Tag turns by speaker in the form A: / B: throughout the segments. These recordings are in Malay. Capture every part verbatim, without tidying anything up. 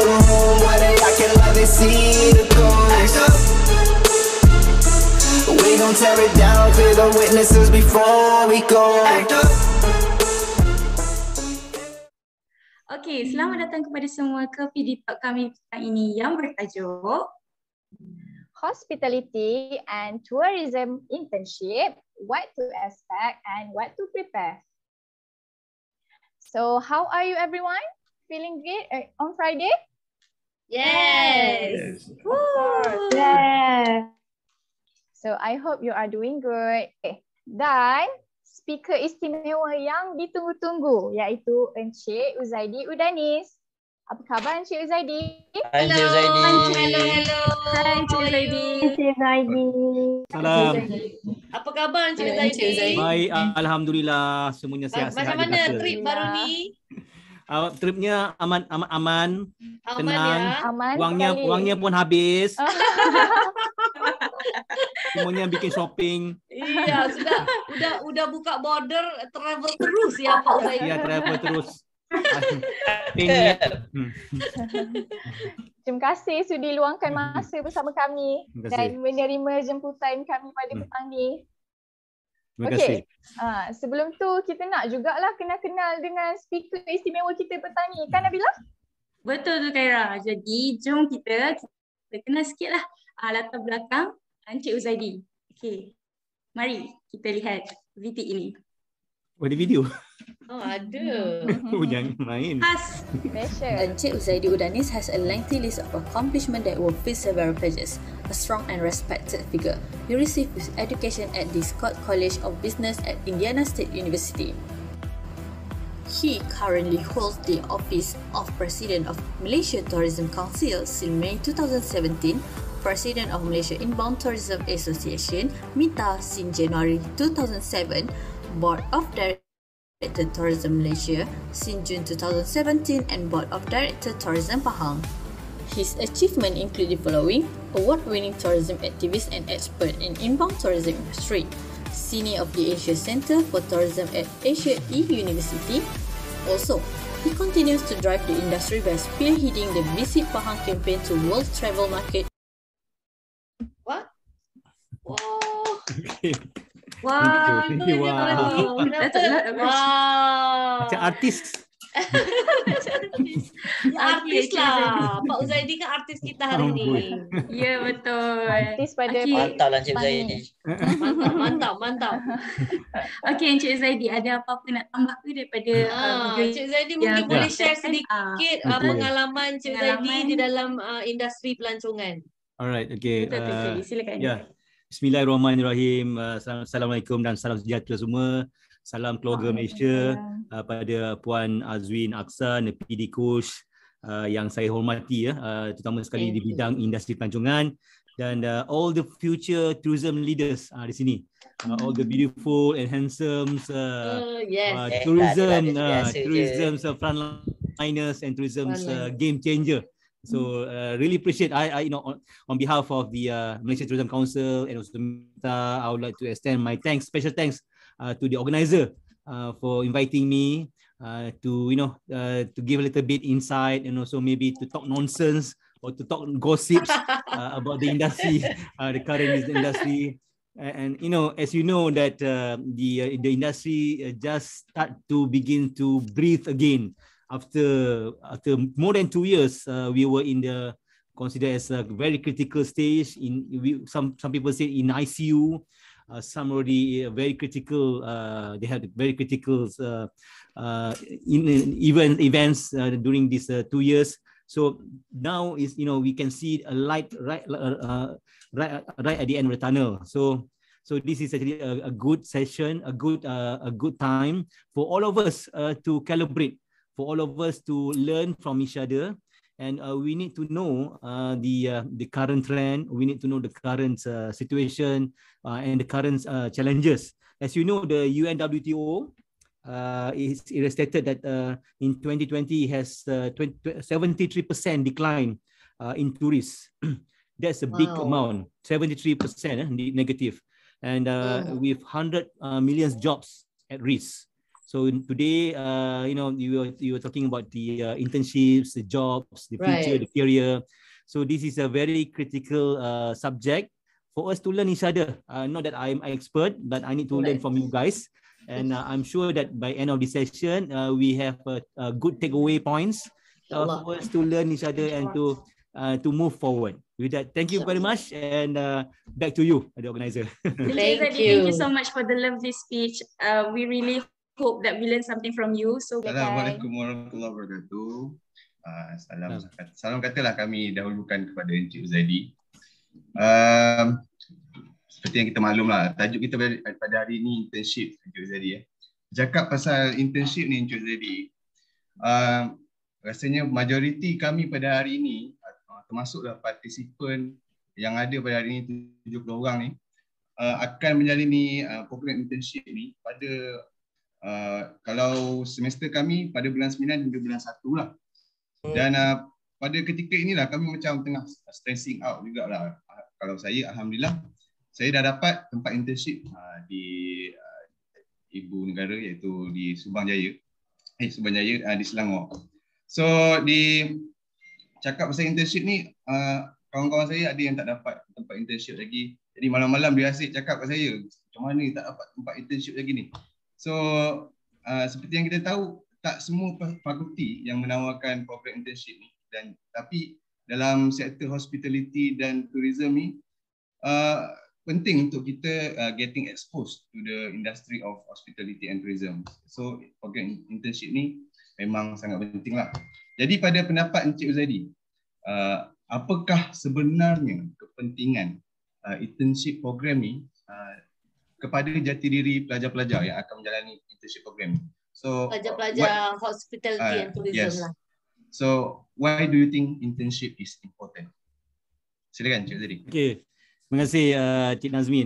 A: the room where they acting like they see the ghost. We gon' tear it down, clear the witnesses before we go.
B: Okey, selamat datang kepada semua ke video talk kami petang ini yang bertajuk
C: Hospitality and Tourism Internship, what to expect and what to prepare. So how are you everyone? Feeling great uh, on Friday?
B: Yes.
C: Of course. Yeah. So I hope you are doing good. Eh, dan speaker istimewa yang ditunggu-tunggu iaitu Encik Uzaidi Udanis. Apa khabar Encik Uzaidi?
D: Hai Encik Uzaidi.
B: Hello, hello. Hai Encik Uzaidi.
C: Encik Uzaidi.
E: Salam.
F: Apa khabar Encik Uzaidi?
E: Baik, alhamdulillah semuanya sihat-sihat.
F: Macam mana trip baru ni?
E: Uh, tripnya aman aman aman,
F: Aman
E: tenang.
F: ya?
C: Aman
E: Wangnya
C: sekali.
E: wangnya pun habis. Semuanya bikin shopping.
F: Iya, sudah udah udah buka border, travel terus ya Pak Uzaidi.
E: Ya, travel terus. Pengen. Hmm.
C: Terima kasih sudi luangkan masa bersama kami
E: Terima kasih.
C: dan menerima jemputan kami pada
E: Hmm.
C: petang ni.
E: Terima kasih.
C: Uh, sebelum tu kita nak jugalah kenal-kenal dengan speaker istimewa kita petang ni. Kan Nabilah?
B: Betul tu Khairah. Jadi jom kita kita kenal sikitlah uh, latar belakang Encik Uzaidi. Okey. Mari kita lihat V T ini.
E: Oh, ada video.
F: Oh, ada.
E: Oh, jangan main.
B: Khas.
C: Special.
G: Encik Uzaidi Udanis has a lengthy list of accomplishments that will fill several pages. A strong and respected figure. He received his education at the Scott College of Business at Indiana State University. He currently holds the office of President of Malaysia Tourism Council since May two thousand seventeen, President of Malaysia Inbound Tourism Association, MITA, since January two thousand seven, Board of Director Tourism Malaysia since June two thousand seventeen, and Board of Director Tourism Pahang. His achievements include the following: award-winning tourism activist and expert in inbound tourism industry, Senior of the Asia Center for Tourism at Asia E University. Also, he continues to drive the industry by spearheading the Visit Pahang campaign to world travel market.
F: What? Wow.
E: Okay.
B: Wah,
E: Thank you. Wow.
B: wow. That's a lot of
F: Wow.
E: Macam artis.
F: Artis lah. Pak Uzaidi kan artis kita hari ni.
B: Ya, betul.
C: Artis pada
B: Okey.
D: Mantap lah Encik Uzaidi.
F: Mantap, mantap, mantap.
B: Okey, Encik Uzaidi, ada apa-apa nak tambah ke daripada uh,
F: Ah,
B: video
F: Encik Uzaidi
B: yang
F: mungkin boleh
B: kita
F: share
B: kan?
F: sedikit
B: Ah,
F: uh,
E: Okey.
F: pengalaman Encik Uzaidi
B: Pengalaman.
F: di dalam uh, industri pelancongan.
E: Alright, okay.
B: Betul, betul,
E: Uh,
B: silakan.
E: Ya. Bismillahirrahmanirrahim. Uh, Assalamualaikum dan salam sejahtera semua. Salam keluarga Malaysia uh, pada Puan Azwin Aksan, P D Kush uh, yang saya hormati ya, uh, terutama sekali
F: Thank
E: di bidang industri pelancongan, dan uh, all the future tourism leaders uh, di sini. Uh, all the beautiful and handsome uh,
F: Uh, yes.
E: uh,
D: Eh,
E: tourism
D: tak ada, tak ada,
E: uh,
D: biasa je.
E: tourism uh, frontliners and tourism uh,
F: Frontline.
E: game changer. So uh, really appreciate I, I you know on, on behalf of the uh, Malaysia Tourism Council and also MITA, I would like to extend my thanks, special thanks uh, to the organizer uh, for inviting me uh, to you know uh, to give a little bit insight and also maybe to talk nonsense or to talk gossips uh, about the industry, uh, the current industry. And, and you know, as you know that uh, the uh, the industry uh, just start to begin to breathe again. After after more than two years, uh, we were in the considered as a very critical stage. In we, some some people say in I C U, uh, some already uh, very critical. Uh, they had very critical uh, uh, in, in even events uh, during these uh, two years. So now is you know we can see a light right uh, uh, right right at the end of the tunnel. So so this is actually a, a good session, a good uh, a good time for all of us uh, to calibrate. For all of us to learn from each other, and uh, we need to know uh, the uh, the current trend. We need to know the current uh, situation uh, and the current uh, challenges. As you know, the U N W T O uh, is illustrated that uh, in twenty twenty has uh, seventy-three percent decline uh, in tourists. That's a big
F: Wow.
E: amount, seventy-three percent eh, negative, and uh,
F: Mm.
E: with one hundred uh, million jobs at risk. So today, uh, you know, you were you were talking about the uh, internships, the jobs, the future,
F: Right.
E: the career. So this is a very critical uh, subject for us to learn each other. Uh, not that I'm an expert, but I need to learn
F: Right.
E: from you guys. And uh, I'm sure that by end of the session, uh, we have uh, uh, good takeaway points uh,
F: InsyaAllah.
E: for us to learn each other and to uh, to move forward. With that, thank you very much, and uh, back to you, the organizer.
B: Encik
F: Thank
B: Uzaidi, thank you
F: you.
B: so much for the lovely speech. Uh, we really hope that we learn something from you. So
D: Assalamualaikum warahmatullahi wabarakatuh. Uh, salam, salam katalah kami dahulukan kepada Encik Uzaidi. Um, seperti yang kita maklum lah, tajuk kita pada, pada hari ini internship, Encik Uzaidi. Ya. Cakap pasal internship ni Encik Uzaidi, uh, rasanya majoriti kami pada hari ini, uh, termasuklah partisipan yang ada pada hari ini tujuh puluh orang ni, uh, akan menjalani uh, program internship ni pada uh, kalau semester kami pada bulan sembilan hingga bulan satu lah. Dan uh, pada ketika inilah kami macam tengah stressing out jugalah. Uh, kalau saya, Alhamdulillah, saya dah dapat tempat internship uh, di uh, ibu negara iaitu di Subang Jaya. Eh, Subang Jaya uh, di Selangor. So di cakap pasal internship ni, uh, kawan-kawan saya ada yang tak dapat tempat internship lagi. Jadi malam-malam dia asyik cakap kat saya, macam mana ni tak dapat tempat internship lagi ni. So uh, seperti yang kita tahu, tak semua fakulti yang menawarkan program internship ni, dan tapi dalam sektor hospitality dan tourism ni uh, penting untuk kita uh, getting exposed to the industry of hospitality and tourism. So program internship ni memang sangat penting lah. Jadi pada pendapat Encik Uzaidi, uh, apakah sebenarnya kepentingan uh, internship program ni uh, kepada jati diri pelajar-pelajar yang akan menjalani internship program ni? So
F: Pelajar-pelajar
D: what,
F: hospitality
D: uh,
F: and tourism
D: yes.
F: lah.
D: So why do you think internship is important? Silakan Encik Uzaidi.
E: Okay, terima kasih uh, Cik Nazmeen.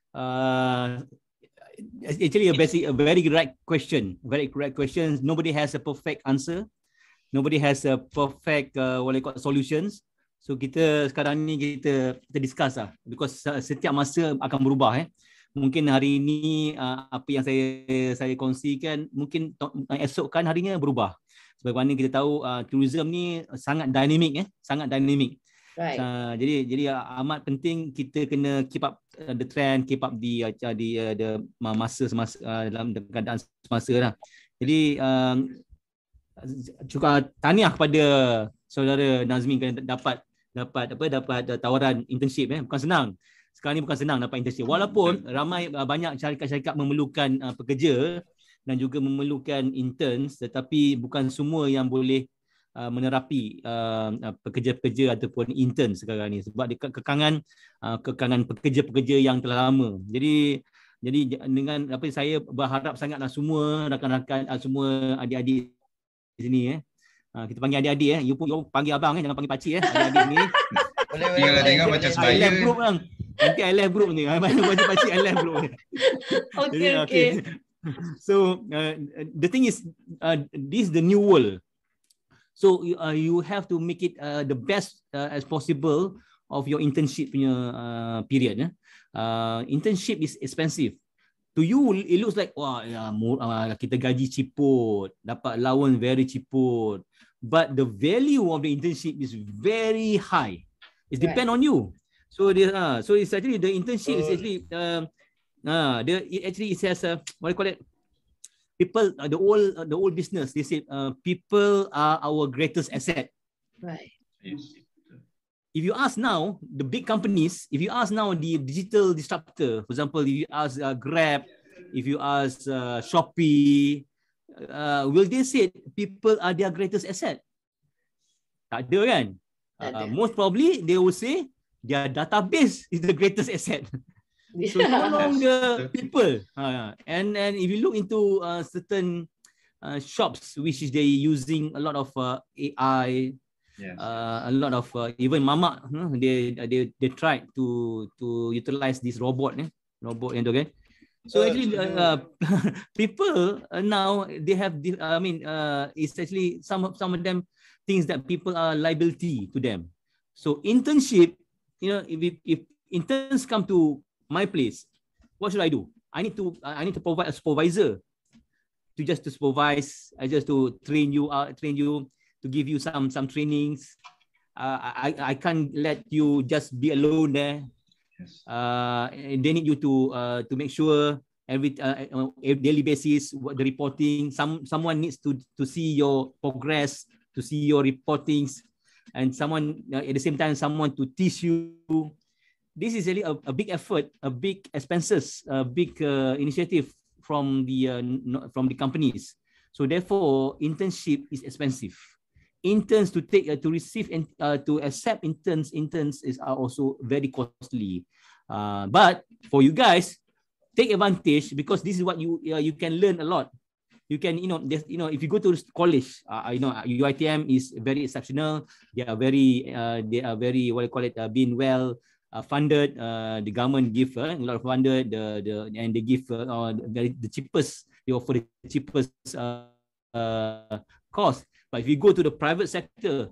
E: Uh, actually a basic, a very right question, very correct question. Nobody has a perfect answer. Nobody has a perfect uh, what I call solutions. So kita sekarang ni kita kita discuss lah, because setiap masa akan berubah. Eh. Mungkin hari ini uh, apa yang saya saya kongsikan mungkin esok kan harinya berubah. Sebagaimana kita tahu uh, tourism ni sangat dynamic eh, sangat dynamic.
F: Right.
E: Uh, jadi jadi uh, amat penting kita kena keep up uh, the trend, keep up di uh, di uh, the masa semasa uh, dalam keadaan semasa lah. Jadi um, juga tahniah kepada saudara Nazmeen kerana dapat dapat apa dapat uh, tawaran internship eh, bukan senang. Sekarang ni bukan senang dapat internship. Walaupun ramai uh, banyak syarikat-syarikat memerlukan uh, pekerja dan juga memerlukan interns, tetapi bukan semua yang boleh uh, menerapi uh, pekerja-pekerja ataupun intern sekarang ni sebab dekat kekangan uh, kekangan pekerja-pekerja yang telah lama. Jadi jadi dengan apa saya berharap sangatlah semua rakan-rakan uh, semua adik-adik di sini eh. Uh, kita panggil adik-adik eh. You pun you panggil abang eh, jangan panggil pakcik eh. Adik-adik ni.
D: Boleh boleh. Tinggal dengar macam sebaya.
E: I left group bang. Nanti I left group ni. Mana pakcik pakcik I left group.
F: Okay, okay.
E: So uh, the thing is, uh, this is the new world. So uh, you have to make it uh, the best uh, as possible of your internship punya uh, period. Eh? Uh, internship is expensive. To you, it looks like wah, ya, uh, kita gaji ciput, dapat allowance very ciput. But the value of the internship is very high. It depends on you. So the uh, so it's actually the internship is actually uh, uh, the it actually it has a what do you call it? People uh, the old uh, the old business they say uh, people are our greatest asset.
F: Right.
E: If you ask now the big companies, if you ask now the digital disruptor, for example, if you ask uh, Grab, if you ask uh, Shopee, uh, will they say people are their greatest asset? Tak ada kan? Uh, most probably they will say their database is the greatest asset. So no longer people. Uh, and and if you look into uh, certain uh, shops which is they using a lot of uh, A I, yes. uh, a lot of uh, even mamak, uh, they they they tried to to utilize this robot, eh? robot yang tu kan. So actually uh, people uh, now they have the, I mean uh, it's actually some of some of them things that people are liability to them. So internship, you know, if if interns come to my place, what should I do? I need to I need to provide a supervisor. to just to supervise, uh, just to train you out, train you to give you some some trainings. Uh, I I can't let you just be alone there.
D: Yes.
E: Uh, they need you to uh, to make sure every uh, uh, daily basis what the reporting. Some someone needs to to see your progress, to see your reportings, and someone uh, at the same time someone to teach you. This is really a, a big effort, a big expenses, a big uh, initiative from the uh, from the companies. So therefore, internship is expensive. Interns to take uh, to receive and uh, to accept interns interns is are also very costly. Uh, but for you guys, take advantage because this is what you uh, you can learn a lot. You can you know you know if you go to college, uh, you know U I T M is very exceptional. They are very uh, they are very what do you call it uh, being well uh, funded. Uh, the government give uh, a lot of funded the the and they give uh, uh, the, the cheapest. They offer the cheapest uh, uh, cost. But if you go to the private sector,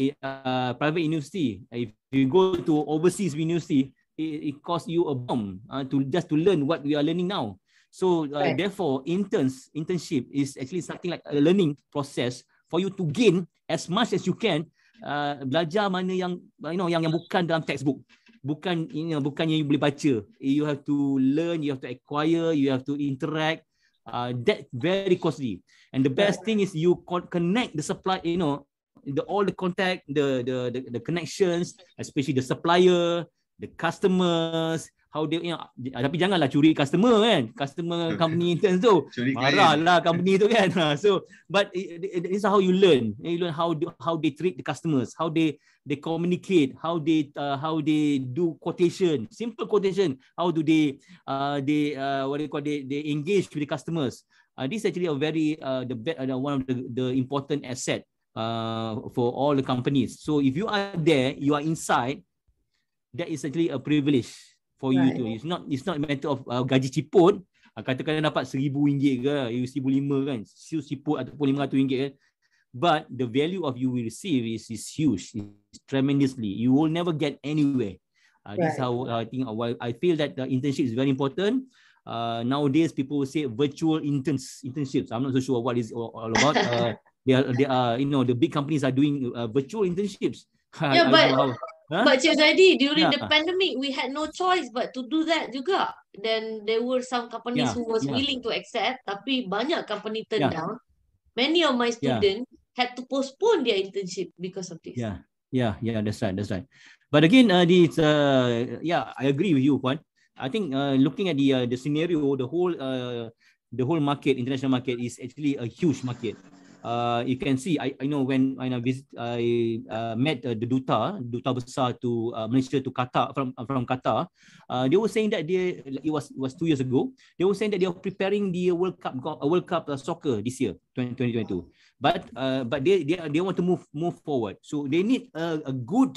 E: uh, private university, if you go to overseas university, it, it costs you a bomb uh, to just to learn what we are learning now. So uh, right. Therefore, interns, internship is actually something like a learning process for you to gain as much as you can. Uh, belajar mana yang you know yang yang bukan dalam textbook, bukan you know bukan yang you boleh baca. You have to learn, you have to acquire, you have to interact. Uh, that very costly, and the best thing is you connect the supply, you know, the all the contact, the the the, the connections, especially the supplier, the customers, how they, you know, tapi janganlah curi customer kan, customer company interns tu, marahlah company tu kan. So, but it, it, it's how you learn, you learn how do, how they treat the customers, how they they communicate, how they uh, how they do quotation, simple quotation, how do they uh, they uh, what do you call they they engage with the customers. Uh, this is actually a very uh, the uh, one of the, the important asset uh, for all the companies. So if you are there, you are inside, that is actually a privilege for right. you to. It's not it's not a matter of uh, gaji ciput. Uh, katakan dapat seribu ringgit ke, seribu lima kan, ciput ataupun lima ratus ringgit kan. But the value of you will receive is, is huge, it's tremendously. You will never get anywhere. Uh, this right. is how uh, I think. Uh, I feel that the internship is very important. Uh, nowadays, people will say virtual interns, internships. I'm not so sure what is all, all about. Uh, they are, they are, you know, the big companies are doing uh, virtual internships.
F: Yeah, but how, huh? but Cik Uzaidi, during yeah. the pandemic, we had no choice but to do that juga. Then there were some companies yeah. who was yeah. willing to accept, tapi banyak company turned yeah. down. Many of my students yeah. had to postpone their internship because of this.
E: Yeah, yeah, yeah. That's right. That's right. But again, uh, this, uh, yeah, I agree with you, Puan. I think uh, looking at the uh, the scenario, the whole uh, the whole market, international market, is actually a huge market. Uh, you can see, I, I know when, when I visit, I uh, met uh, the duta, duta besar to uh, Malaysia to Qatar, from from Qatar. Uh, they were saying that they, it was it was two years ago. They were saying that they are preparing the World Cup, uh, World Cup uh, soccer this year, twenty twenty-two. But uh, but they they they want to move move forward. So they need a, a good,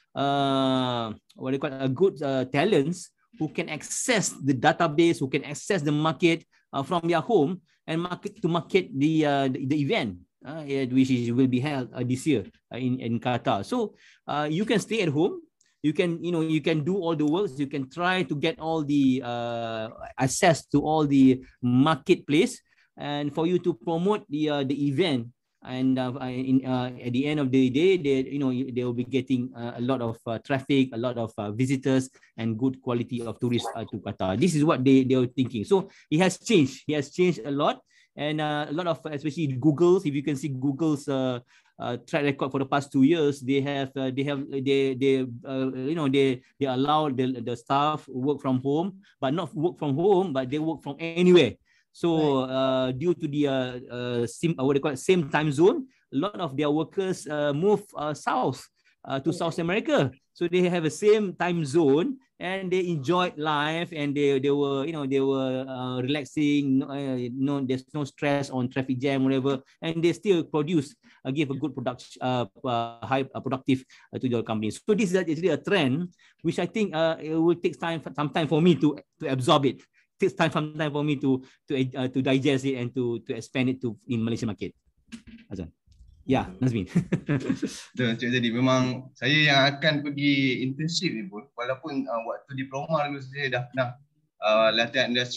E: uh, what do you call it, a good uh, talents who can access the database, who can access the market uh, from their home. And market to market the uh, the, the event uh, which is, will be held uh, this year uh, in in Qatar. So uh, you can stay at home. You can you know you can do all the works. You can try to get all the uh, access to all the marketplace, and for you to promote the uh, the event. And uh, in, uh, at the end of the day, they you know they will be getting uh, a lot of uh, traffic, a lot of uh, visitors, and good quality of tourists uh, to Qatar. This is what they they are thinking. So it has changed. It has changed a lot, and uh, a lot of especially Google's. If you can see Google's uh, uh, track record for the past two years, they have uh, they have they they uh, you know they they allow the the staff work from home, but not work from home, but they work from anywhere. So uh, due to the uh, uh, sim, uh, what they call it, same time zone, a lot of their workers uh, move uh, south uh, to South America. So they have a same time zone, and they enjoyed life, and they they were you know they were uh, relaxing. Uh, no, there's no stress on traffic jam, whatever, and they still produce, uh, give a good production, uh, uh, high uh, productive uh, to your company. So this is actually a trend, which I think uh, it will take time, some time for me to to absorb it. Takes time some time for me to to uh, to digest it and to to expand it to in Malaysian market. Azan. Ya, Nazmeen.
D: Betul, jadi memang saya yang akan pergi internship ni pun, walaupun uh, waktu diploma dulu saya dah pernah uh, latihan industri,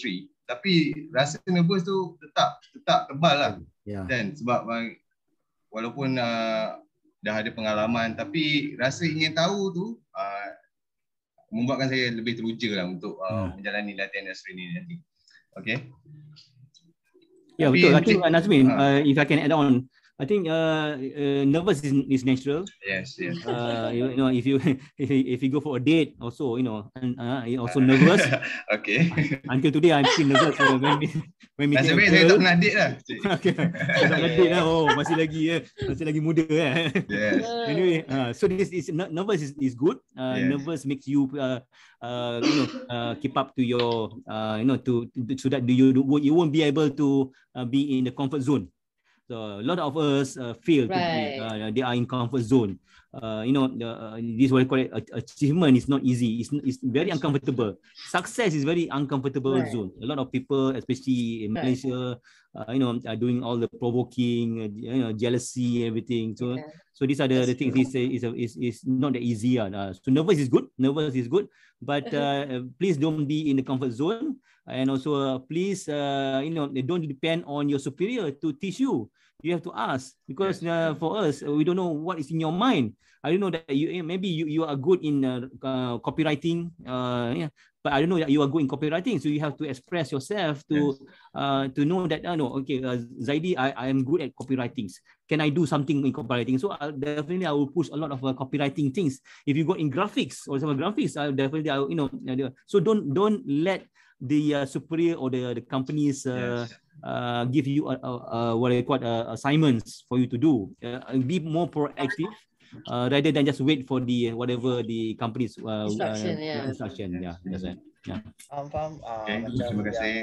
D: tapi rasa nervous tu tetap tetap tebal lah.
E: Yeah.
D: Kan sebab walaupun uh, dah ada pengalaman tapi rasa ingin tahu tu uh, membuatkan saya lebih teruja lah untuk uh, hmm. menjalani latihan Nazrin ini nanti. Okay.
E: Ya, yeah, betul. I think uh, Nazmeen, uh, if I can add on, I think uh, uh, nervous is, is natural.
D: Yes, yes.
E: Uh, you, you know, if you if you, if you go for a date, also you know, and uh, you also nervous.
D: Okay.
E: Until today, I'm still nervous. So when we when we
D: Nasib baik saya tak pernah date lah.
E: Okay. Saya tak pernah date lah. Oh, masih lagi ya, masih lagi muda ya.
D: Yes.
E: Anyway, uh, so this is nervous is, is good. Uh, yes. Nervous makes you uh, uh, you know uh, keep up to your uh, you know to, to so that you you won't be able to uh, be in the comfort zone. So a lot of us uh, feel
F: right.
E: to be, uh, they are in comfort zone. Uh, you know, the, uh, this what I call it, achievement is not easy. It's, it's very uncomfortable. Success is very uncomfortable right. zone. A lot of people, especially in Malaysia, uh, you know, are doing all the provoking, uh, you know, jealousy, everything. So, yeah. so these are the, the things. Is is is is not that easy. Uh. So nervous is good. Nervous is good, but uh, please don't be in the comfort zone. And also, uh, please, uh, you know, don't depend on your superior to teach you. You have to ask because uh, for us, we don't know what is in your mind. I don't know that you maybe you, you are good in uh, uh, copywriting, uh, yeah, but I don't know that you are good in copywriting. So you have to express yourself to yes. uh, to know that uh, no, okay, uh, Zaidi, I, I am good at copywriting. Can I do something in copywriting? So I'll, definitely I will push a lot of uh, copywriting things. If you go in graphics or some graphics, I'll definitely I'll, you know. So don't don't let the uh, superior or the the companies uh, yes. uh, give you uh, uh, what I call uh, assignments for you to do. Uh, be more proactive uh, rather than just wait for the whatever the companies uh,
F: instruction.
E: Uh,
F: yeah.
E: Instruction. Yeah. That's it. Yeah.
H: Faham faham. Uh,
D: okay.
H: Macam
D: Terima kasih.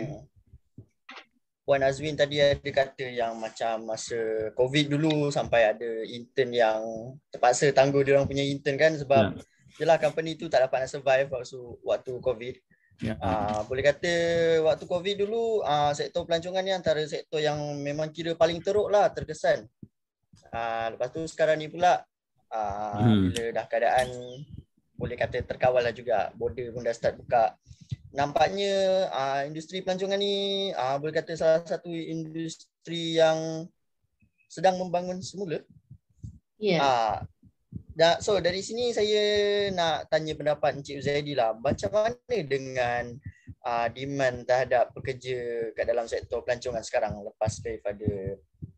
H: Puan Azwin tadi ada kata yang macam masa COVID dulu sampai ada intern yang terpaksa tangguh dia orang punya intern kan sebab yeah. jelah company tu tak dapat nak survive waktu waktu COVID. Yeah. Uh, boleh kata waktu COVID dulu uh, sektor pelancongan ni antara sektor yang memang kira paling teruk lah terkesan. Uh, lepas tu sekarang ni pula uh, hmm. bila dah keadaan boleh kata terkawal lah juga, border pun dah start buka. Nampaknya uh, industri pelancongan ni uh, boleh kata salah satu industri yang sedang membangun semula.
F: Yeah.
H: Uh, dah, so dari sini saya nak tanya pendapat Encik Uzaidi lah. Macam mana dengan uh, demand terhadap pekerja kat dalam sektor pelancongan sekarang lepas daripada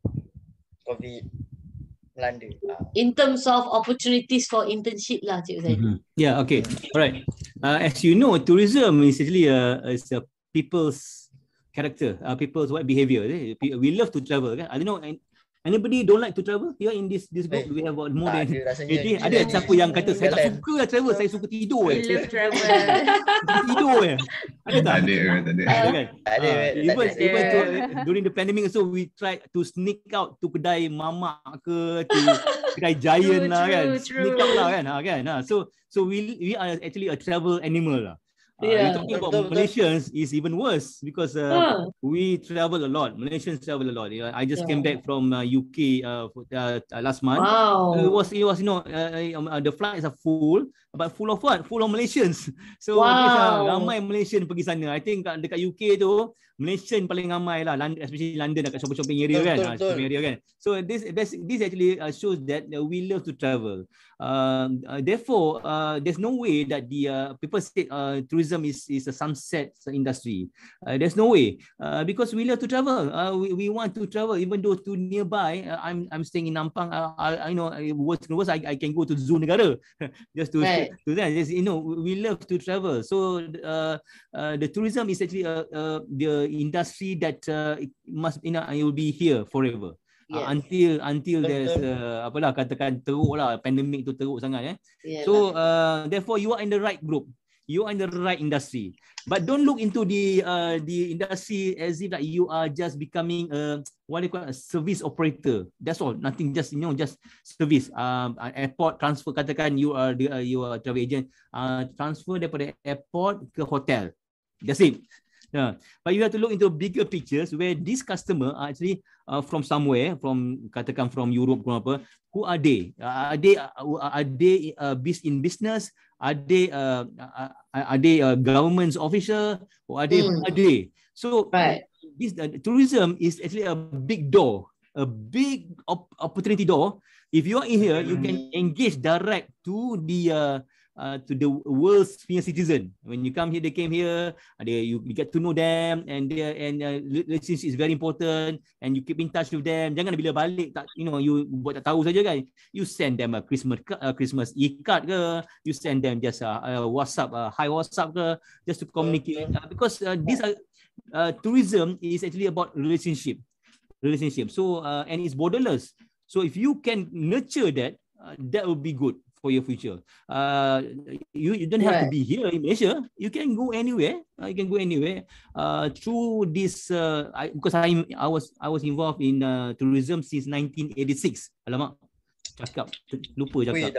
H: COVID melanda? Uh.
F: In terms of opportunities for internship lah Encik Uzaidi.
E: Mm-hmm. Yeah, okay. Alright. Uh, as you know, tourism is actually a, is a people's character, uh, people's what behavior. Eh? We love to travel. Kan? I don't know, anybody don't like to travel here in this this group? We have about more than eighty. Ada siapa yang kata saya tak suka lah travel, saya suka tidur eh.
B: We love travel.
E: Tidur eh. Ada tak?
D: Ada, tak ada.
E: Ada kan?
H: Ada.
E: Even even to, during the pandemic also we try to sneak out to kedai mamak ke, to kedai giant lah kan. Sneak out lah kan. Ha kan. Ha so so we we are actually a travel animal lah. Uh, yeah, talking about betul, Malaysians betul. Is even worse because uh, huh. we travel a lot. Malaysians travel a lot. You know, I just yeah. came back from uh, U K uh, for, uh, last month.
F: Wow.
E: It was it was you know uh, uh, the flights are full, but full of what? Full of Malaysians. So
F: wow.
E: this, uh, ramai Malaysian pergi sana. I think dekat U K tu Malaysian paling ramai lah, London, especially London dekat shopping-shopping area betul, kan, betul, shopping area kan. So this this actually uh, shows that uh, we love to travel. Uh, uh, therefore, uh, there's no way that the uh, people say uh, tourism is is a sunset industry. Uh, there's no way uh, because we love to travel. Uh, we, we want to travel even though to nearby. Uh, I'm I'm staying in Nampang. Uh, I, I know worst worst I, I can go to Zoo Negara just to right. to that. Just, you know, we love to travel. So uh, uh, the tourism is actually uh, uh, the industry that uh, it must you know it will be here forever. Yes. Uh, until until there's uh, apalah katakan teruk lah, pandemik tu teruk sangat eh. Yeah, so uh, therefore you are in the right group. You are in the right industry. But don't look into the uh, the industry as if like you are just becoming a what do you call a service operator. That's all. Nothing. Just you know just service. Um, airport transfer katakan you are the uh, you are travel agent. Uh, transfer daripada airport ke hotel. That's it. Yeah, but you have to look into bigger pictures where these customers are actually uh, from somewhere, from katakan from Europe, from apa. Who are they? Uh, are they uh, are they uh, in business? Are they uh, are they uh, government's official? Or are they?
F: Mm.
E: Who are they? So
F: Right.
E: this uh, tourism is actually a big door, a big op opportunity door. If you are in here, you can engage direct to the uh, uh, to the world's citizen. When you come here, they came here. They you, you get to know them, and they and uh, relationship is very important. And you keep in touch with them. Jangan bila balik tak, you know, you buat tak tahu saja kan. You send them a Christmas uh, Christmas e-card ke. You send them just a, a WhatsApp, a hi WhatsApp ke, just to communicate. Uh, because uh, these are uh, tourism is actually about relationship, relationship. So uh, and it's borderless. So if you can nurture that, uh, that will be good for your future. Uh, you, you don't have right. to be here in Malaysia. You can go anywhere. Uh, you can go anywhere. Uh, through this, uh, I, because I I was I was involved in uh, tourism since nineteen eighty-six. Alamak, cakap lupa cakap.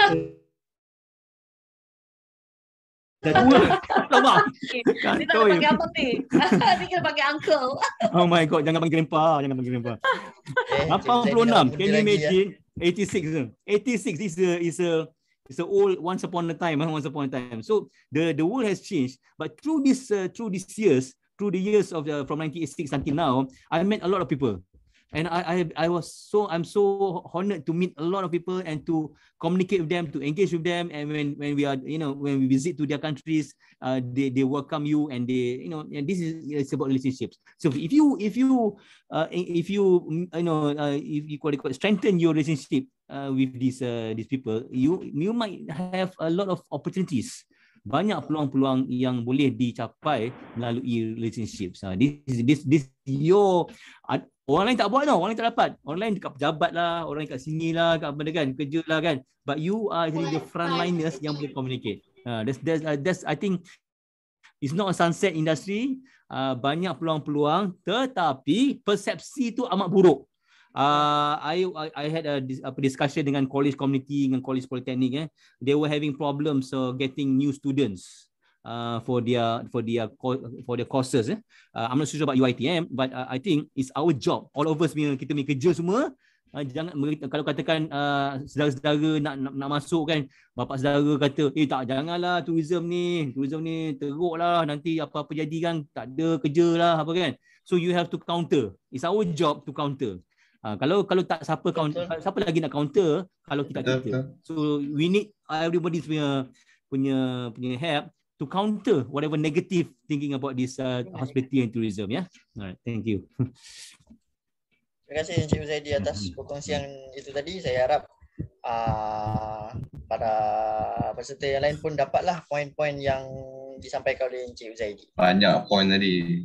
E: Dah tua. Alamak.
F: Dia tak panggil apa ni? Dia kena panggil uncle.
E: Oh my god, jangan panggil grandpa, jangan panggil grandpa. lapan puluh enam, can you imagine? eighty-six, eighty-six is a is a is a old once upon a time, once upon a time. So the the world has changed, but through this uh, through these years, through the years of the, from nineteen eighty-six until now, I met a lot of people. And I, I I was so I'm so honored to meet a lot of people and to communicate with them, to engage with them. And when when we are, you know, when we visit to their countries, uh, they they welcome you, and they, you know, and this is it's about relationships. So if you if you uh, if you you know uh, if you call it, strengthen your relationship uh, with these uh, these people, you you might have a lot of opportunities. Banyak peluang-peluang yang boleh dicapai melalui relationships. Uh, this this this your uh, orang lain tak buat tau, orang lain tak dapat. Orang lain dekat pejabat lah, orang lain kat sini lah, kat apa kan, kerja lah kan. But you are actually the frontliners yang boleh communicate. Uh, that's, that's, uh, that's, I think, it's not a sunset industry. Uh, banyak peluang-peluang, tetapi persepsi tu amat buruk. Uh, I, I I had a, a discussion dengan college community, dengan college polytechnic. Eh. They were having problems uh, getting new students uh, for their for their for their courses. Eh. Uh, I'm not sure about U I T M, but uh, I think it's our job. All of us, kita punya kerja semua. Uh, jangan kalau katakan uh, saudara-saudara nak, nak nak masuk kan, bapa saudara kata, eh tak, janganlah tourism ni, tourism ni teruk lah, nanti apa-apa jadi kan, tak ada kerja lah apa kan. So you have to counter. It's our job to counter. Uh, kalau kalau tak siapa counter, siapa lagi nak counter kalau kita kita. So we need everybody's punya punya punya help to counter whatever negative thinking about this uh, hospitality and tourism. Yeah. Alright, thank you.
H: Terima kasih Encik Uzaidi atas perkongsian itu tadi. Saya harap uh, para peserta yang lain pun dapatlah poin-poin yang disampaikan oleh Encik Uzaidi.
D: Banyak poin tadi.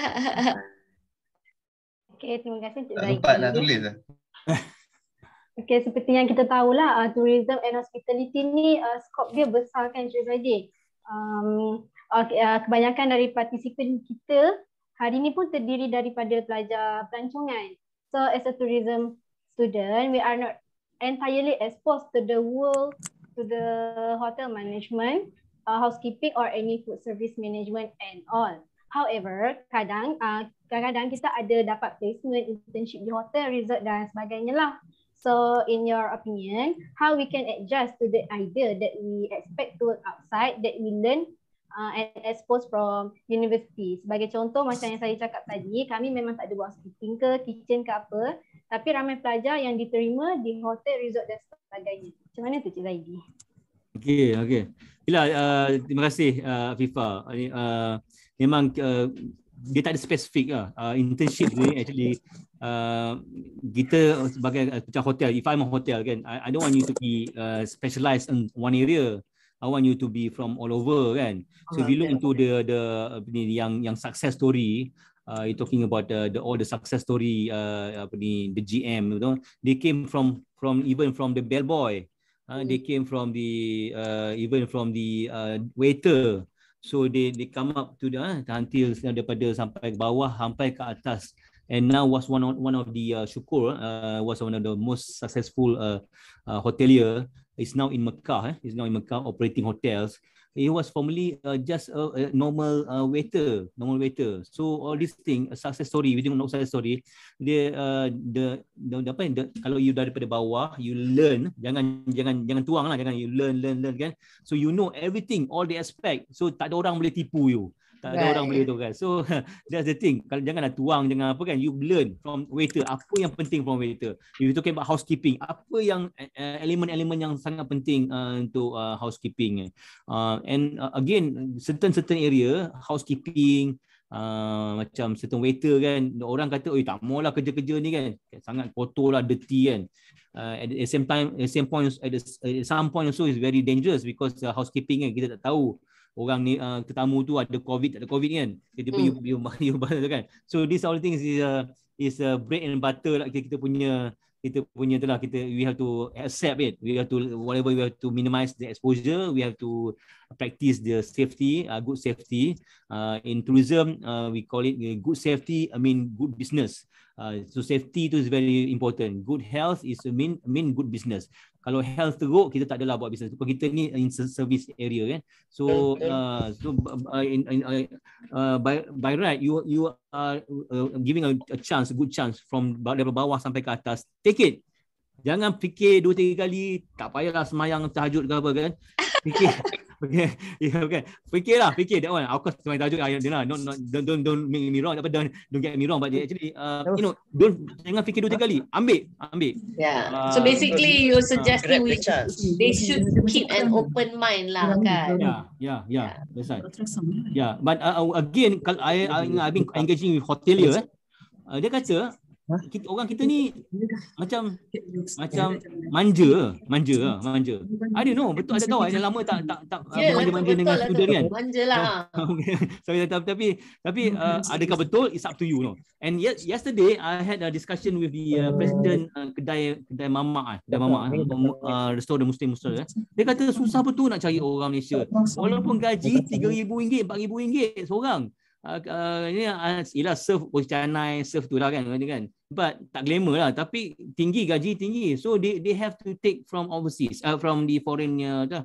I: Okey, terima kasih Encik
D: Tak
I: Uzaidi.
D: sempat nak tulis lah.
I: Okey, seperti yang kita tahulah, uh, tourism and hospitality ni uh, skop dia besar kan Encik Uzaidi. Um, okay, uh, kebanyakan dari partisipan kita hari ni pun terdiri daripada pelajar pelancongan. So as a tourism student, we are not entirely exposed to the world, to the hotel management, uh, housekeeping or any food service management and all. However, kadang uh, kadang-kadang kita ada dapat placement, internship di hotel, resort dan sebagainya lah. So in your opinion, how we can adjust to the idea that we expect to work outside, that we learn uh, and expose from university. Sebagai contoh macam yang saya cakap tadi, kami memang tak ada buat housekeeping ke, kitchen ke apa, tapi ramai pelajar yang diterima di hotel, resort dan sebagainya. Macam mana tu Cik Zaidi?
E: Okey, okey. Ila, uh, terima kasih uh, Afifa. Uh, memang uh, dia tak ada spesifik lah. Uh, internship ni actually uh, kita sebagai macam hotel, if I'm a hotel kan, I, I don't want you to be uh, specialized in one area. I want you to be from all over kan. So if you look into the the ni yang yang success story, uh, you talking about the, the all the success story uh, apa ni the G M, you know, they came from from even from the bellboy. Uh, they came from the uh, even from the uh, waiter. So they they come up to the uh, until daripada sampai ke bawah sampai ke atas. And now was one of one of the uh, syukur uh, was one of the most successful uh, uh, hotelier. Is now in Mecca. Eh? Is now in Mecca operating hotels. he was formerly uh, just a, a normal uh, waiter, normal waiter. So all this thing, a success story, we tengok success story, dia uh, the, the, the apa the, kalau you daripada bawah, you learn, jangan jangan jangan tuang lah, jangan you learn learn learn kan. So you know everything, all the aspect. So tak ada orang boleh tipu you. Tak ada right. orang boleh tu kan. So that's the thing. Kalau janganlah tuang, jangan apa kan. You learn from waiter. Apa yang penting from waiter. If you talking about housekeeping, apa yang uh, elemen-elemen yang sangat penting uh, untuk uh, housekeeping. Uh, and uh, again, certain certain area housekeeping, uh, macam certain waiter kan. Orang kata, oh tak maulah kerja-kerja ni kan. Sangat kotor lah, dirty kan. Uh, at the same time, at the same point, at, the, at some point also is very dangerous because uh, housekeeping kan kita tak tahu. Orang ni uh, tetamu tu ada covid tak ada covid kan, jadi mm. you you you kan. So these all things is a uh, is a uh, bread and butter lah, kita punya kita punya tu lah, kita we have to accept it, we have to whatever we have to minimize the exposure, we have to practice the safety, uh, good safety. Uh, in tourism uh, we call it uh, good safety, I mean good business. Uh, so safety tu is very important. Good health is a mean mean good business. Kalau health teruk, kita tak adalah buat bisnes. Kalau kita ni in service area kan. So uh, so uh, in, in, uh, by by right you you are uh, giving a, a chance, a good chance from dari bawah sampai ke atas. Take it. Jangan fikir dua tiga kali, tak payahlah semayang tahajud ke apa kan. Fikir. Okay, yeah, okay. Fikirlah, fikir that one. Of course, semayang tahajud ayat dia lah. Don't, don't, don't, don't make me wrong. Don't, don't get me wrong. But actually, uh, you know, don't jangan fikir dua tiga kali. Ambil, ambil.
F: Yeah.
E: Uh,
F: so basically, you're suggesting
H: uh,
F: we, they should keep an open mind lah, kan?
E: Yeah, yeah, yeah. That's right. Yeah, but uh, again, kalau I, I, I've been engaging with hotelier, uh, dia kata, kita, orang kita ni macam macam manja, manja, manja. I don't know, betul ada kawan yang lama tak tak tak
F: yeah,
E: manja-manja dengan
F: lah,
E: student kan.
F: Manjalah.
E: So, so, tapi tapi uh, adakah betul? It's up to you, no. And yet, yesterday I had a discussion with the uh, president uh, kedai kedai mamak ah, kedai mamak uh, restoran Muslim Muslim. Eh. Dia kata susah betul nak cari orang Malaysia. Walaupun gaji tiga ribu ringgit, empat ribu ringgit seorang. Uh, uh, ini uh, ialah serve canai, serve tu lah kan, kan. But tak glamour lah, tapi tinggi, gaji tinggi. So they they have to take from overseas, uh, from the foreign uh,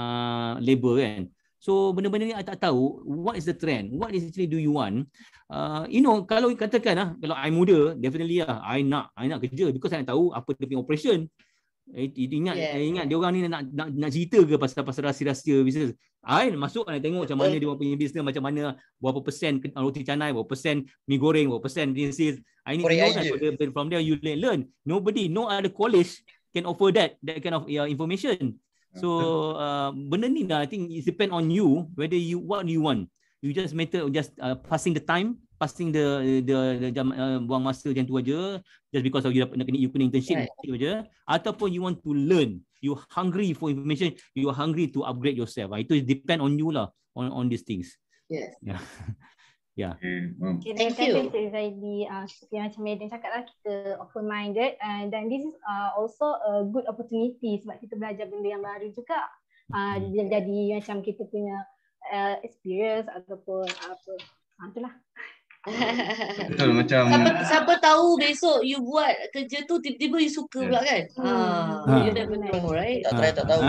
E: uh, labor kan. So benda-benda ni I tak tahu what is the trend, what is actually do you want. Uh, you know, kalau katakan lah, kalau I muda, definitely lah, I nak I nak kerja because I nak tahu apa dia punya operation. Eh, ingat yeah. ingat dia orang ni nak nak, nak cerita ke pasal pasal rahsia-rahsia bisnes. I masuk nak tengok macam mana dia punya bisnes, macam mana berapa persen roti canai, berapa persen mi goreng, berapa persen bisnes. I need to know that from there you learn. Nobody, no other college can offer that that kind of uh, information. So uh, benda ni lah, I think it depend on you whether you what do you want. You just matter just uh, passing the time, passing the the, the jam, uh, buang masa macam tu aja, just because of you nak kena you kena internship right. aja, ataupun you want to learn, you hungry for information, you are hungry to upgrade yourself. Itu depend on you lah, on on these things.
F: Yes.
E: Yeah. Yeah.
I: Okay, thank you. Sir Uzaidi, uh, seperti macam Medan cakap lah, kita open minded uh, dan this is uh, also a good opportunity sebab kita belajar benda yang baru juga. Uh, jadi macam kita punya uh, experience ataupun apa, uh, itulah.
D: Betul, macam
F: siapa, siapa tahu besok you buat kerja tu tiba-tiba you suka yeah. pula kan.
I: Hmm.
F: Ah, you never know, right?
H: Tak try tak tahu.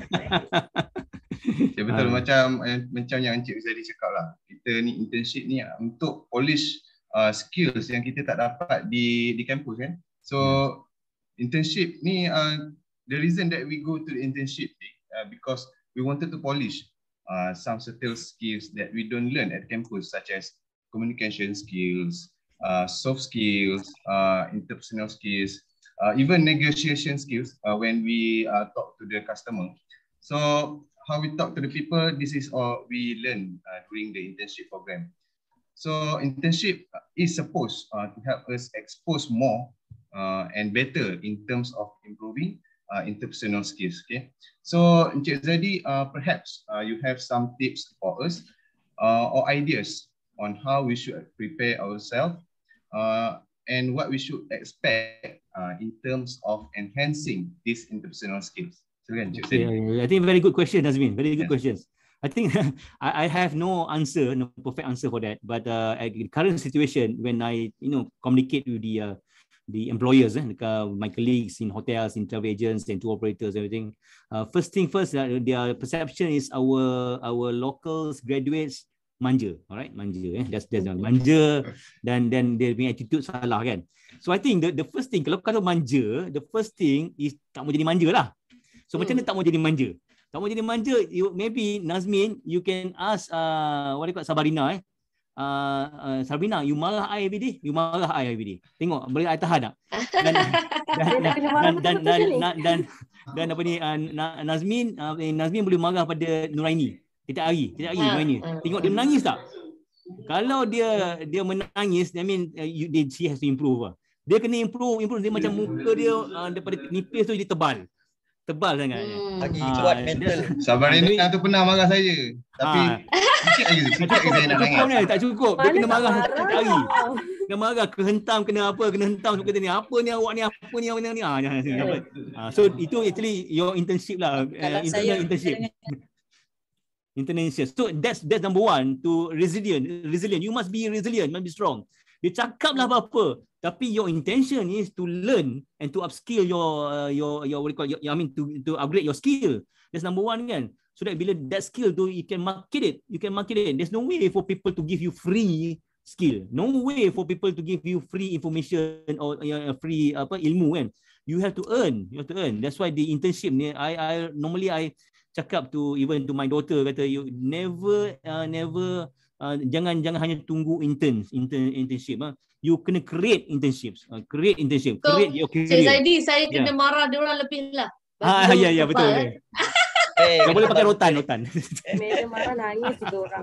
D: Ya betul, uh. macam macam yang Encik Uzaidi cakap lah. Kita ni internship ni untuk polish uh, skills yang kita tak dapat di di kampus kan. So yeah. internship ni uh, the reason that we go to the internship uh, because we wanted to polish uh, some certain skills that we don't learn at campus, such as communication skills, uh, soft skills, uh, interpersonal skills, uh, even negotiation skills uh, when we uh, talk to the customer. So how we talk to the people, this is all we learn uh, during the internship program. So internship is supposed uh, to help us expose more uh, and better in terms of improving uh, interpersonal skills. Okay. So Encik Uzaidi, uh, perhaps uh, you have some tips for us uh, or ideas on how we should prepare ourselves uh, and what we should expect uh, in terms of enhancing these interpersonal skills.
E: Okay, I think very good question, Nazmeen. Very good yes. questions. I think I, I have no answer, no perfect answer for that. But uh, at the current situation, when I, you know, communicate with the uh, the employers, eh, my colleagues in hotels, in travel agents, and tour operators, everything. Uh, first thing first, uh, their perception is our our locals, graduates, manja, alright, manja. Eh? That's that's manja, dan dan dia punya attitude salah kan. So I think the the first thing, kalau kata manja, the first thing is tak mau jadi manja lah. So hmm. macam mana tak mau jadi manja? Tak mau jadi manja, you, maybe Nazmeen, you can ask uh, what do you call Sabarena, eh? Uh, uh, Sabarena, you marah I every day, you marah I every day. Tengok, boleh I tahan tak? Dan dan dan dan dan, dan, dan, dan, dan apa ni, uh, Nazmeen, uh, Nazmeen boleh marah pada Nuraini. Tiap hari, tiap hari Nuraini. Tengok dia menangis tak? Kalau dia dia menangis, I mean uh, you, they, she has to improve lah. Dia kena improve, improve dia macam muka dia uh, daripada nipis tu dia tebal. Tebal sangat.
H: Hmm. Lagi kuat uh, mental.
D: Sabarena tu pernah marah saya. Tapi uh, sikit lagi, sikit lagi saya nak nangis.
E: Ni, tak cukup. Dia kena marah setiap hari. Kena marah, kehentam, kena apa, kena hentam sebab kata ni, apa ni awak ni, apa ni awak ni. Ah, uh, so itu actually your internship lah. Uh, internal internship. Internship. So that's that's number one, to resilient. Resilient. You must be resilient, must be strong. Dia cakap lah apa-apa, tapi your intention is to learn and to upskill your uh, your your what you call your, I mean to to upgrade your skill. That's number one kan. So that bila that skill tu you can market it, you can market it. There's no way for people to give you free skill. No way for people to give you free information or uh, free apa ilmu kan. You have to earn, you have to earn. That's why the internship ni, I I normally I cakap to even to my daughter, kata you never uh, never Uh, jangan jangan hanya tunggu intern intern internship ah. You kena create internships. Uh, create internship.
F: So,
E: create your career.
F: Cik Zaidi, saya
E: yeah.
F: kena marah dia orang lebih lah.
E: Ah ya ya betul.
F: Eh.
H: Eh,
E: tak boleh pakai rotan rotan.
J: Meja marah nangis tu orang.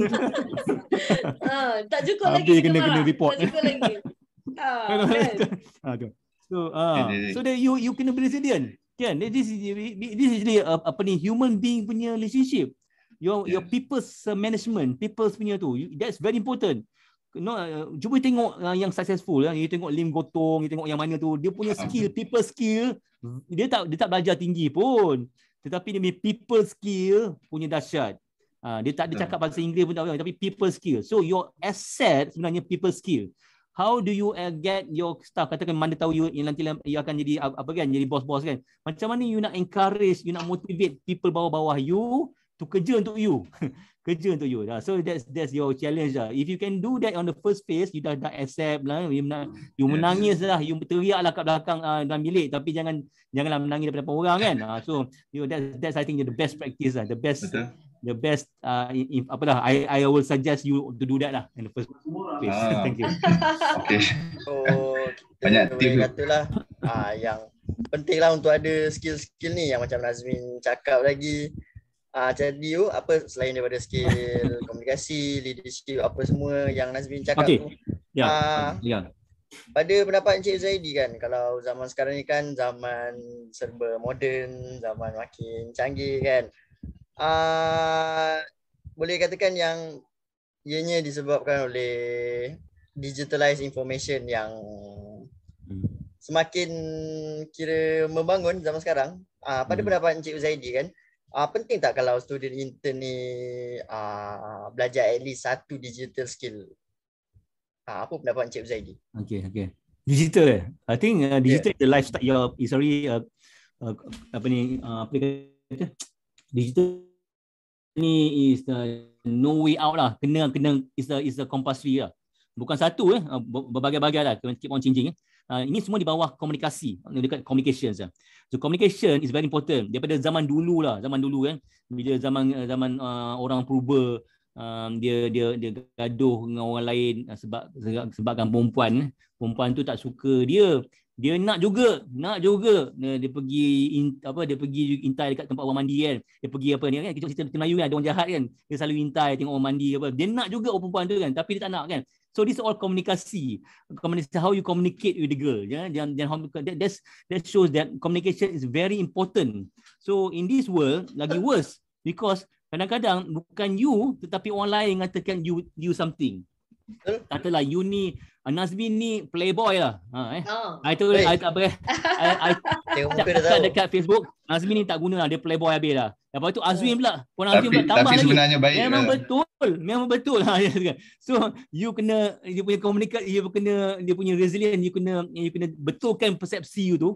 F: Ah, tak cukup lagi.
E: Habis kena kena report.
F: Tak cukup lagi. Ah,
E: ah tu. So ah so that you you kena be resilient. Kan? This is this is really uh, apa ni, human being punya relationship. Your yeah. your people's uh, management, people's punya tu, you, that's very important. No, uh, cuba tengok uh, yang successful, uh, you tengok Lim Gotong, you tengok yang mana tu, dia punya skill, people skill, dia tak dia tak belajar tinggi pun, tetapi dia punya people skill punya dahsyat. Uh, dia tak dia cakap bahasa Inggeris pun tak boleh, tapi people skill. So your asset sebenarnya people skill. How do you uh, get your staff, katakan mana tahu you yang nanti you akan jadi apa kan, jadi bos-bos kan. Macam mana you nak encourage, you nak motivate people bawah-bawah you to kerja untuk you. Kerja untuk you. So that's that's your challenge lah. If you can do that on the first phase, you dah dah accept lah, you, menang, you menangis lah, you teriak lah kat belakang uh, dalam bilik, tapi jangan janganlah menangis daripada orang kan. Uh, so you that's that's I think the best practice lah, the best Betul. the best uh, if, apalah I I will suggest you to do that lah in the first phase. Ah. Thank you.
H: Okay. So banyak tips katalah ah yang pentinglah untuk ada skill-skill ni yang macam Nazmin cakap lagi. Ah, jadi you apa selain daripada skill komunikasi, leadership, apa semua yang Nazmin cakap
E: okay.
H: tu.
E: Ya. Yeah.
H: Ah,
E: yeah.
H: Pada pendapat Encik Uzaidi kan, kalau zaman sekarang ni kan zaman serba moden, zaman makin canggih kan. Ah, boleh katakan yang ianya disebabkan oleh digitalized information yang semakin kira membangun zaman sekarang. Ah, pada hmm. pendapat Encik Uzaidi kan, Uh, penting tak kalau student intern ni uh, belajar at least satu digital skill? Uh, apa pendapat Encik Uzaidi?
E: Okay, okay. Digital eh? I think uh, digital yeah. is the lifestyle. Your is already uh, uh, apa ni? Uh, apa kata? Digital ni is the no way out lah. Kena kena is the is the compulsory lah. Bukan satu eh, berbagai-bagai lah. Keep on changing eh. Uh, ini semua di bawah komunikasi, dekat communications lah. So communication is very important. Daripada zaman dulu lah, zaman dulu kan, bila zaman zaman uh, orang purba, um, dia dia dia gaduh dengan orang lain sebab sebabkan perempuan, perempuan tu tak suka dia. Dia nak juga, nak juga dia pergi in, apa dia pergi intai dekat tempat orang mandi kan. Dia pergi apa ni kan, kita cerita Melayu kan, ada orang jahat kan. Dia selalu intai tengok orang mandi apa. Dia nak juga orang perempuan tu kan, tapi dia tak nak kan. So this is all komunikasi. Komunikasi, how you communicate with the girl. Ya, dan dan that that shows that communication is very important. So in this world lagi worse because kadang-kadang bukan you tetapi orang lain mengatakan you you something. Katalah you ni uh, Nazmeen ni playboy lah. Ha, eh.
F: Oh.
E: I tu I tak apa. I, I
H: Tengok muka dah
E: cakap
H: tahu.
E: dekat Facebook, Nazmeen ni tak guna lah, dia playboy habis lah. Lepas tu Azwin pula, pun Azwin
D: Tapi,
E: pula tambah
D: tapi
E: lagi.
D: sebenarnya baik
E: Memang
D: lah.
E: betul, memang betul. So you kena dia punya komunikasi, you kena dia punya resilient, you kena you kena betulkan persepsi you tu.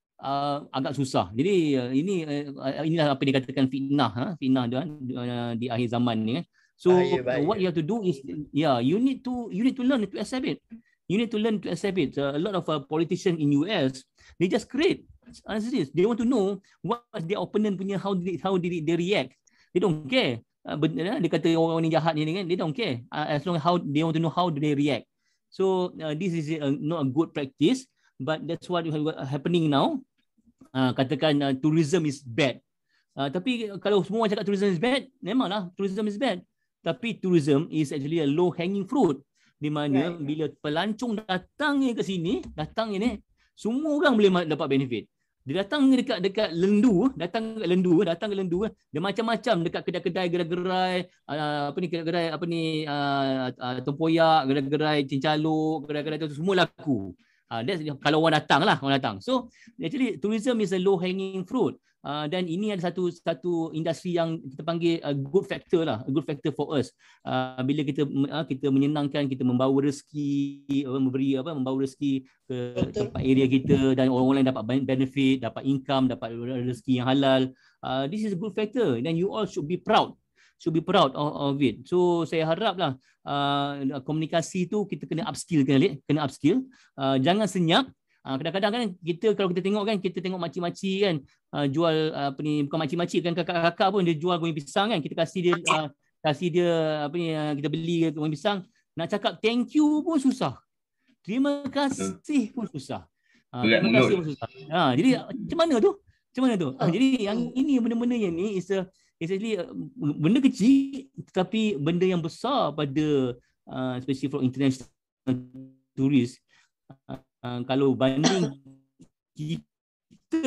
E: Uh, agak susah. Jadi uh, ini uh, inilah apa dikatakan fitnah, ha? Fitnah dia uh, di akhir zaman ni kan. So
H: Bahaya, bahaya.
E: what you have to do is yeah, you need to you need to learn to accept it. You need to learn to accept it. Uh, a lot of uh, politicians in U S, they just create as it is. They want to know what their opponent punya how did how did they react. They don't care. Uh, benar, dia kata orang ni jahat ni kan, they don't care. Uh, as long as how they want to know how do they react. So uh, this is uh, not a good practice, but that's what is happening now. Uh, katakan uh, tourism is bad. Uh, tapi kalau semua orang cakap tourism is bad, memanglah tourism is bad. Tapi tourism is actually a low hanging fruit. Di mana right. bila pelancong datang ke sini, datang ni, semua orang boleh dapat benefit. Dia datang dekat dekat lendu, datang dekat lendu, datang ke lendu, dia macam-macam dekat kedai-kedai gerai-gerai, uh, apa ni kedai-kedai apa ni uh, uh, tempoyak, gerai-gerai cincaluk, gerai-gerai tu semua laku. Uh, that's, kalau orang datang lah, orang datang. So actually tourism is a low hanging fruit. Uh, dan ini ada satu satu industri yang kita panggil a good factor lah, a good factor for us. Uh, bila kita uh, kita menyenangkan, kita membawa rezeki, uh, memberi apa, membawa rezeki ke tempat area kita dan orang-orang lain dapat benefit, dapat income, dapat rezeki yang halal. Uh, this is a good factor. Dan you all should be proud. Should be proud of, of it. So saya haraplah uh, komunikasi tu kita kena upskill, kena kena upskill. Uh, jangan senyap. Uh, kadang-kadang kan kita kalau kita tengok kan, kita tengok makcik-makcik kan uh, jual uh, apa ni, bukan makcik-makcik kan, kakak-kakak pun dia jual goreng pisang kan, kita kasih dia uh, kasih dia apa ni, uh, kita beli goreng pisang, nak cakap thank you pun susah. Terima kasih pun susah. Uh, terima kasih pun susah. Ha, jadi macam mana tu? Macam mana tu? Uh, jadi yang ini benda-benda yang ni is a is actually uh, benda kecil tetapi benda yang besar pada uh, especially for international tourists. Uh, Uh, kalau banding kita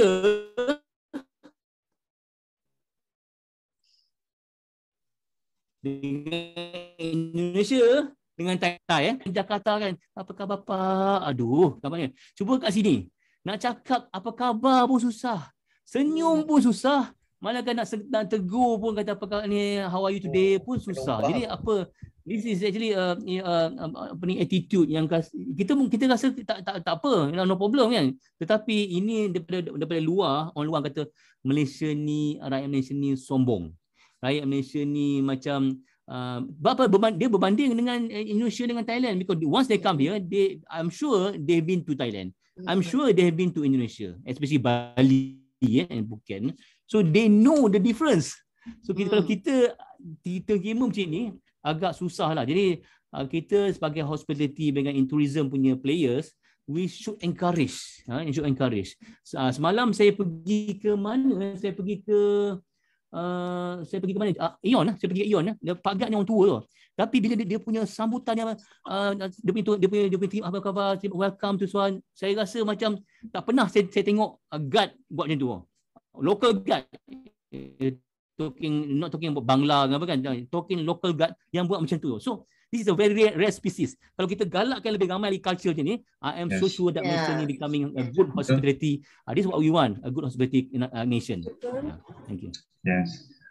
E: dengan Indonesia, dengan Thai, eh, Jakarta kan, apa khabar Pak? Aduh, kabarnya. Cuba kat sini, nak cakap apa khabar pun susah, senyum pun susah, malah kan nak, nak tegur pun kata apa khabar ni, how are you today pun susah. Jadi apa? This is actually uh, uh, apa ni attitude yang kita kita rasa tak tak tak apa, no problem kan. Tetapi ini daripada daripada luar, orang luar kata Malaysia ni, rakyat Malaysia ni sombong. Rakyat Malaysia ni macam uh, apa dia berbanding dengan Indonesia dengan Thailand, because once they come here, they I'm sure they've been to Thailand. I'm sure they've been to Indonesia, especially Bali yeah, and Phuket. So they know the difference. So kita, hmm. kalau kita kita terima macam ni agak susah lah. Jadi uh, kita sebagai hospitality dengan in tourism punya players, we should encourage. Ha, we should encourage. Uh, semalam saya pergi ke mana? Saya pergi ke uh, saya pergi ke mana? Uh, Ion lah. Saya pergi ke Ion lah. Pak Gad ni orang tua tu. Tapi bila dia, dia punya sambutan yang uh, dia punya dia punya dia punya apa khabar, welcome to Swan, saya rasa macam tak pernah saya, saya tengok uh, guard buat macam tu. Local guard. Talking, not talking about Bangla apa kan, talking local guard yang buat macam tu. So this is a very rare, rare species. Kalau kita galakkan lebih ramai di culture macam ni, I am yes. so sure that yeah. Malaysia ni becoming a good hospitality. Uh, this is what we want, a good hospitality uh, nation. Yeah. Thank you.
D: Yes.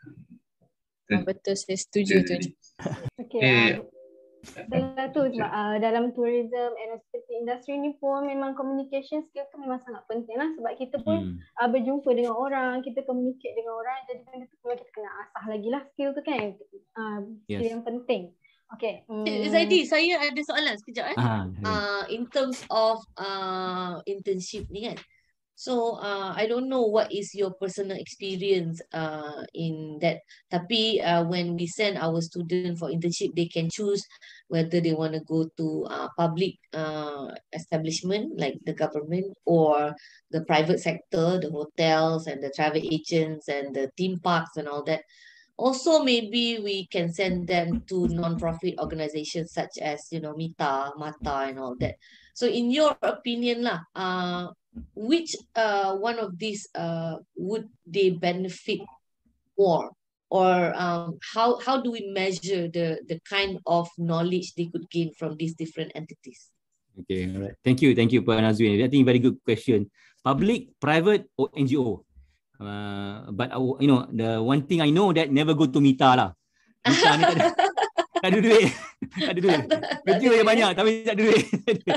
G: Oh, betul, saya setuju tu.
I: Okay. Eh. Dalam tu sebab uh, dalam tourism and hospitality industry ni pun memang communication skill tu memang sangat penting lah, sebab kita pun hmm. uh, berjumpa dengan orang, kita communicate dengan orang, jadi benda tu memang kita kena asah lagi lah skill tu kan, uh, skill yes. yang penting. Okay. Um,
F: Uzaidi, saya ada soalan sekejap eh. Ah, uh, in terms of uh, internship ni kan. So uh, I don't know what is your personal experience uh, in that. Tapi uh, when we send our student for internship, they can choose whether they want to go to uh, public uh, establishment like the government or the private sector, the hotels and the travel agents and the theme parks and all that. Also, maybe we can send them to non-profit organizations such as, you know, Mita, Mata and all that. So in your opinion lah, uh, which uh, one of these uh, would they benefit more? or um, how how do we measure the the kind of knowledge they could gain from these different entities?
E: Okay, all right. Thank you, thank you, Puan Azwin. I think very good question. Public, private, or N G O? Uh, but uh, you know, the one thing I know that never go to Mita lah. Mita ni tak ada, tak ada duit, tak ada duit. Kerja yang banyak tapi tak ada duit.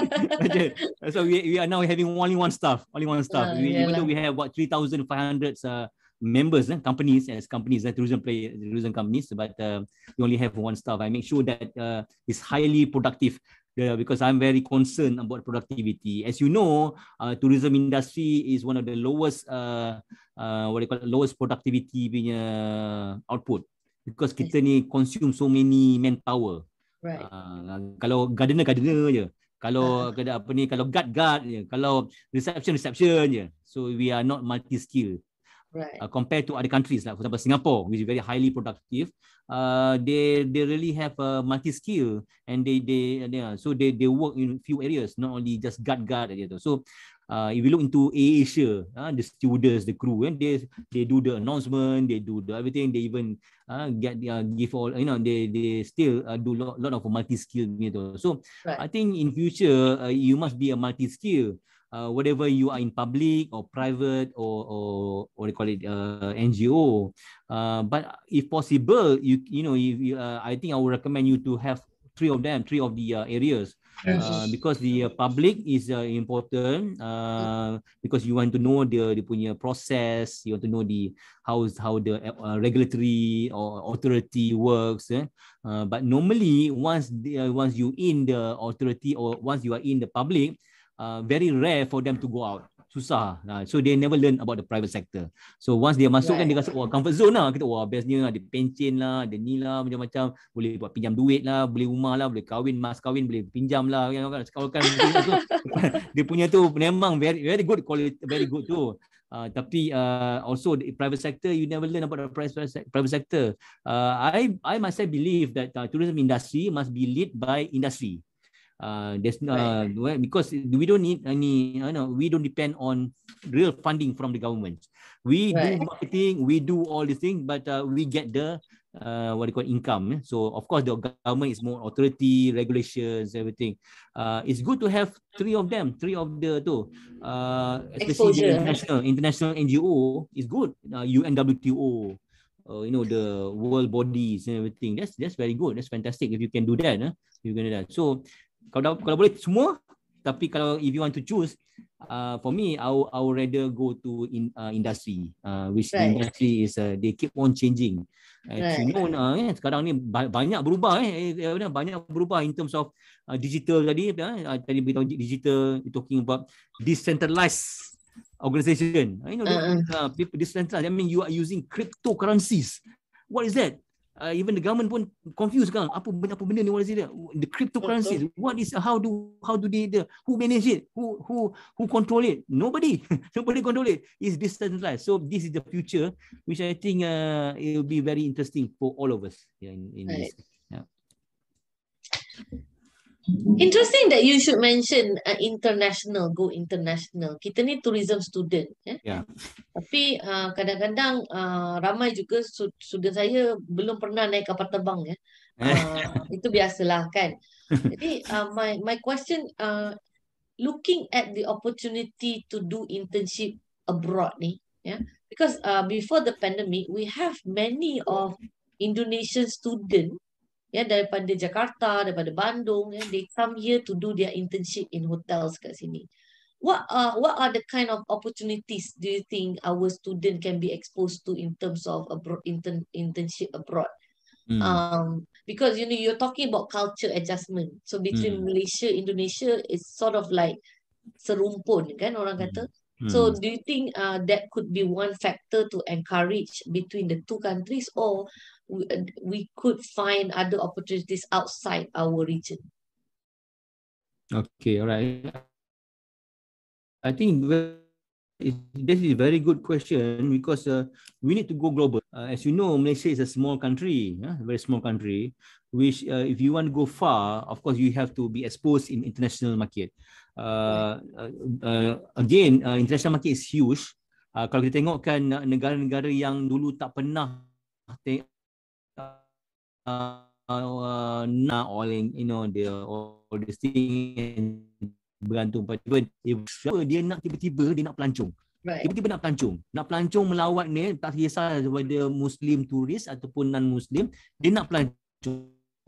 E: So we we are now having only one staff, only one staff.
F: Uh,
E: we, even though we have what three thousand five hundred uh, members, eh, companies as companies, eh, tourism play tourism companies, but uh, we only have one staff. I make sure that uh, it's highly productive. Yeah, because I'm very concerned about productivity. As you know, uh, tourism industry is one of the lowest, uh, uh, what do you call it, lowest productivity punya output. Because kita ni consume so many manpower.
F: Right.
E: Uh, kalau gardener gardener je, kalau uh. apa ni, kalau guard guard je, kalau reception reception je. So we are not multi skill.
F: Right.
E: Uh, compared to other countries like for example Singapore, which is very highly productive, uh, they they really have a multi skill and they they yeah, so they they work in few areas, not only just guard guard gitu. So uh, if you look into Asia, uh, the stewardess, the crew, and they they do the announcement, they do the everything, they even uh, get uh, give all, you know, they they still uh, do lot lot of multi skill gitu. So right. I think in future uh, you must be a multi skill. Uh, whatever you are in public or private or or what do you call it, uh, N G O, uh, but if possible, you you know, if you, uh, I think I would recommend you to have three of them, three of the uh, areas, yes. uh, because the uh, public is uh, important uh, because you want to know the the punya process, you want to know the how how the uh, regulatory or authority works. Eh? Uh, but normally, once the, uh, once you in the authority or once you are in the public. Uh, very rare for them to go out. Susah. Uh, so they never learn about the private sector. So once dia masuk right. kan dia rasa wah comfort zone lah. Kita wah bestnya ada pencen lah, ada ni lah macam-macam. Boleh buat pinjam duit lah, beli rumah lah, boleh kahwin, mas kahwin, boleh pinjam lah. Kalau kan dia punya tu memang very very good quality, very good tu. Uh, tapi uh, also the private sector, you never learn about the private private sector. Uh, I I myself believe that uh, tourism industry must be led by industry. Uh, there's uh, right. because we don't need any, you know, we don't depend on real funding from the government. We right. do marketing, we do all these things, but uh, we get the uh, what do you call income. So of course the government is more authority, regulations, everything. Uh, it's good to have three of them, three of the two. Uh, especially the international international N G O is good. Uh, U N W T O. Uh, you know, the world bodies and everything. That's that's very good. That's fantastic if you can do that. Huh? You can do that. So kalau kalau boleh semua, tapi kalau if you want to choose, uh, for me, I would, I would rather go to in uh, industry, uh, which right. the industry is uh, they keep on changing. As right. you know, uh, eh, sekarang ni banyak berubah, eh, banyak berubah in terms of uh, digital tadi. Uh, tadi beritahu digital, you're talking about decentralized organization. You know, uh-uh. uh, people decentralized. I mean, you are using cryptocurrencies. What is that? Uh, even the government pun confused kan, apa benda apa benda ni, what is it? The cryptocurrencies, what is, how do how do they, the, who manage it, who who who control it? Nobody. Nobody control it. It's decentralized. So this is the future, which I think uh, it will be very interesting for all of us in, in right. this. Yeah.
F: Interesting that you should mention uh, international, go international. Kita ni tourism student, eh?
E: Yeah.
F: Tapi uh, kadang-kadang uh, ramai juga student saya belum pernah naik kapal terbang, ya. Uh, itu biasalah kan. Jadi uh, my my question, uh, looking at the opportunity to do internship abroad ni, yeah, because uh, before the pandemic we have many of Indonesian student. Ya, daripada Jakarta, daripada Bandung, ya, they come here to do their internship in hotels kat sini. What are what are the kind of opportunities do you think our student can be exposed to in terms of abroad intern internship abroad? Mm. Um, because you know you're talking about culture adjustment. So between mm. Malaysia, Indonesia is sort of like serumpun, kan orang kata. Mm. So do you think uh, that could be one factor to encourage between the two countries, or we, we could find other opportunities outside our region?
E: Okay, all right. I think this is a very good question because uh, we need to go global. Uh, as you know, Malaysia is a small country, yeah? a very small country, which uh, if you want to go far, of course, you have to be exposed in international market. Uh, uh, uh, again, uh, international market is huge. Uh, kalau kita tengokkan uh, negara-negara yang dulu tak pernah take uh, uh, not all in, you know, the all this thing bergantung pada dia nak tiba-tiba dia nak pelancong.
F: Right.
E: Tiba-tiba nak pelancong. Nak pelancong melawat ni, tak kisah whether Muslim turis ataupun non-Muslim, dia nak pelancong.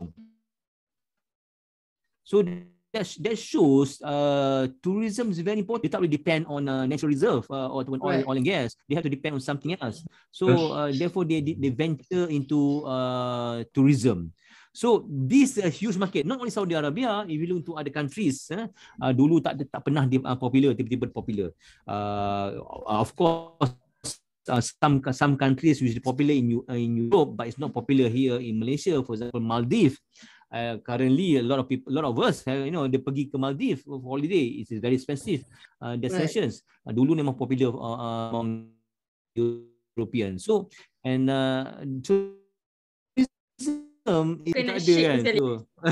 E: So that, that shows uh, tourism is very important. They tak boleh depend on uh, natural reserve uh, or oil,
F: Right.
E: oil and gas. They have to depend on something else. So uh, therefore they they venture into uh, tourism. So this a uh, huge market, not only Saudi Arabia, if you look to other countries, eh, uh, dulu tak tak pernah di, uh, popular, tiba-tiba popular. Uh, of course, uh, some some countries which is popular in uh, in Europe, but it's not popular here in Malaysia. For example, Maldives. Uh, currently, a lot of people, a lot of us, uh, you know, they pergi ke Maldives for holiday. It is very expensive uh, destinations. Right. Uh, dulu memang popular uh, among Europeans. So and uh, so. Um, it ada kan. So,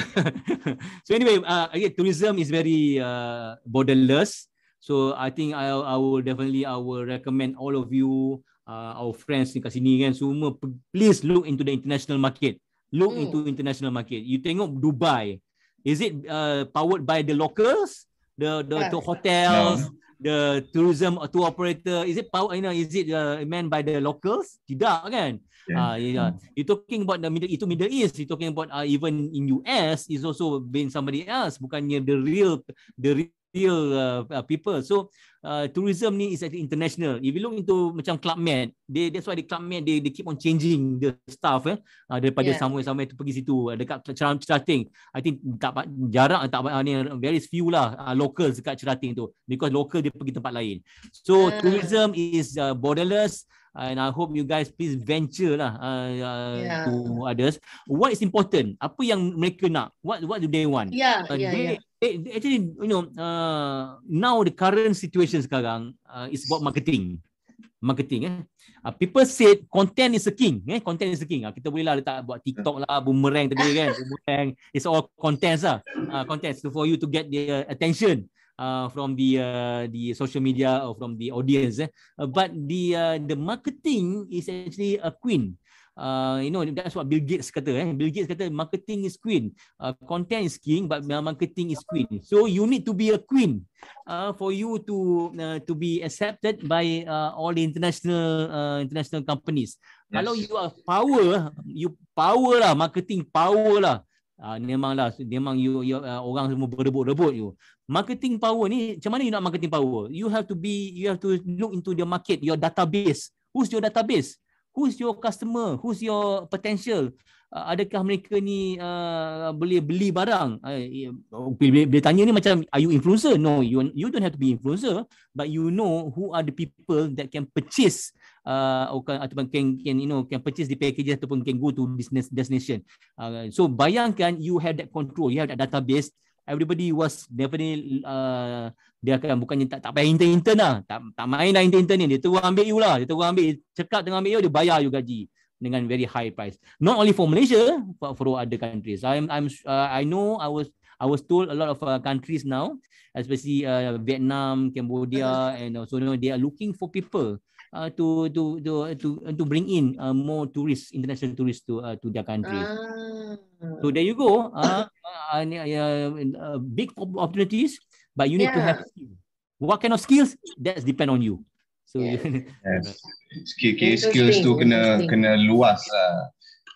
E: so anyway, uh, again, tourism is very uh, borderless. So I think I I will definitely I will recommend all of you, uh, our friends kat sini kan, semua please look into the international market. Look mm. into international market. You tengok Dubai, is it uh, powered by the locals, the the, the hotels, no. the tourism tour operator? Is it power? You know, is it uh, manned by the locals? Tidak kan? Ah, yeah. yeah. You talking about the Middle, itu Middle East. You talking about uh, even in U S is also being somebody else. Bukannya the real, the real uh, people. So uh, tourism ni is actually international. If you look into macam Club Med, they that's why the Club Med they they keep on changing the staff eh uh, daripada yeah. somewhere-somewhere tu pergi situ dekat Cerating. I think tak jarang tak uh, ni very few lah uh, locals dekat Cerating tu because local dia pergi tempat lain. So uh. tourism is uh, borderless. And I hope you guys please venture lah uh, uh, yeah. to others. What is important? Apa yang mereka nak? What what do they want?
F: Yeah,
E: uh,
F: yeah,
E: they,
F: yeah.
E: They, they actually, you know, uh, now the current situation sekarang uh, is about marketing. Marketing eh. Uh, people said content is the king. Eh, content is the king. Uh, kita boleh lah letak buat TikTok lah, boomerang tadi kan. Boomerang. It's all contents lah. Uh, contents so for you to get their attention. Uh, from the uh, the social media or from the audience, eh? uh, but the uh, the marketing is actually a queen. Uh, you know, that's what Bill Gates kata. Eh? Bill Gates kata marketing is queen, uh, content is king, but marketing is queen. So you need to be a queen uh, for you to uh, to be accepted by uh, all the international uh, international companies. Yes. Kalau you are power, you power lah, marketing power lah. Uh, memanglah, memang you, you uh, orang semua berebut-rebut you. Marketing power ni, macam mana you nak marketing power? You have to be, you have to look into the market, your database. Who's your database? Who's your customer? Who's your potential? Uh, adakah mereka ni uh, boleh beli barang? Uh, bila, bila tanya ni macam, are you influencer? No, you you don't have to be influencer, but you know who are the people that can purchase uh, ataupun can, can you know can purchase the packages ataupun can go to business destination. Uh, so bayangkan you have that control, you have that database. Everybody was definitely uh, dia akan bukannya tak tak payah intern-intern lah, tak tak main lah intern-intern ni, dia terus ambil you lah, dia terus ambil cekap tengah ambil you, dia bayar you gaji dengan very high price. Not only for Malaysia, but for other countries. I'm I'm uh, I know I was I was told a lot of uh, countries now, especially uh, Vietnam, Cambodia, and also you know, they are looking for people uh, to to to to to bring in uh, more tourists, international tourists to uh, to their countries. Ah. So there you go. Uh, uh, uh, uh, big opportunities, but you need yeah. to have skills. What kind of skills? That depend on you. So yes.
D: yes. Skill, skills tu kena kena luas lah.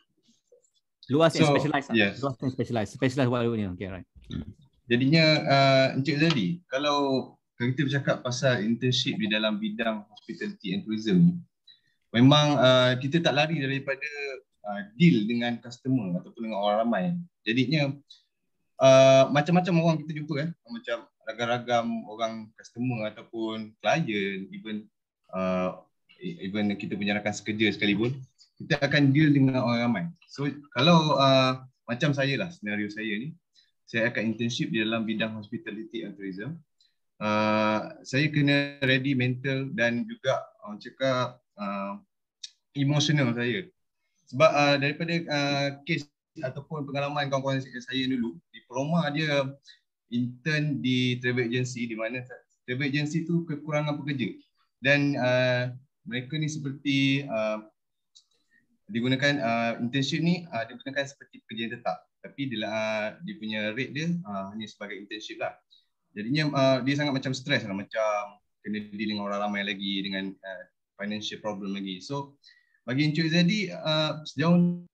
E: Luas
D: so,
E: and specialized.
D: Yes.
E: Luas and specialized. Specialized whatever ni. Okay, right.
D: Jadinya uh, Encik Uzaidi, kalau kita bercakap pasal internship di dalam bidang hospitality and tourism ni, memang uh, kita tak lari daripada uh, deal dengan customer ataupun dengan orang ramai. Jadinya uh, macam-macam orang kita jumpa kan, macam ragam-ragam orang customer ataupun client, even Uh, even kita punya rakan sekerja sekalipun, kita akan deal dengan orang ramai. So kalau uh, macam saya lah, senario saya ni, saya akan internship di dalam bidang hospitality and tourism. Uh, saya kena ready mental dan juga orang cakap uh, emotional saya. Sebab uh, daripada uh, case ataupun pengalaman kawan-kawan saya dulu, diploma dia intern di travel agency, di mana travel agency tu kekurangan pekerja. Dan uh, mereka ni seperti uh, digunakan uh, internship ni uh, digunakan seperti pekerjaan tetap, tapi dia, uh, dia punya rate dia uh, hanya sebagai internship lah. Jadinya uh, dia sangat macam stres lah, macam kena deal dengan orang ramai lagi, dengan uh, financial problem lagi. So bagi Encik Uzaidi uh, sejauh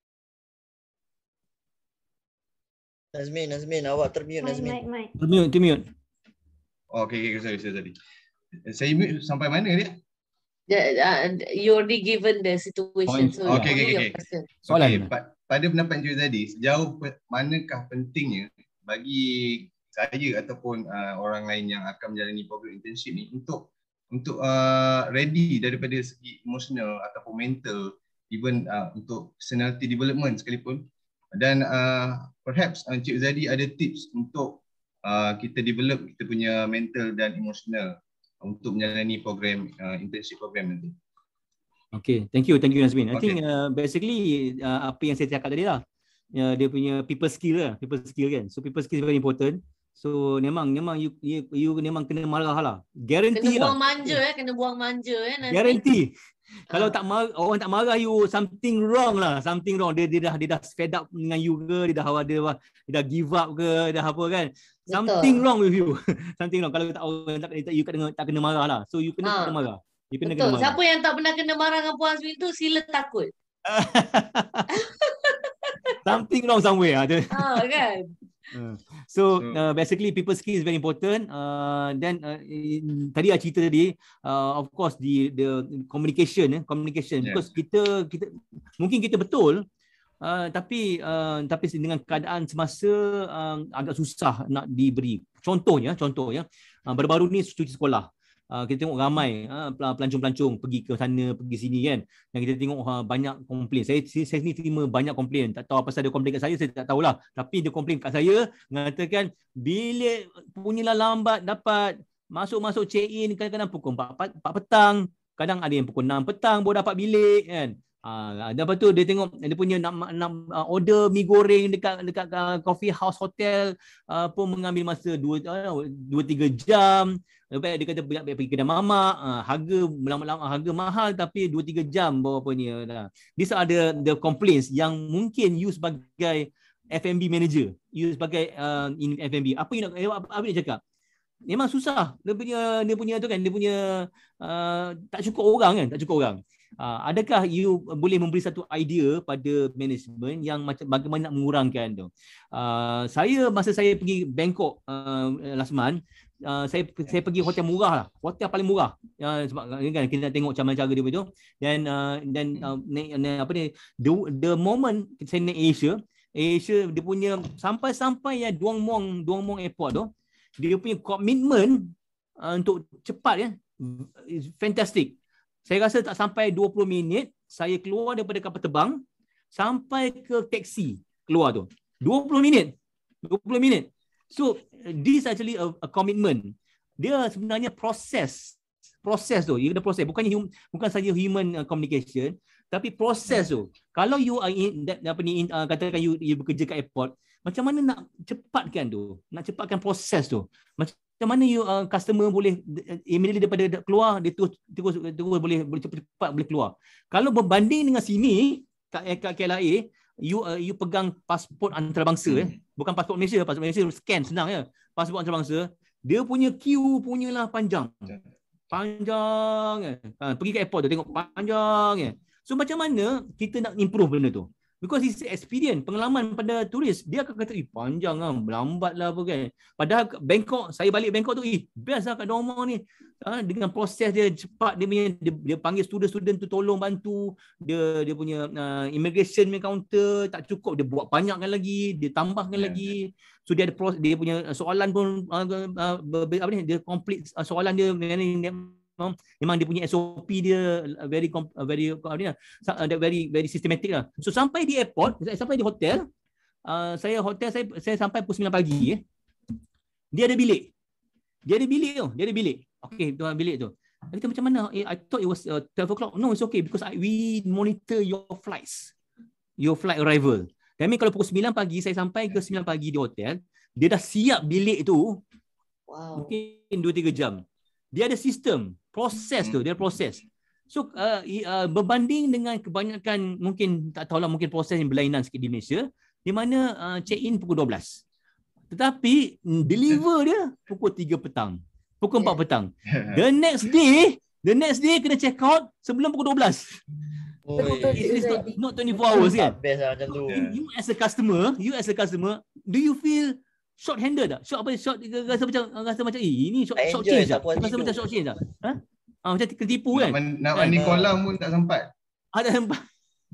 H: Nazmeen, Nazmeen, awak termute Nazmeen.
I: Mic, mic, mic.
E: Termute, termute.
D: Oh, okay, okay, sorry, sorry, sorry. Saya mute sampai mana dia?
F: The, uh, you already given the situation.
E: Point.
F: So
D: Okay, okay,
F: only your
D: okay.
F: question.
E: Soalan.
D: Okay, pa- pada pendapat Encik Uzaidi, sejauh pe- manakah pentingnya bagi saya ataupun uh, orang lain yang akan menjalani program internship ni untuk untuk uh, ready daripada segi emosional ataupun mental, even uh, untuk personality development sekalipun, dan uh, perhaps Encik Uzaidi ada tips untuk uh, kita develop kita punya mental dan emosional untuk menjalani program uh, internship program nanti.
E: Okay, thank you, thank you Nazmeen. I
D: Okay.
E: think uh, basically uh, apa yang saya cakap tadi lah, uh, dia punya people skill lah, people skill kan. So people skill is very important. So memang memang you you, you memang kena marah lah. Guarantee
F: Kena
E: lah.
F: buang manja eh, kena buang manja eh. Nazmeen.
E: Guarantee.
F: Ah.
E: Kalau tak marah, orang tak marah you, something wrong lah, something wrong. Dia dia dah dia dah fed up dengan you ke, dia dah dia, dah, dia dah give up ke, dah apa kan. Something
F: Betul.
E: wrong with you. Something wrong. Kalau tak orang tak, tak you kena tak kena marah lah. So you kena
F: Ah.
E: kena marah. You kena
F: Betul.
E: kena marah.
F: Siapa yang tak pernah kena marah dengan Puan Azwin tu sila takut.
E: Something wrong somewhere ada.
F: Ah kan.
E: Uh, so uh, basically people skill is very important. Uh, then uh, in, tadi I cerita tadi, uh, of course the the communication, eh, communication.
D: Yeah.
E: Because kita kita mungkin kita betul, uh, tapi uh, tapi dengan keadaan semasa uh, agak susah nak diberi. Contohnya, contohnya uh, baru-baru ni cuti sekolah. Uh, kita tengok ramai uh, pelancong-pelancong pergi ke sana, pergi sini kan. Dan kita tengok uh, banyak komplain. Saya saya ni terima banyak komplain. Tak tahu apa pasal dia komplain kat saya, saya tak tahulah. Tapi dia komplain kat saya, mengatakan bilik punyalah lambat dapat. Masuk-masuk check in kadang-kadang pukul empat, empat petang. Kadang ada yang pukul enam petang baru dapat bilik kan. Ah, uh, lepas tu dia tengok dia punya nak, nak uh, order mi goreng dekat dekat uh, coffee house hotel uh, pun mengambil masa dua tiga jam. Lepas dia kata banyak pergi kedai mamak, uh, harga lama-lama harga mahal tapi dua tiga jam bawa apa ni dah. These are the the complaints yang mungkin you sebagai F and B manager, you sebagai uh, in F and B, apa you nak apa, apa dia cakap? Memang susah. Dia punya dia punya tu kan, dia punya uh, tak cukup orang kan, tak cukup orang. Uh, adakah you boleh memberi satu idea pada management yang macam bagaimana nak mengurangkan tu? Uh, saya masa saya pergi Bangkok uh, last month, uh, saya saya pergi hotel murah lah, hotel paling murah. Uh, sebab kan kita nak tengok macam mana cara dia betul. Dan uh, dan uh, naik, naik, apa ni the, the moment saya naik Asia, Asia dia punya sampai-sampai ya Duong Muang Duong Muang Airport tu, dia punya komitmen uh, untuk cepat ya, is fantastic. Saya rasa tak sampai dua puluh minit saya keluar daripada kapal terbang sampai ke taksi keluar tu. dua puluh minit. dua puluh minit. So this actually a, a commitment. Dia sebenarnya proses. Proses tu, dia proses. Bukannya hum, bukan saja human uh, communication, tapi proses tu. Kalau you are in, that, apa ni uh, katakan you, you bekerja kat airport, macam mana nak cepatkan tu? Nak cepatkan proses tu. Macam Macam mana you uh, customer boleh immediately daripada keluar dia terus terus terus boleh boleh cepat-cepat boleh keluar. Kalau berbanding dengan sini kat kat K L A, you uh, you pegang pasport antarabangsa eh, bukan pasport Malaysia, pasport Malaysia scan senang ya. Pasport antarabangsa, dia punya queue punyalah panjang. Panjang eh. Ha, pergi ke airport tu tengok panjang eh. So macam mana kita nak improve benda tu? Because it's experience, pengalaman pada turis, dia akan kata, eh panjang lah, lambat lah apa kan. Padahal Bangkok, saya balik Bangkok tu, eh best lah kat Norma ni. Ha, dengan proses dia cepat, dia, punya, dia, dia panggil student-student tu tolong bantu. Dia dia punya uh, immigration punya counter, tak cukup, dia buat banyakkan lagi, dia tambahkan yeah. lagi. So dia ada proses, dia punya soalan pun, uh, uh, apa ni, dia complete uh, soalan dia, dia memang dia punya S O P dia very very very very systematic lah. So sampai di airport, sampai di hotel, uh, saya hotel saya saya sampai pukul sembilan pagi eh. Dia ada bilik. Dia ada bilik tu, dia ada bilik. Okey, tu bilik tu. Kita macam mana? Eh, I thought it was uh, twelve o'clock. No, it's okay because I, we monitor your flights. Your flight arrival. Kami kalau pukul sembilan pagi saya sampai ke sembilan pagi di hotel, dia dah siap bilik tu. Wow. Mungkin dua tiga jam. Dia ada sistem, proses tu, dia proses. So uh, uh, berbanding dengan kebanyakan, mungkin tak tahulah, mungkin proses yang berlainan sikit di Malaysia, di mana uh, check in pukul dua belas. Tetapi deliver dia pukul tiga petang, pukul empat petang. The next day, the next day kena check out sebelum pukul dua belas.
F: Oh,
E: it's not, not twenty-four hours kan?
H: Best lah macam tu.
E: You as a customer, you as a customer, do you feel short-handed tak? Short apa? Short, rasa macam rasa macam eh ini short, short change tak? Rasa macam short change tak? Ha? Ah, macam ketipu kan?
D: Nak, nak mandi kolam pun tak sempat.
E: Ada sempat.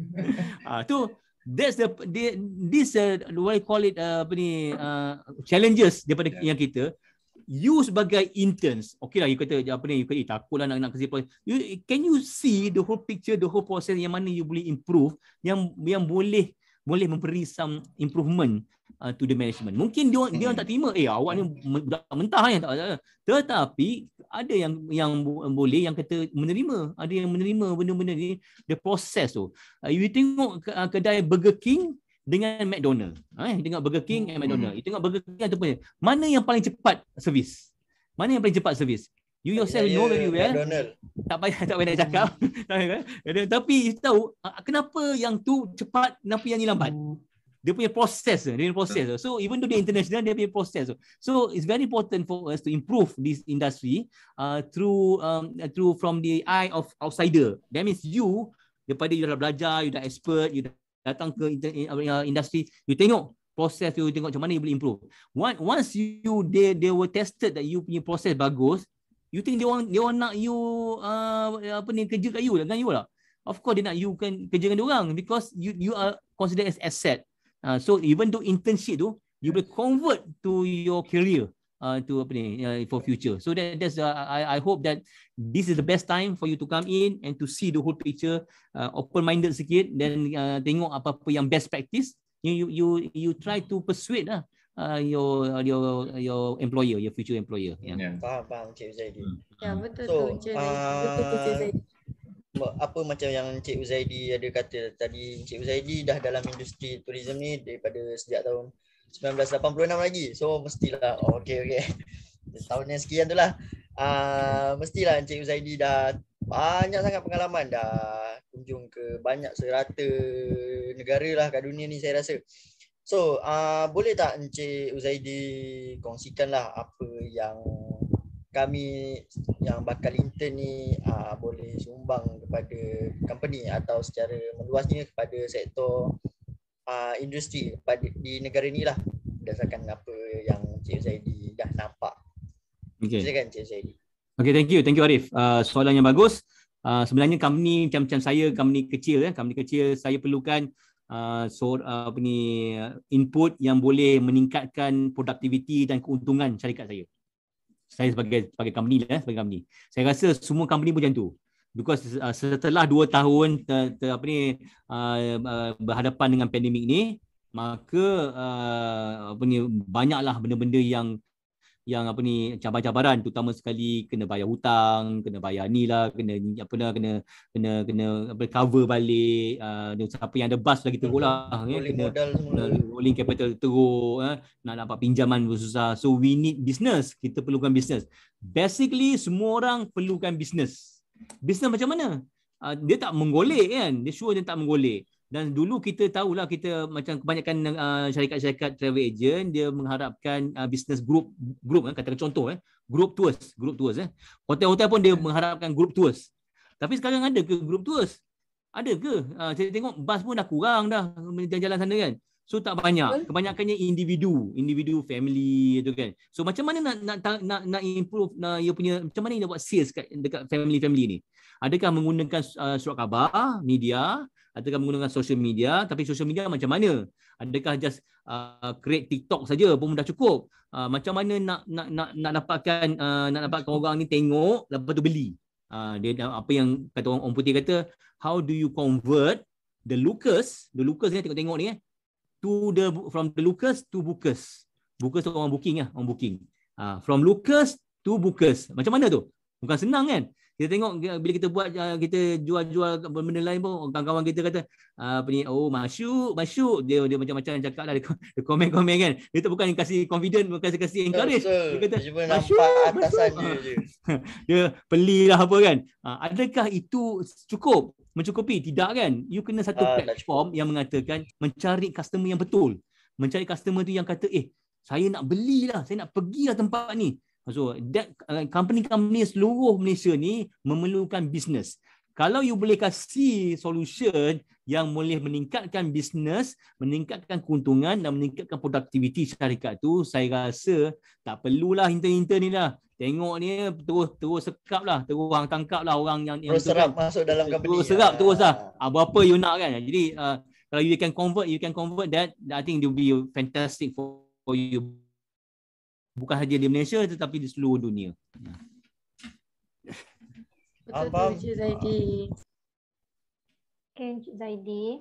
E: Ah, tu that's the, the this uh, what I call it uh, apa ni uh, challenges daripada yeah. yang kita. You sebagai interns, okay lah, you kata apa ni, you kata eh, takutlah nak nak kasi proses. You, can you see the whole picture, the whole process yang mana you boleh improve, yang yang boleh boleh memberi some improvement uh, to the management. Mungkin dia dia orang tak terima, eh awak ni budak mentah kan, tak ada. Tetapi ada yang yang boleh, yang kata menerima, ada yang menerima benda-benda ni, the process tu. Uh, you tengok uh, kedai Burger King dengan McDonald, eh, tengok Burger King and McDonald. You tengok Burger King ataupun mana yang paling cepat servis? Mana yang paling cepat servis? You yourself know very well. Tak payah tak payah nak cakap. Tapi you tahu kenapa yang tu cepat, kenapa yang ni lambat? Dia punya proses, dia punya proses. So even though dia international, dia punya proses. So it's very important for us to improve this industry uh, through um, through from the eye of outsider. That means you, daripada you dah belajar, you dah expert, you dah datang ke industri, you tengok proses tu, you tengok macam mana you boleh improve. Once you they they were tested that you punya proses bagus, you think dia orang dia orang nak you uh, apa ni kerja kat you dengan you lah. Of course dia nak you kan kerja dengan dia orang because you you are considered as asset. Uh, so even though internship tu you boleh convert to your career. Uh, to apa ni uh, for future. So that that's uh, I I hope that this is the best time for you to come in and to see the whole picture, uh, open minded sikit, then uh, tengok apa-apa yang best practice. You you you you try to persuade lah uh, your your your employer, your future employer. Yeah.
H: Yeah. Faham faham Cik Uzaidi.
F: Ya betul
H: so,
F: tu Cik
H: Uzaidi. Uh, apa macam yang Cik Uzaidi ada kata tadi, Cik Uzaidi dah dalam industri tourism ni daripada sejak tahun sembilan belas lapan puluh enam lagi. So mestilah oh, okey okey. Tahun yang sekian tu lah. Uh, mestilah Encik Uzaidi dah banyak sangat pengalaman, dah kunjung ke banyak serata negara lah kat dunia ni saya rasa. So uh, boleh tak Encik Uzaidi kongsikanlah apa yang kami yang bakal intern ni uh, boleh sumbang kepada company atau secara meluasnya kepada sektor Uh, industri pada di negara ni lah berdasarkan apa yang Cik Uzaidi dah nampak.
E: Okay.
H: Silakan Cik Uzaidi.
E: Okay, thank you, thank you Arif. Uh, soalan yang bagus. Uh, sebenarnya company macam-macam saya, company kecil ya, company kecil saya perlukan uh, so, uh, apa ni input yang boleh meningkatkan produktiviti dan keuntungan syarikat saya. Saya sebagai sebagai company lah, sebagai company. Saya rasa semua company pun macam tu. Because uh, setelah dua tahun ter, ter, apa ni uh, uh, berhadapan dengan pandemik ni, maka uh, apa ni banyaklah benda-benda yang yang apa ni cabaran-cabaran, terutama sekali kena bayar hutang, kena bayar ni lah, kena apa lah, kena kena kena apa cover balik, uh, siapa yang ada bas lagi teruk lah, ya, kena rolling capital teruk, eh, nak dapat pinjaman susah. So we need business, kita perlukan business. Basically semua orang perlukan business. Bisnes macam mana? Uh, dia tak menggolek kan? Dia sure dia tak menggolek. Dan dulu kita tahulah, kita macam kebanyakan uh, syarikat-syarikat travel agent dia mengharapkan uh, business group group kan, katakan contoh eh, group tours, group tours eh. Hotel-hotel pun dia mengharapkan group tours. Tapi sekarang ada ke group tours? Ada ke? Uh, saya tengok bas pun dah kurang dah jalan-jalan sana kan. So tak banyak. Kebanyakannya individu, individu family tu kan. So macam mana nak nak nak nak improve nak ia punya, macam mana nak buat sales kat dekat family-family ni? Adakah menggunakan uh, surat khabar, media, ataukah menggunakan social media? Tapi social media macam mana? Adakah just uh, create TikTok saja pun dah cukup? Uh, macam mana nak nak nak nak dapatkan uh, nak dapatkan orang ni tengok lepas tu beli? Uh, dia apa yang kata orang, orang putih kata, how do you convert the lookers, the lookers ni tengok-tengok ni eh, to the from the lookers to bookers. Bookers tu orang booking lah, orang booking. Uh, from lookers to bookers. Macam mana tu? Bukan senang kan? Kita tengok bila kita buat kita jual-jual benda lain pun kawan-kawan kita kata apa ni, oh masyuk, masyuk. Dia dia macam-macam cakap lah, dia komen-komen kan. Dia tu bukan kasih confident, bukan kasih, kasih encourage.
H: Betul.
E: Dia kata
H: Dia cuma
E: masyuk,
H: nampak atasan
E: masyuk.
H: dia je.
E: Dia pelilah apa kan. Adakah itu cukup? Mencukupi? Tidak kan? You kena satu
H: Ah,
E: platform yang mengatakan mencari customer yang betul. Mencari customer tu yang kata, eh saya nak belilah, saya nak pergilah tempat ni. So that uh, company-company seluruh Malaysia ni memerlukan bisnes. Kalau you boleh kasih solution yang boleh meningkatkan bisnes, meningkatkan keuntungan dan meningkatkan produktiviti syarikat tu, saya rasa tak perlulah intern-intern ni lah. Tengok ni terus terus sekap lah, terus orang tangkap lah orang yang
H: Terus
E: yang
H: serap
E: kan.
H: masuk dalam company.
E: Terus serap terus lah. Ah, berapa you nak kan. Jadi uh, kalau you can convert, you can convert that, I think it will be fantastic for, for you. Bukan saja di Malaysia tetapi di seluruh dunia.
B: Betul tu Encik Uzaidi.
I: Okay, Encik Uzaidi.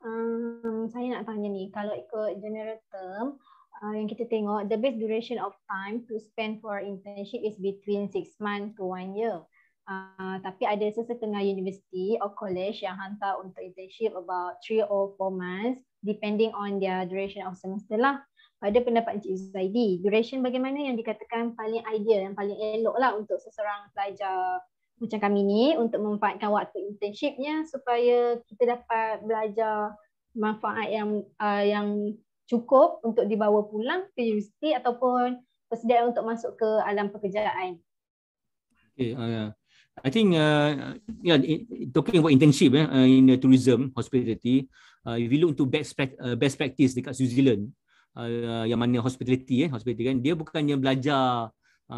I: Um, saya nak tanya ni, kalau ikut general term, uh, yang kita tengok, the best duration of time to spend for internship is between six months to one year. Uh, tapi ada sesetengah universiti or college yang hantar untuk internship about three or four months depending on their duration of semester lah. Pada pendapat Encik Uzaidi, duration bagaimana yang dikatakan paling ideal, yang paling elok lah untuk seseorang pelajar macam kami ni untuk memanfaatkan waktu internshipnya supaya kita dapat belajar manfaat yang uh, yang cukup untuk dibawa pulang ke universiti ataupun persediaan untuk masuk ke alam pekerjaan.
E: Okay, uh, I think uh, yeah, talking about internship eh, uh, in the tourism, hospitality, uh, if you look to best, uh, best practice dekat New Zealand, uh, yang mana hospitality, eh, hospitality kan, dia bukannya belajar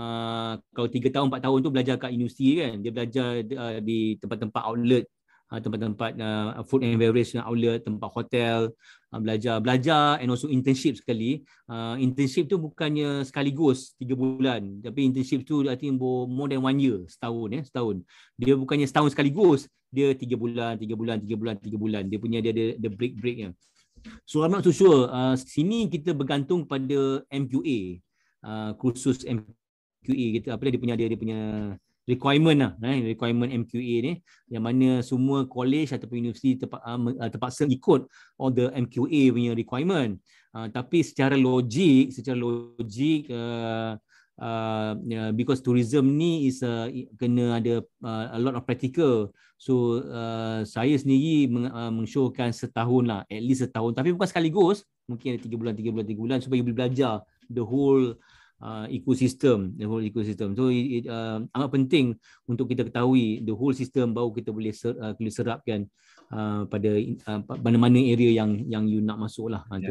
E: Uh, kalau tiga tahun, empat tahun tu belajar kat universiti kan. Dia belajar uh, di tempat-tempat outlet, uh, tempat-tempat uh, food and beverage outlet, tempat hotel, uh, belajar belajar and also internship sekali. Uh, internship tu bukannya sekaligus tiga bulan, tapi internship tu I think more than one year, setahun eh, setahun. Dia bukannya setahun sekaligus, dia tiga bulan, tiga bulan, tiga bulan, tiga bulan. Dia punya dia ada the break-breaknya. So I'm not so sure. Uh, sini kita bergantung pada M Q A, uh, kursus M Q A. Q A kita apa dia punya dia, dia punya requirement lah, eh, requirement M Q A ni yang mana semua college ataupun universiti terpa, uh, terpaksa ikut all the M Q A punya requirement. Uh, tapi secara logik, secara logik uh, uh, yeah, because tourism ni is uh, kena ada uh, a lot of practical. So uh, saya sendiri meng, uh, mensyorkan setahun lah, at least setahun. Tapi bukan sekaligus, mungkin ada tiga bulan, tiga bulan, tiga bulan supaya boleh belajar the whole Uh, ecosystem, the whole ecosystem. So it, it uh, amat penting untuk kita ketahui the whole system baru kita boleh ser, uh, boleh serapkan uh, pada uh, mana-mana area yang yang you nak masuk lah. Ha, tu.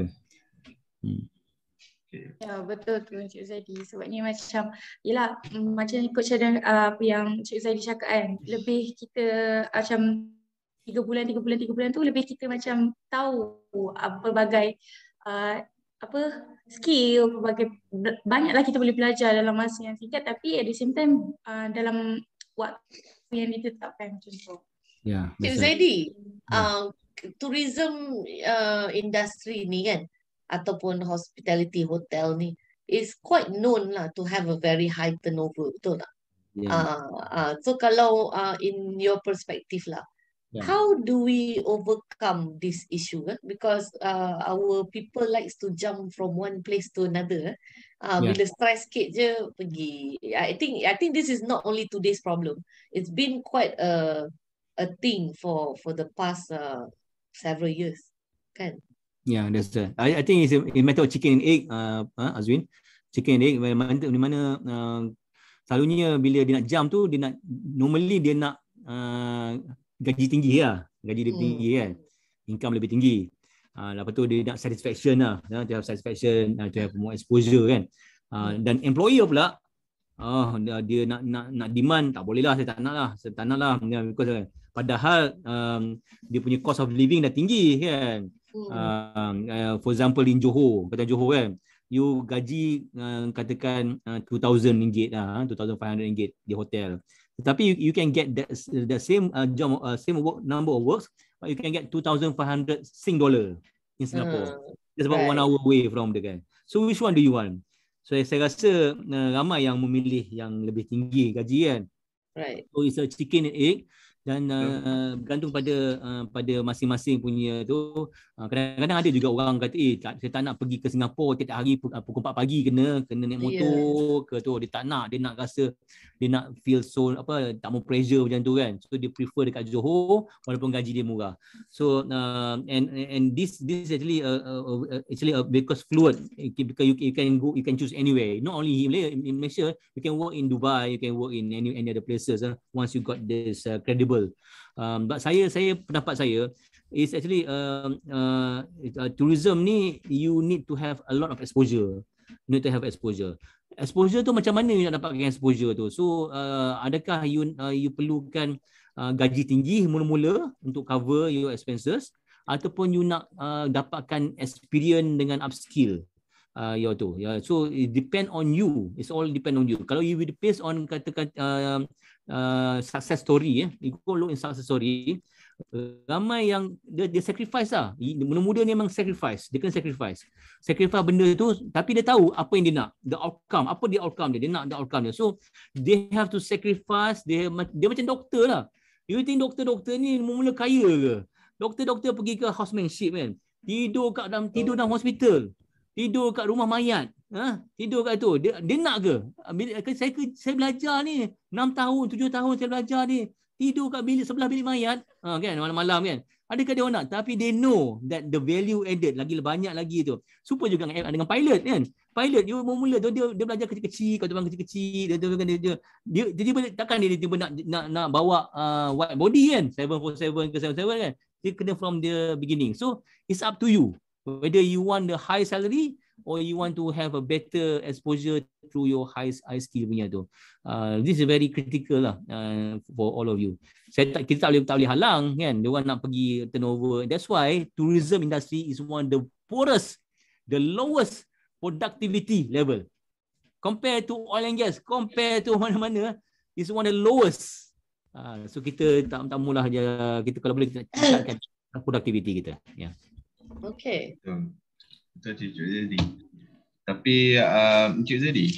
E: Hmm.
B: Ya, betul tu Encik Uzaidi. Sebabnya macam, yelah, macam ikut cara uh, apa yang Encik Uzaidi cakap kan, lebih kita uh, macam tiga bulan, tiga bulan, tiga bulan tu lebih kita macam tahu uh, pelbagai uh, apa skill, pelbagai banyaklah kita boleh belajar dalam masa yang singkat, tapi at the same time uh, dalam waktu yang ditetapkan macam tu.
E: Ya,
F: Cik Uzaidi, uh, tourism uh, industry ni kan, ataupun hospitality hotel ni is quite known lah to have a very high turnover, betul tak?
E: Yeah.
F: Uh, uh, so kalau uh, in your perspective lah, yeah, how do we overcome this issue? Eh? Because uh, our people likes to jump from one place to another. Uh, yeah. Bila stress sikit je pergi. I think I think this is not only today's problem. It's been quite a a thing for for the past uh, several years, kan?
E: Yeah, that's that. I I think it's a, a matter of chicken and egg, uh, uh, Azwin. Chicken and egg, di mana, di mana uh, selalunya bila dia nak jump tu, dia nak normally dia nak uh, gaji tinggi lah, gaji lebih hmm. tinggi kan, income lebih tinggi. Uh, lepas tu dia nak satisfaction lah, uh, to have satisfaction, uh, to have more exposure kan. Uh, dan employer pula, oh, dia, dia nak nak nak demand, tak boleh lah, saya tak nak lah, saya tak nak lah. Because, uh, padahal um, dia punya cost of living dah tinggi kan. Hmm. Uh, uh, for example in Johor, kata Johor kan, you gaji uh, katakan uh, two thousand ringgit lah, two thousand five hundred ringgit di hotel. Tetapi you, you can get that the same uh, job, uh, same work, number of works, but you can get two thousand five hundred Sing dollar in Singapore. Uh, It's about right. one hour away from the kan. So which one do you want? So saya rasa uh, ramai yang memilih yang lebih tinggi gaji kan.
F: Right.
E: So it's a chicken and egg. Dan uh, bergantung pada uh, pada masing-masing punya tu. Uh, kadang-kadang ada juga orang kata, eh tak, saya tak nak pergi ke Singapura tiap hari uh, pukul empat pagi kena kena naik motor yeah. ke tu. Dia tak nak, dia nak rasa, dia nak feel so apa, tak mau pressure macam tu kan. So dia prefer dekat Johor walaupun gaji dia murah. So uh, and and this this actually uh, uh, actually uh, because fluid, because you, you can go, you can choose anywhere. Not only in, in Malaysia, you can work in Dubai, you can work in any any other places uh, once you got this uh, credible. Um, but saya saya pendapat saya is actually uh, uh, uh, tourism ni you need to have a lot of exposure. You need to have exposure. Exposure tu macam mana you nak dapatkan exposure tu? So uh, adakah you uh, you perlukan uh, gaji tinggi mula-mula untuk cover your expenses, ataupun you nak uh, dapatkan experience dengan upskill? Uh, ya tu. Yeah. So it depend on you. It's all depend on you. Kalau you will based on kata-kata uh, uh, success story, eh, you go look in success story, ramai yang dia, dia sacrifice lah. Muda-muda ni memang sacrifice. Dia kena sacrifice. Sacrifice benda tu, tapi dia tahu apa yang dia nak. The outcome. Apa dia outcome dia. Dia nak the outcome dia. So they have to sacrifice. Dia, dia macam doktor lah. You think doktor-doktor ni mula-mula kaya ke? Doktor-doktor pergi ke housemanship kan. Tidur kat dalam, tidur dalam hospital. Tidur kat rumah mayat, ha? Tidur kat tu. Dia, dia nak ke? Saya, saya belajar ni, enam tahun, tujuh tahun saya belajar ni, tidur kat bilik sebelah bilik mayat, ha, kan, malam-malam kan. Adakah dia orang nak? Tapi they know that the value added lagi banyak lagi tu. Super juga dengan, dengan pilot kan. Pilot dia mula-mula tu dia, dia belajar kecil-kecil, kat terbang kecil-kecil, dia dia dia dia, dia, dia takkan dia tiba nak nak nak bawa uh, white body kan, tujuh empat tujuh ke tujuh tujuh kan. Dia kena from the beginning. So it's up to you. Whether you want the high salary or you want to have a better exposure through your high high skill punya tu. Uh, this is very critical lah uh, for all of you. Saya tak, kita tak boleh tak boleh halang kan. Dia orang nak pergi turnover. That's why tourism industry is one of the poorest, the lowest productivity level. Compared to oil and gas, compared to mana-mana, is one of the lowest. Uh, so kita tak tak mula je, kita kalau boleh kita tingkatkan productivity kita. Ya. Yeah.
F: Okay.
D: Betul. Betul Cik Uzaidi. Tapi uh, Cik Uzaidi,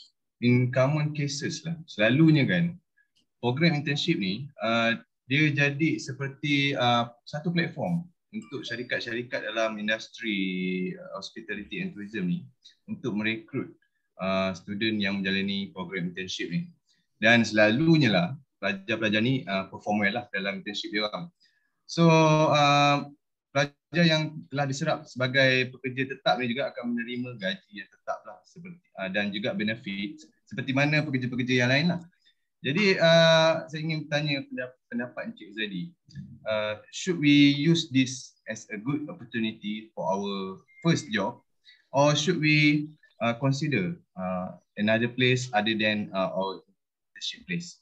D: in common cases lah, selalunya kan, program internship ni, uh, dia jadi seperti uh, satu platform untuk syarikat-syarikat dalam industri hospitality and tourism ni untuk merekrut uh, student yang menjalani program internship ni. Dan selalunya lah, pelajar-pelajar ni uh, perform well lah dalam internship dia orang. So, uh, pelajar yang telah diserap sebagai pekerja tetap ni juga akan menerima gaji yang tetap lah seperti, uh, dan juga benefit seperti mana pekerja-pekerja yang lain lah. Jadi uh, saya ingin bertanya pendapat, pendapat Encik Uzaidi, uh, should we use this as a good opportunity for our first job, or should we uh, consider uh, another place other than uh, our internship place?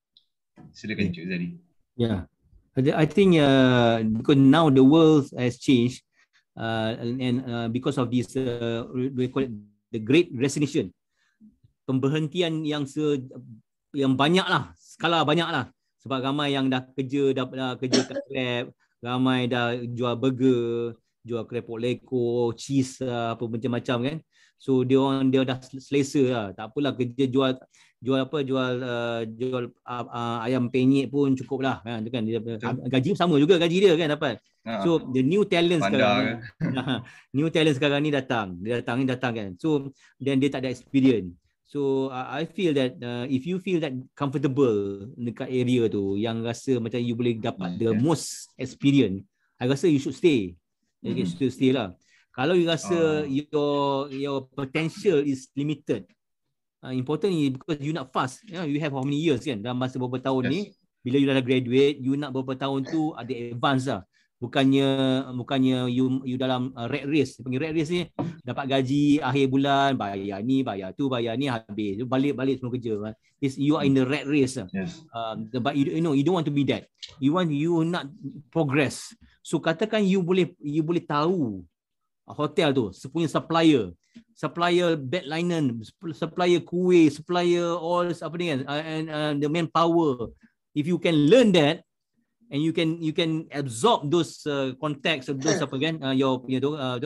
D: Silakan Encik Uzaidi.
E: Yeah. I think uh, because now the world has changed, uh, and, and uh, because of this, uh, we call it the Great Resignation, pemberhentian yang se, yang banyak lah, skala banyak lah, sebab ramai yang dah kerja, dah, dah kerja kat Grab, ramai dah jual burger, jual kerepok leko, cheese, uh, apa macam-macam kan. So dia orang dia dah selesa lah, tak apalah kerja jual jual apa jual uh, jual uh, uh, ayam penyet pun cukup lah kan, kan dia, gaji sama juga gaji dia kan dapat. Ha. So the new talent sekarang ni, new talent sekarang ni datang dia datang ni datang kan, so then dia tak ada experience. So uh, I feel that uh, if you feel that comfortable dekat area tu yang rasa macam you boleh dapat the most experience, I rasa you should stay. You mm-hmm. should stay lah. Kalau you rasa uh. your your potential is limited, Uh, important ni because you nak fast, you know, you have how many years kan dalam masa beberapa tahun yes. ni, bila you dah graduate, you nak beberapa tahun tu ada advance lah, bukannya bukannya you you dalam uh, rat race. Panggil rat race ni, dapat gaji akhir bulan, bayar ni, bayar tu, bayar ni, habis balik-balik semua kerja. Is you are in the rat race. Yes. Um, but you, you know you don't want to be that. You want you not progress. So katakan you boleh you boleh tahu hotel tu sepunya supplier, supplier bed linen, supplier kuih, supplier all apa ni kan, and uh, the manpower. If you can learn that and you can you can absorb those uh, contacts of those apa kan, uh, your you know uh, tu,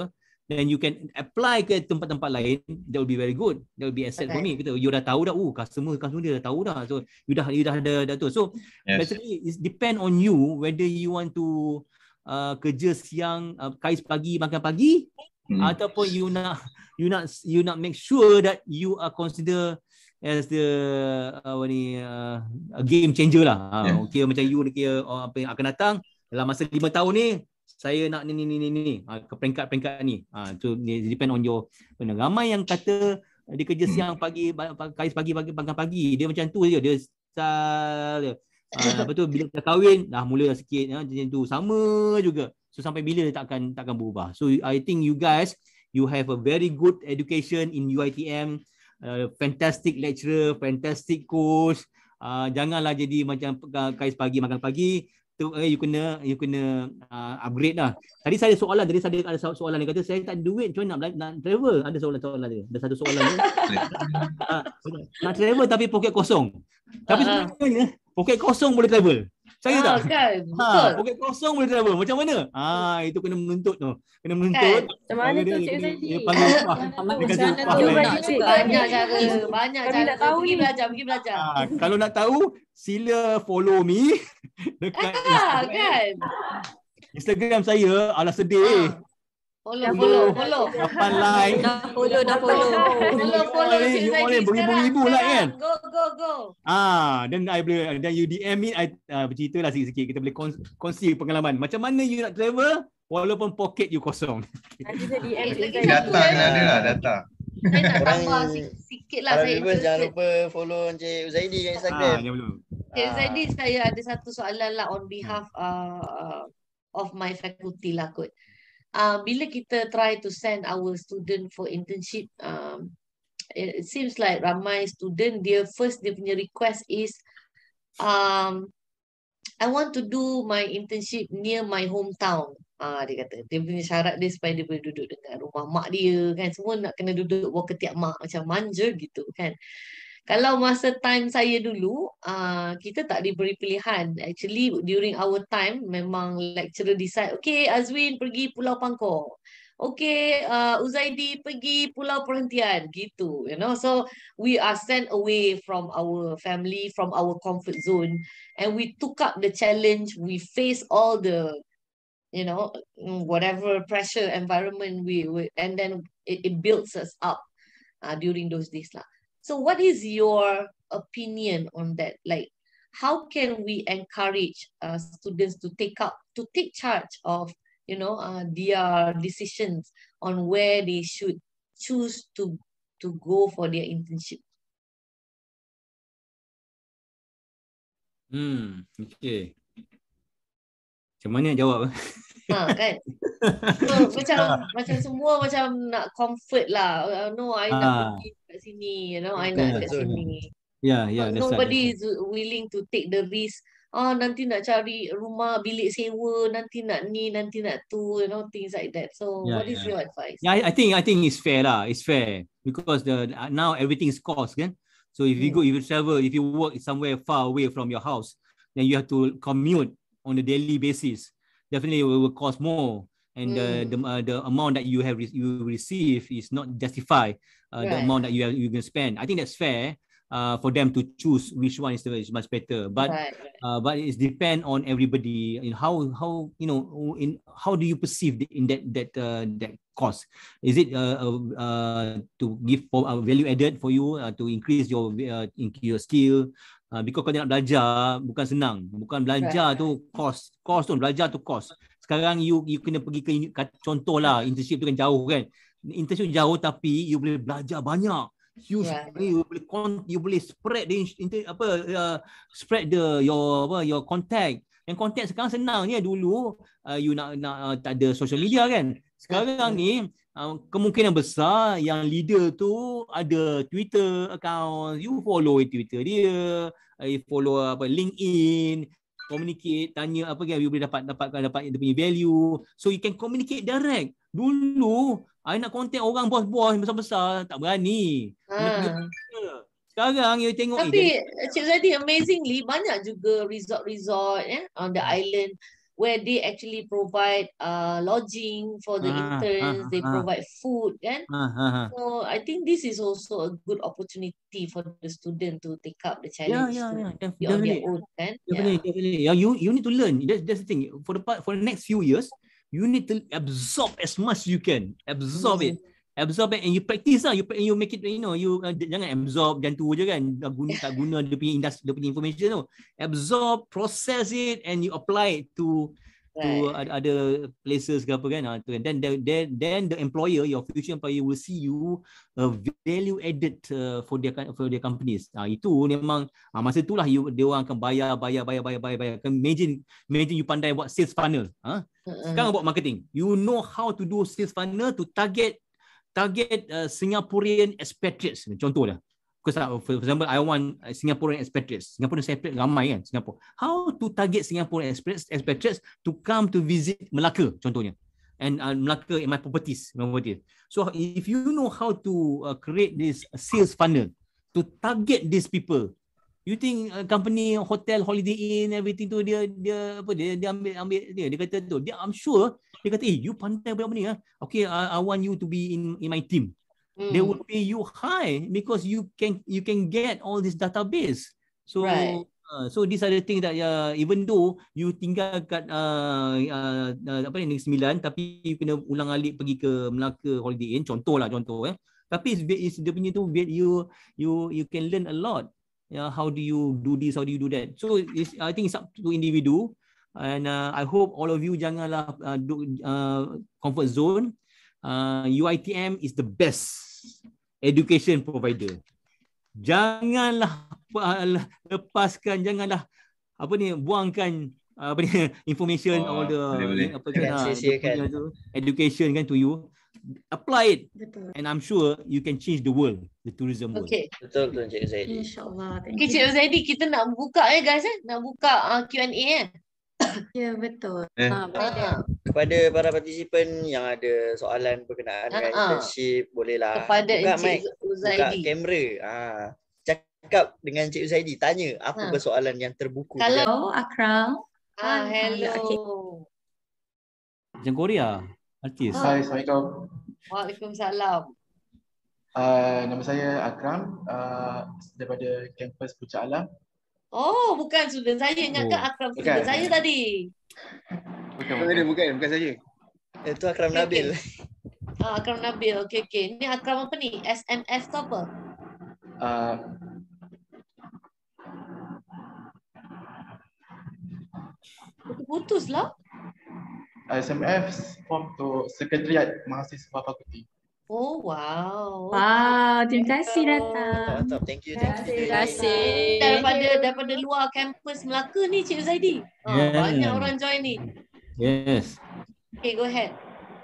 E: then you can apply ke tempat-tempat lain, that will be very good. That will be asset for me. Kita you dah tahu dah, oh customer customer dia dah tahu dah. So you dah you dah ada dah tu. So yes. basically it depend on you whether you want to uh, kerja siang, uh, kais pagi makan pagi, hmm. ataupun you nak you nak you nak make sure that you are consider as the uh, ni uh, a game changer lah. Yeah. Uh, kira macam you ni kira uh, apa yang akan datang dalam masa lima tahun ni, saya nak ni ni ni ni ni uh, ke peringkat-peringkat ni. Ah uh, so depend on your benar. Ramai yang kata dia kerja siang pagi kais pagi pagi pagi pagi dia macam tu je, dia style dia. Uh, apa tu bila dah kahwin dah mula sikit ya, macam tu sama juga. So sampai bila dia takkan takkan berubah. So I think you guys you have a very good education in U I T M. Uh, fantastic lecturer, fantastic coach. Uh, janganlah jadi macam kais pagi makan pagi. Tu eh, you kena you kena uh, upgrade lah. Tadi saya ada soalan, tadi saya ada soalan dia kata saya tak ada duit, macam mana nak, nak travel? Ada soalan-soalan dia. Ada satu soalan dia. uh, nak travel tapi poket kosong. Tapi uh-huh. sebenarnya poket kosong boleh travel. Saya ah, tak? Kan? Betul. Ha, poket kosong boleh travel. Macam mana? Ah, itu kena menuntut tu. Kena menuntut. Kan? Macam mana tu Cik Uzaidi? Dia panggil upah. Dia kasi upah.
F: Banyak cara. Banyak cara. Nak tahu pergi belajar, pergi belajar.
E: Ah, kalau nak tahu, sila follow me dekat
F: ah,
E: Instagram.
F: Kan?
E: Instagram saya, alah sedih. Ah.
F: Follow, follow, follow.
E: Lapan like.
G: Dah follow, dah follow.
F: Follow, follow Cik Uzaidi sekarang.
E: Ribu like kan?
F: Go, go, go.
E: Ah, dan I boleh, dan you D M me, I uh, bercerita lah sikit-sikit. Kita boleh kongsi pengalaman. Macam mana you nak travel, walaupun poket you kosong.
J: Nanti saya D M.
D: Data kena ada lah, data.
F: Saya nak tambah sikit lah.
H: Para viewers jangan lupa follow Encik Uzaidi kat Instagram.
E: Ah, jangan lupa.
F: Encik Uzaidi, saya ada satu soalan lah on behalf uh, of my faculty lah kot. Uh, bila kita try to send our student for internship, um, it, it seems like ramai student, dia first dia punya request is, um, I want to do my internship near my hometown. Ah, dia kata, dia punya syarat dia supaya dia boleh duduk dengan rumah mak dia kan, semua nak kena duduk bawah ketiak mak, macam manja gitu kan. Kalau masa time saya dulu, uh, kita tak diberi pilihan. Actually, during our time, memang lecturer decide, okay, Azwin pergi Pulau Pangkor. Okay, uh, Uzaidi pergi Pulau Perhentian. Gitu, you know. So, we are sent away from our family, from our comfort zone. And we took up the challenge. We face all the, you know, whatever pressure environment we, we and then it, it builds us up uh, during those days lah. So what is your opinion on that? Like, how can we encourage uh, students to take up, to take charge of, you know, uh, their decisions on where they should choose to to go for their internship?
E: Hmm, okay. Macam mana nak jawab?
F: Ha, kan? So, macam macam semua macam nak comfort lah. Uh, no, I nak ah. pergi kat sini, you know, I nak kat sini.
E: Yeah, yeah.
F: But nobody right. is willing to take the risk. Ah, nanti nak cari rumah bilik sewa, nanti nak ni, nanti nak tu, you know, things like that. So, yeah, what is yeah. your advice?
E: Yeah, I think I think it's fair lah. It's fair because the now everything is cost, kan? So if you go, if you travel, if you work somewhere far away from your house, then you have to commute on a daily basis. Definitely it will cost more, and mm. the the, uh, the amount that you have re you receive is not justify uh, right. the amount that you are you can spend. I think that's fair uh, for them to choose which one is the is much better. But right. uh, but it depend on everybody in how how you know in how do you perceive the, in that that uh, that cost. Is it uh, uh, uh, to give uh, value added for you uh, to increase your uh, your skill? Uh, because kau nak belajar bukan senang, bukan belajar right. tu cost, cost tu belajar tu cost. Sekarang you you kena pergi ke contohlah internship tu kan jauh kan, internship jauh tapi you boleh belajar banyak. You right. you boleh you boleh spread the inter, apa uh, spread the your apa your contact. Yang contact sekarang senang ni, dulu uh, you nak nak uh, tak ada social media kan. Sekarang ni uh, kemungkinan besar yang leader tu ada Twitter account, you follow Twitter dia, uh, you follow apa LinkedIn, communicate, tanya apa kan, you boleh dapat dapat dapat dia punya value. So you can communicate direct. Dulu I nak contact orang bos-bos besar-besar tak berani. Ha. Sekarang you tengok
F: tapi eh, Cik Uzaidi, amazingly banyak juga resort-resort eh, on the island. where they actually provide uh, lodging for the
E: Ah,
F: interns,
E: ah,
F: they
E: ah.
F: provide food, kan?
E: Ah, ah, ah.
F: So I think this is also a good opportunity for the student to take up the
E: Yeah,
F: challenge
E: yeah,
F: to
E: yeah, def-
F: be on their
E: definitely.
F: own, kan?
E: Definitely,
F: Yeah.
E: definitely. Yeah, you you need to learn. That's that's the thing. For the part for the next few years, you need to absorb as much as you can. Absorb
F: Mm.
E: it. Absorb it and you practice lah. You pra- you make it, you know, you uh, jangan absorb dan tu je kan. Tak guna, tak guna dia punya industri, dia punya information tu. Absorb, process it and you apply it to to
F: Right.
E: other places ke apa kan. Ha, tu kan. Then, the, then then the employer, your future employer will see you a value added uh, for their for their companies. Ha, itu memang ha, masa itulah you dia orang akan bayar bayar bayar bayar bayar bayar. Kan imagine imagine you pandai buat sales funnel. Ha? Sekarang buat marketing. You know how to do sales funnel to target target uh, Singaporean expatriates. Contoh dah. Because uh, for example, I want uh, Singaporean expatriates. Singaporean expatriates ramai kan Singapore. How to target Singaporean expatriates, expatriates to come to visit Melaka contohnya. And uh, Melaka in my properties, my properties. So if you know how to uh, create this sales funnel to target these people, you think uh, company, hotel, Holiday Inn, everything tu dia dia apa dia dia ambil ambil dia dia kata tu dia I'm sure dia kata eh you pandai buat apa ni ah. Okay, I, I want you to be in in my team.
F: Mm.
E: They will pay you high because you can you can get all this database. So
F: Right.
E: uh, so these are the things that uh, even though you tinggal kat uh, uh, uh, apa ni Negeri Sembilan tapi you kena ulang alik pergi ke Melaka Holiday Inn contoh lah contoh eh. Tapi is, is dia punya tu you you you can learn a lot. Yeah, how do you do this? How do you do that? So it's, I think it's up to individu. And uh, I hope all of you janganlah uh, do, uh, comfort zone. Uh, U I T M is the best education provider. Janganlah uh, lepaskan, janganlah apa ni buangkan uh, apa ni information
D: Oh,
E: all the
D: boleh, boleh.
E: apa kan
H: Jangan
E: uh, dia
H: sia-siakan.
E: punya tu education kan to you. Apply it.
B: Betul.
E: And I'm sure you can change the world, the tourism world.
F: Okay.
H: Betul betul Encik Uzaidi.
B: InsyaAllah. Thank
F: Okay,
B: you.
F: Cik Uzaidi, kita nak buka eh guys eh. Nak buka uh, Q and A eh.
B: Ya, betul.
D: Eh.
J: Ha,
F: Ah,
H: Kepada para partisipan yang ada soalan berkenaan dengan
F: Ha-ha.
H: internship, bolehlah
F: kepada
H: buka
F: Encik
H: mic, buka
F: Uzaidi.
H: kamera. Ah, cakap dengan Encik Uzaidi, tanya apa
F: Ha.
H: persoalan yang terbuku.
F: Kalau-
H: di
B: Hello, Akram.
F: Ah, hello.
B: Okay.
E: Macam Korea, artis.
F: Ah.
K: Hai, Assalamualaikum.
F: Waalaikumsalam.
K: Uh, nama saya Akram uh, daripada kampus Puncak Alam.
F: Oh, bukan student saya. Ingatkan
E: Oh.
F: Akram
K: Bukan.
F: student saya tadi.
K: Bukan,
D: Bukan, bukan, bukan saya.
H: Itu Akram
F: Okay,
H: Nabil.
F: Ah, Akram Nabil. Okey, okey. Ni Akram apa ni? S M F ke apa?
K: Uh,
F: Putus-putus lah.
K: S M F form untuk Sekretariat Mahasiswa Fakulti.
F: Oh, wow.
B: Wow, terima kasih datang.
H: Mantap, thank you, thank you.
J: Terima kasih.
F: Daripada daripada luar kampus Melaka ni Cik Uzaidi. Ah,
E: Yeah.
F: banyak orang join ni.
E: Yes.
F: Okay, go ahead.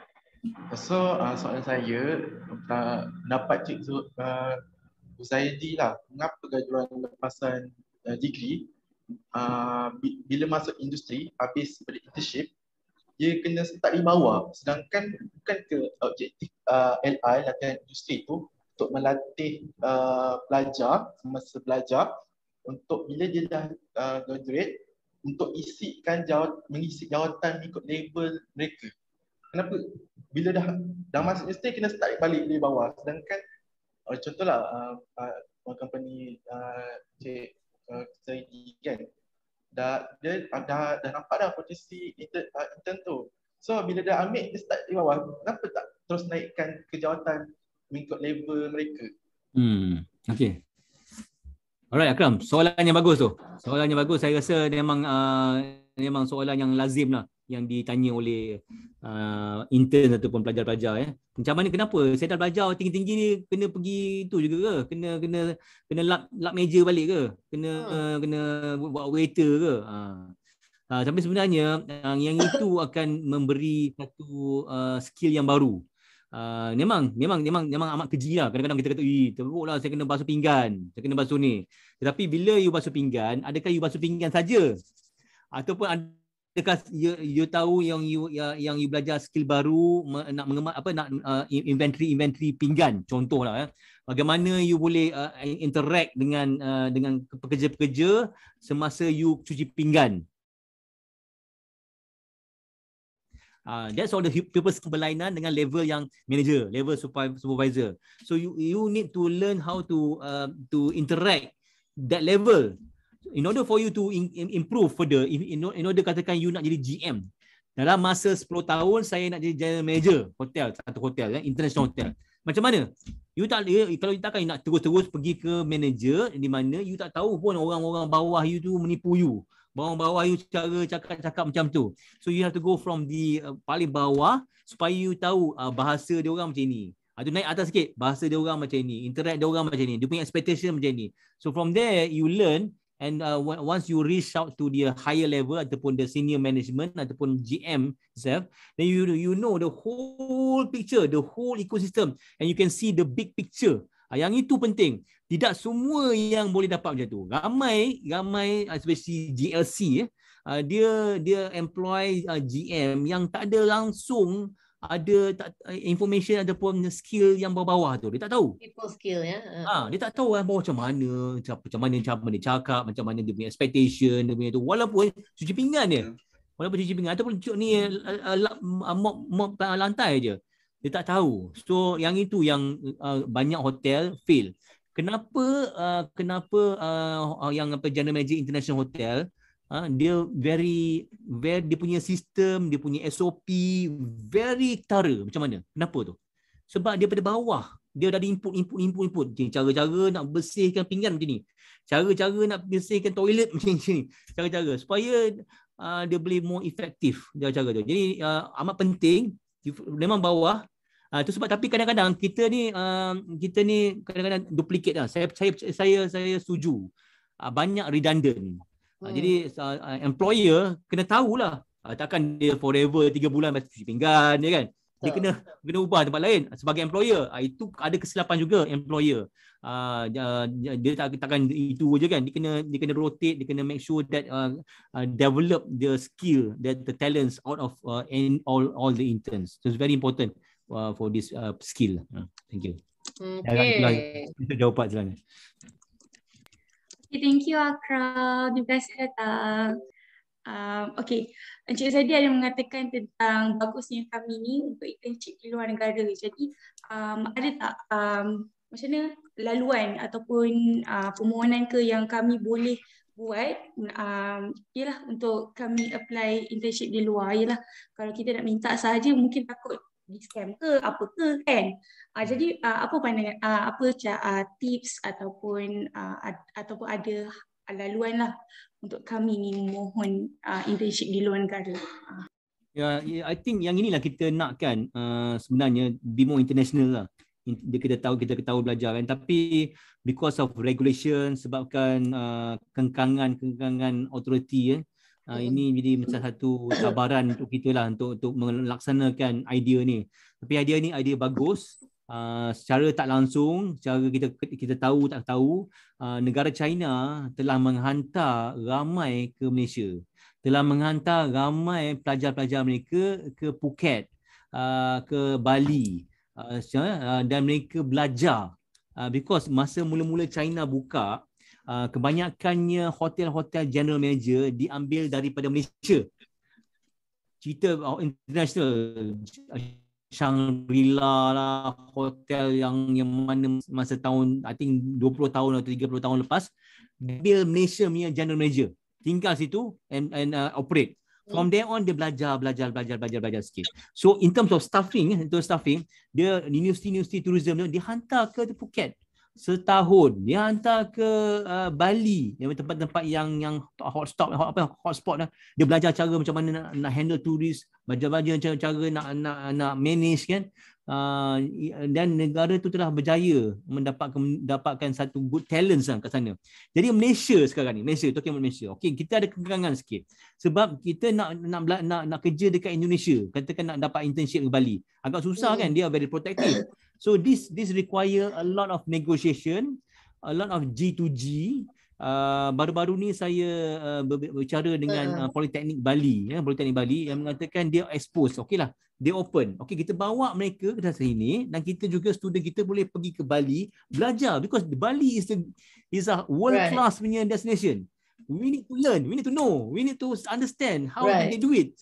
K: So, uh, soalan saya uh, pendapat Cik Zu, uh, Uzaidi lah, mengapa graduan lepasan uh, degree uh, bi- bila masuk industri, habis pada internship, dia kena start di bawah, sedangkan bukan ke objektif uh, L I, latihan industri tu untuk melatih uh, pelajar semasa belajar untuk bila dia dah uh, graduate untuk isikan jawat, mengisi jawatan mengikut label mereka. Kenapa? Bila dah dah masuk industri kena start balik dari bawah, sedangkan uh, contohlah uh, uh, company uh, Cik uh, Zaidi kan, dah dia dah dah nampak dah potensi intern, uh, intern tu. So bila dah ambil dia start di bawah, kenapa tak terus naikkan ke jawatan mengikut level mereka?
E: Hmm. Okay. Alright Akram, soalan yang bagus tu. Soalan yang bagus, saya rasa memang uh, memang soalan yang lazim lah yang ditanya oleh uh, intern ataupun pelajar-pelajar eh. Macam mana, kenapa saya dah belajar tinggi-tinggi ni kena pergi tu juga ke? Kena kena kena lap lap meja balik ke? Kena
F: Hmm.
E: uh, kena buat waiter ke? Ha. Uh, tapi sebenarnya uh, yang itu akan memberi satu uh, skill yang baru. Uh, memang memang memang memang amat keji lah. Kadang-kadang kita kata, "Ih, teruk lah saya kena basuh pinggan, saya kena basuh ni." Tetapi bila you basuh pinggan, adakah you basuh pinggan saja? Ataupun adakah you, you tahu yang you yang, yang you belajar skill baru, nak mengemat apa nak uh, inventory inventory pinggan contohlah eh. Bagaimana you boleh uh, interact dengan uh, dengan pekerja-pekerja semasa you cuci pinggan. Uh, that's all the people berlainan dengan level yang manager, level supervisor. So you you need to learn how to uh, to interact that level in order for you to in, in, improve further. In, in order katakan you nak jadi G M. Dalam masa sepuluh tahun saya nak jadi general manager hotel, satu hotel, eh, international hotel. Macam mana? You tak, kalau you takkan nak terus-terus pergi ke manager di mana you tak tahu pun orang-orang bawah you tu menipu you. Bawah-bawah you cara cakap-cakap macam tu. So you have to go from the uh, paling bawah supaya you tahu uh, bahasa dia orang macam ni. Ada naik atas sikit, bahasa dia orang macam ni, interact dia orang macam ni, dia punya expectation macam ni. So from there you learn. And uh, once you reach out to the higher level ataupun the senior management ataupun G M itself, then you you know the whole picture, the whole ecosystem, and you can see the big picture. Uh, yang itu penting. Tidak semua yang boleh dapat macam tu. Ramai, ramai especially G L C, eh, uh, dia dia employ uh, G M yang tak ada langsung ada tak, information ataupun skill yang bawah-bawah tu. Dia tak tahu.
F: People skill ya.
E: Ah, dia tak tahu kan bawah macam mana, macam mana cara dia cakap, macam mana dia punya expectation, dia punya tu. Walaupun cuci pinggan dia. Walaupun cuci pinggan ataupun cuci ni mop mop lantai je. Dia tak tahu. So yang itu yang uh, banyak hotel fail. Kenapa uh, kenapa uh, yang apa general manager international hotel Uh, dia very, very, dia punya sistem, dia punya S O P very thorough. Macam mana? Kenapa tu? Sebab dia pada bawah. Dia dah ada input, input, input, input. Cara-cara nak bersihkan pinggan macam ni. Cara-cara nak bersihkan toilet macam ni. Cara-cara. Supaya uh, dia boleh more efektif cara-cara tu. Jadi uh, amat penting. Memang bawah. Uh, tu sebab tapi kadang-kadang kita ni uh, kita ni kadang-kadang duplicate lah. Saya saya saya saya setuju. Uh, banyak redundant. Hmm. Jadi uh, employer kena tahulah. Uh, takkan dia forever tiga bulan masih cuci pinggan dia kan. Dia kena kena ubah tempat lain sebagai employer. Uh, itu ada kesilapan juga employer. Uh, uh, dia tak takkan itu je kan. Dia kena dia kena rotate, dia kena make sure that uh, uh, develop the skill, that the talents out of uh, in all all the interns. So it's very important uh, for this uh, skill. Uh, thank you.
F: Okay.
E: Itu jawapan sebenarnya.
B: Okay, thank you Akra. Terima kasih datang. Um, okay, Encik Uzaidi ada mengatakan tentang bagusnya kami ni untuk internship di luar negara. Jadi um, ada tak um, macam mana laluan ataupun uh, permohonan ke yang kami boleh buat um, ialah untuk kami apply internship di luar. Ialah kalau kita nak minta sahaja mungkin takut di scam ke apa ke kan. Uh, jadi uh, apa pandangan uh, apa uh, tips ataupun uh, ad, ataupun ada laluan lah untuk kami ni mohon uh, internship di luar negara. Uh.
E: Ya, yeah, I think yang inilah kita nak kan uh, sebenarnya be more international lah. Dia kita tahu kita tahu belajar kan, tapi because of regulation sebabkan uh, kengkangan-kengkangan authority eh, Uh, ini jadi macam satu cabaran untuk kita lah untuk untuk melaksanakan idea ni. Tapi idea ni idea bagus. Uh, secara tak langsung, secara kita kita tahu tak tahu, uh, negara China telah menghantar ramai ke Malaysia. Telah menghantar ramai pelajar-pelajar mereka ke Phuket, uh, ke Bali. Uh, dan mereka belajar. Uh, because masa mula-mula China buka, Uh, kebanyakannya hotel-hotel general manager diambil daripada Malaysia. Cerita uh, international, Shangri-La lah, hotel yang yang mana masa tahun I think dua puluh tahun atau tiga puluh tahun lepas diambil Malaysia punya general manager. Tinggal situ and and uh, operate. From there on dia belajar, belajar, belajar, belajar, belajar sikit. So in terms of staffing, in terms of staffing, dia universiti-universiti tourism dia hantar ke Phuket. Setahun dia hantar ke uh, Bali, yang tempat-tempat yang yang hotspot hot, apa hotspot lah. Dia belajar cara macam mana nak, nak handle turis, belajar-belajar cara, cara nak nak nak manage kan. Uh, dan negara tu telah berjaya mendapatkan mendapatkan satu good talents lah kat sana. Jadi Malaysia sekarang ni, Malaysia talking about Malaysia. Okey, kita ada kekurangan sikit. Sebab kita nak nak nak nak, nak kerja dekat Indonesia, katakan nak dapat internship ke Bali. Agak susah kan, dia very protective. So this this require a lot of negotiation, a lot of G to G. Uh, baru-baru ni saya uh, berbicara dengan uh, Politeknik Bali, ya, Politeknik Bali yang mengatakan dia expose, okeylah, dia open. Okey, kita bawa mereka ke sini dan kita juga student kita boleh pergi ke Bali belajar, because Bali is a is a world class punya destination. We need to learn, we need to know, we need to understand how right. they do it. See?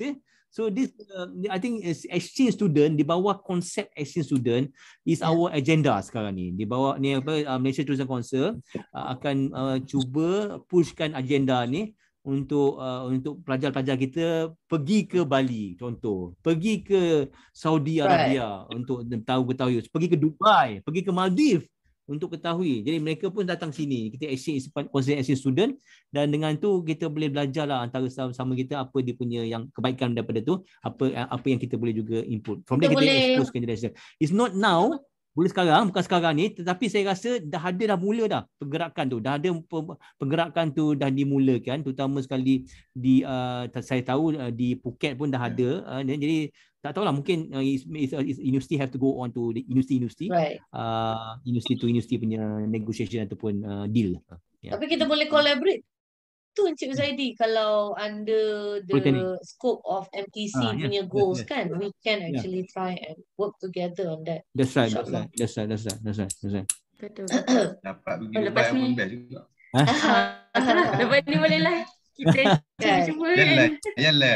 E: So this, uh, I think is exchange student di bawah konsep exchange student is
F: Yeah.
E: our agenda sekarang ni. Di bawah ni apa uh, Malaysia Tourism Council uh, akan uh, cuba pushkan agenda ni untuk uh, untuk pelajar-pelajar kita pergi ke Bali contoh, pergi ke Saudi Arabia right. untuk tahu ketahui, pergi ke Dubai, pergi ke Maldives untuk ketahui. Jadi mereka pun datang sini. Kita exchange konsep exchange student dan dengan tu kita boleh belajarlah antara sama kita apa dia punya yang kebaikan daripada tu, apa apa yang kita boleh juga input. From there kita boleh expose ke generation. It's not now, boleh sekarang, bukan sekarang ni, tetapi saya rasa dah ada dah mula dah pergerakan tu. Dah ada pergerakan tu dah dimulakan, terutama sekali di uh, saya tahu uh, di Phuket pun dah ada. Uh, jadi tak tahulah, mungkin uh, is, is, is, university have to go on to the university-university, right. uh, university to university punya negotiation ataupun uh, deal. Uh, yeah.
F: Tapi kita boleh collaborate tu Encik Uzaidi kalau under the
E: Polytechnic.
F: scope of M T C
E: Ah,
F: punya
E: yes,
F: goals
E: yes, yes.
F: kan, we can
E: Yeah.
F: actually try and work together on that.
E: That's right, that's
F: InsyaAllah.
E: right, that's right, that's right, that's right, that's right.
B: Betul.
D: Dapat pergi
B: Oh, lepas
D: Dubai pun
B: ni-
D: best juga.
E: Ha?
B: Ah, lepas ni boleh lah kita
F: Kan.
B: cuba
D: Yalah,
B: kan.
D: yalah.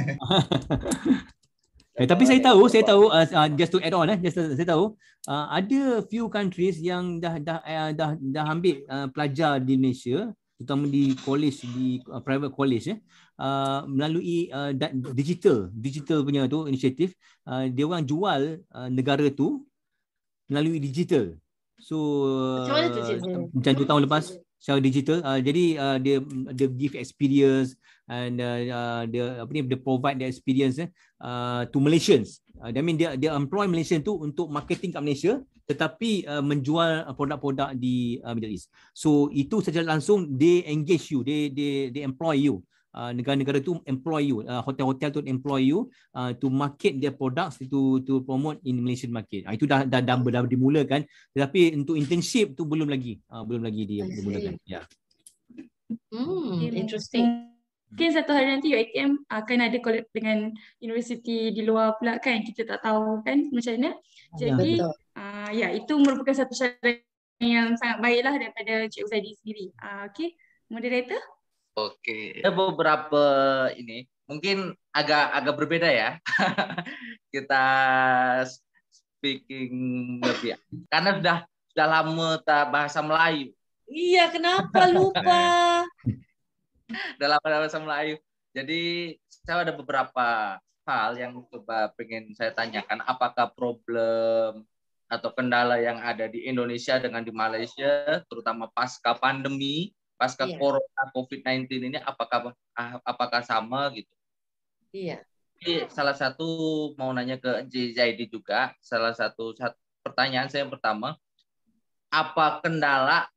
E: Eh, tapi saya tahu, saya tahu uh, uh, just to add on eh, just to, saya tahu uh, ada few countries yang dah dah uh, dah dah ambil uh, pelajar di Malaysia, terutama di college, di uh, private college eh, uh, melalui uh, da- digital, digital punya tu inisiatif, uh, dia orang jual uh, negara tu melalui digital. So
F: Macam mana tu, Cik
E: uh,
F: Zul?
E: macam dua tahun lepas secara digital, uh, jadi uh, dia dia give experience and uh, uh, dia apa ni, dia provide the experience eh, uh, to Malaysians. Uh, I mean dia dia employ Malaysian tu untuk marketing kat Malaysia, tetapi uh, menjual uh, produk-produk di uh, Middle East. So itu secara langsung they engage you, they they they employ you. Uh, negara-negara tu employ you, uh, hotel-hotel tu employ you uh, to market their products, to to promote in Malaysian market. Uh, itu dah dah, dah dah dimulakan, tetapi untuk internship tu belum lagi, uh, belum lagi dia dimulakan. Ya. Yeah.
F: Hmm, interesting.
B: Mungkin satu hari nanti U I T M akan ada collab dengan universiti di luar pula kan, kita tak tahu kan macam mana. Jadi
F: Betul.
B: uh, ya, itu merupakan satu syarat yang sangat baiklah daripada Cik Uzaidi sendiri. Uh, okay, moderator.
L: Oke, ada beberapa ini mungkin agak agak berbeda ya. Kita speaking lebih karena sudah sudah lama tak bahasa Melayu.
F: Iya, kenapa lupa?
L: Sudah lama tak bahasa Melayu. Jadi saya ada beberapa hal yang coba pengen saya tanyakan. Apakah problem atau kendala yang ada di Indonesia dengan di Malaysia, terutama pasca pandemi, pasca
F: Iya.
L: corona covid sembilan belas ini, apakah apakah sama gitu?
F: Iya.
L: Jadi salah satu mau nanya ke Encik Uzaidi juga, salah satu, satu pertanyaan saya yang pertama, apa kendala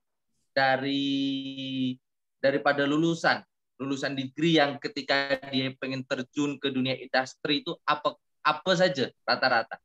L: dari daripada lulusan lulusan degree yang ketika dia pengen terjun ke dunia industri itu apa apa saja rata-rata?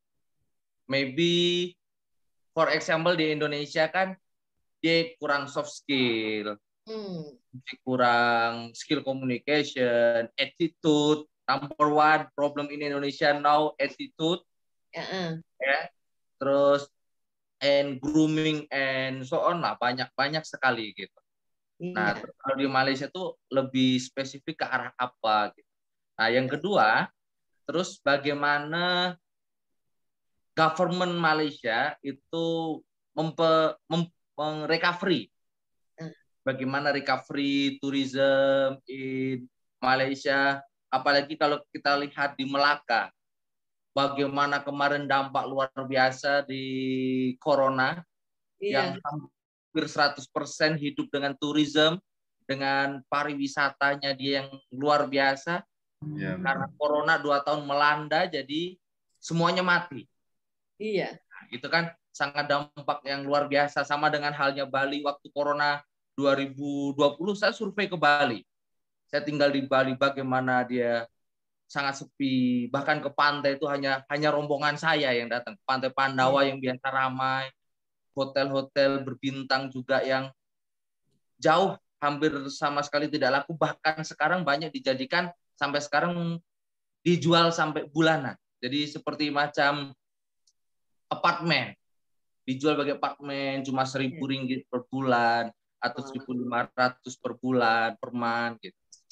L: Maybe for example di Indonesia kan dia kurang soft skill,
F: Hmm.
L: dia kurang skill communication, attitude. Number one problem in Indonesia now attitude,
F: Uh-uh.
L: ya. Terus and grooming and so on lah, banyak banyak sekali gitu. Nah,
F: Iya.
L: kalau di Malaysia tuh lebih spesifik ke arah apa gitu. Nah, yang kedua, terus bagaimana government Malaysia itu mempe, mem, recovery. Bagaimana recovery tourism in Malaysia, apalagi kalau kita lihat di Melaka. Bagaimana kemarin dampak luar biasa di corona,
F: Iya.
L: yang hampir seratus persen hidup dengan tourism, dengan pariwisatanya dia yang luar biasa.
D: Ya,
L: Karena corona dua tahun melanda, jadi semuanya mati.
F: Iya.
L: Nah, itu kan sangat dampak yang luar biasa. Sama dengan halnya Bali waktu corona dua ribu dua puluh, saya survei ke Bali. Saya tinggal di Bali, bagaimana dia sangat sepi. Bahkan ke pantai itu hanya hanya rombongan saya yang datang. Pantai Pandawa yang biasa ramai, hotel-hotel berbintang juga yang jauh, hampir sama sekali tidak laku. Bahkan sekarang banyak dijadikan sampai sekarang dijual sampai bulanan. Jadi seperti macam apartemen, dijual bagi apartemen cuma seribu ringgit per bulan atau seribu lima ratus per bulan per month gitu.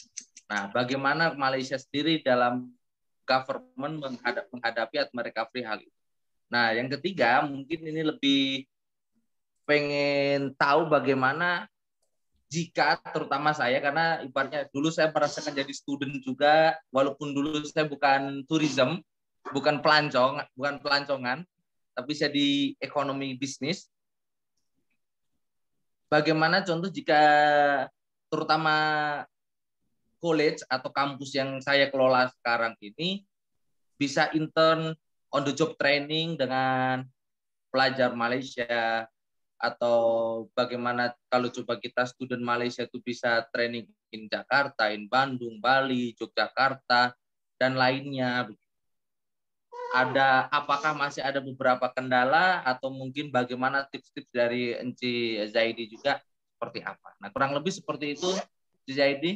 L: Nah, bagaimana Malaysia sendiri dalam government menghadap, menghadapi atau merecovery hal itu. Nah, yang ketiga mungkin ini lebih pengen tahu bagaimana jika terutama saya, karena ibaratnya dulu saya merasakan jadi student juga, walaupun dulu saya bukan tourism, bukan pelancong, bukan pelancongan, tapi saya di ekonomi bisnis. Bagaimana contoh jika terutama college atau kampus yang saya kelola sekarang ini bisa intern on the job training dengan pelajar Malaysia, atau bagaimana kalau coba kita student Malaysia itu bisa training in Jakarta, in Bandung, Bali, Yogyakarta, dan lainnya. Ada, apakah masih ada beberapa kendala atau mungkin bagaimana tips-tips dari Enci Zaidi juga seperti apa? Nah, kurang lebih seperti itu, Enci Zaidi.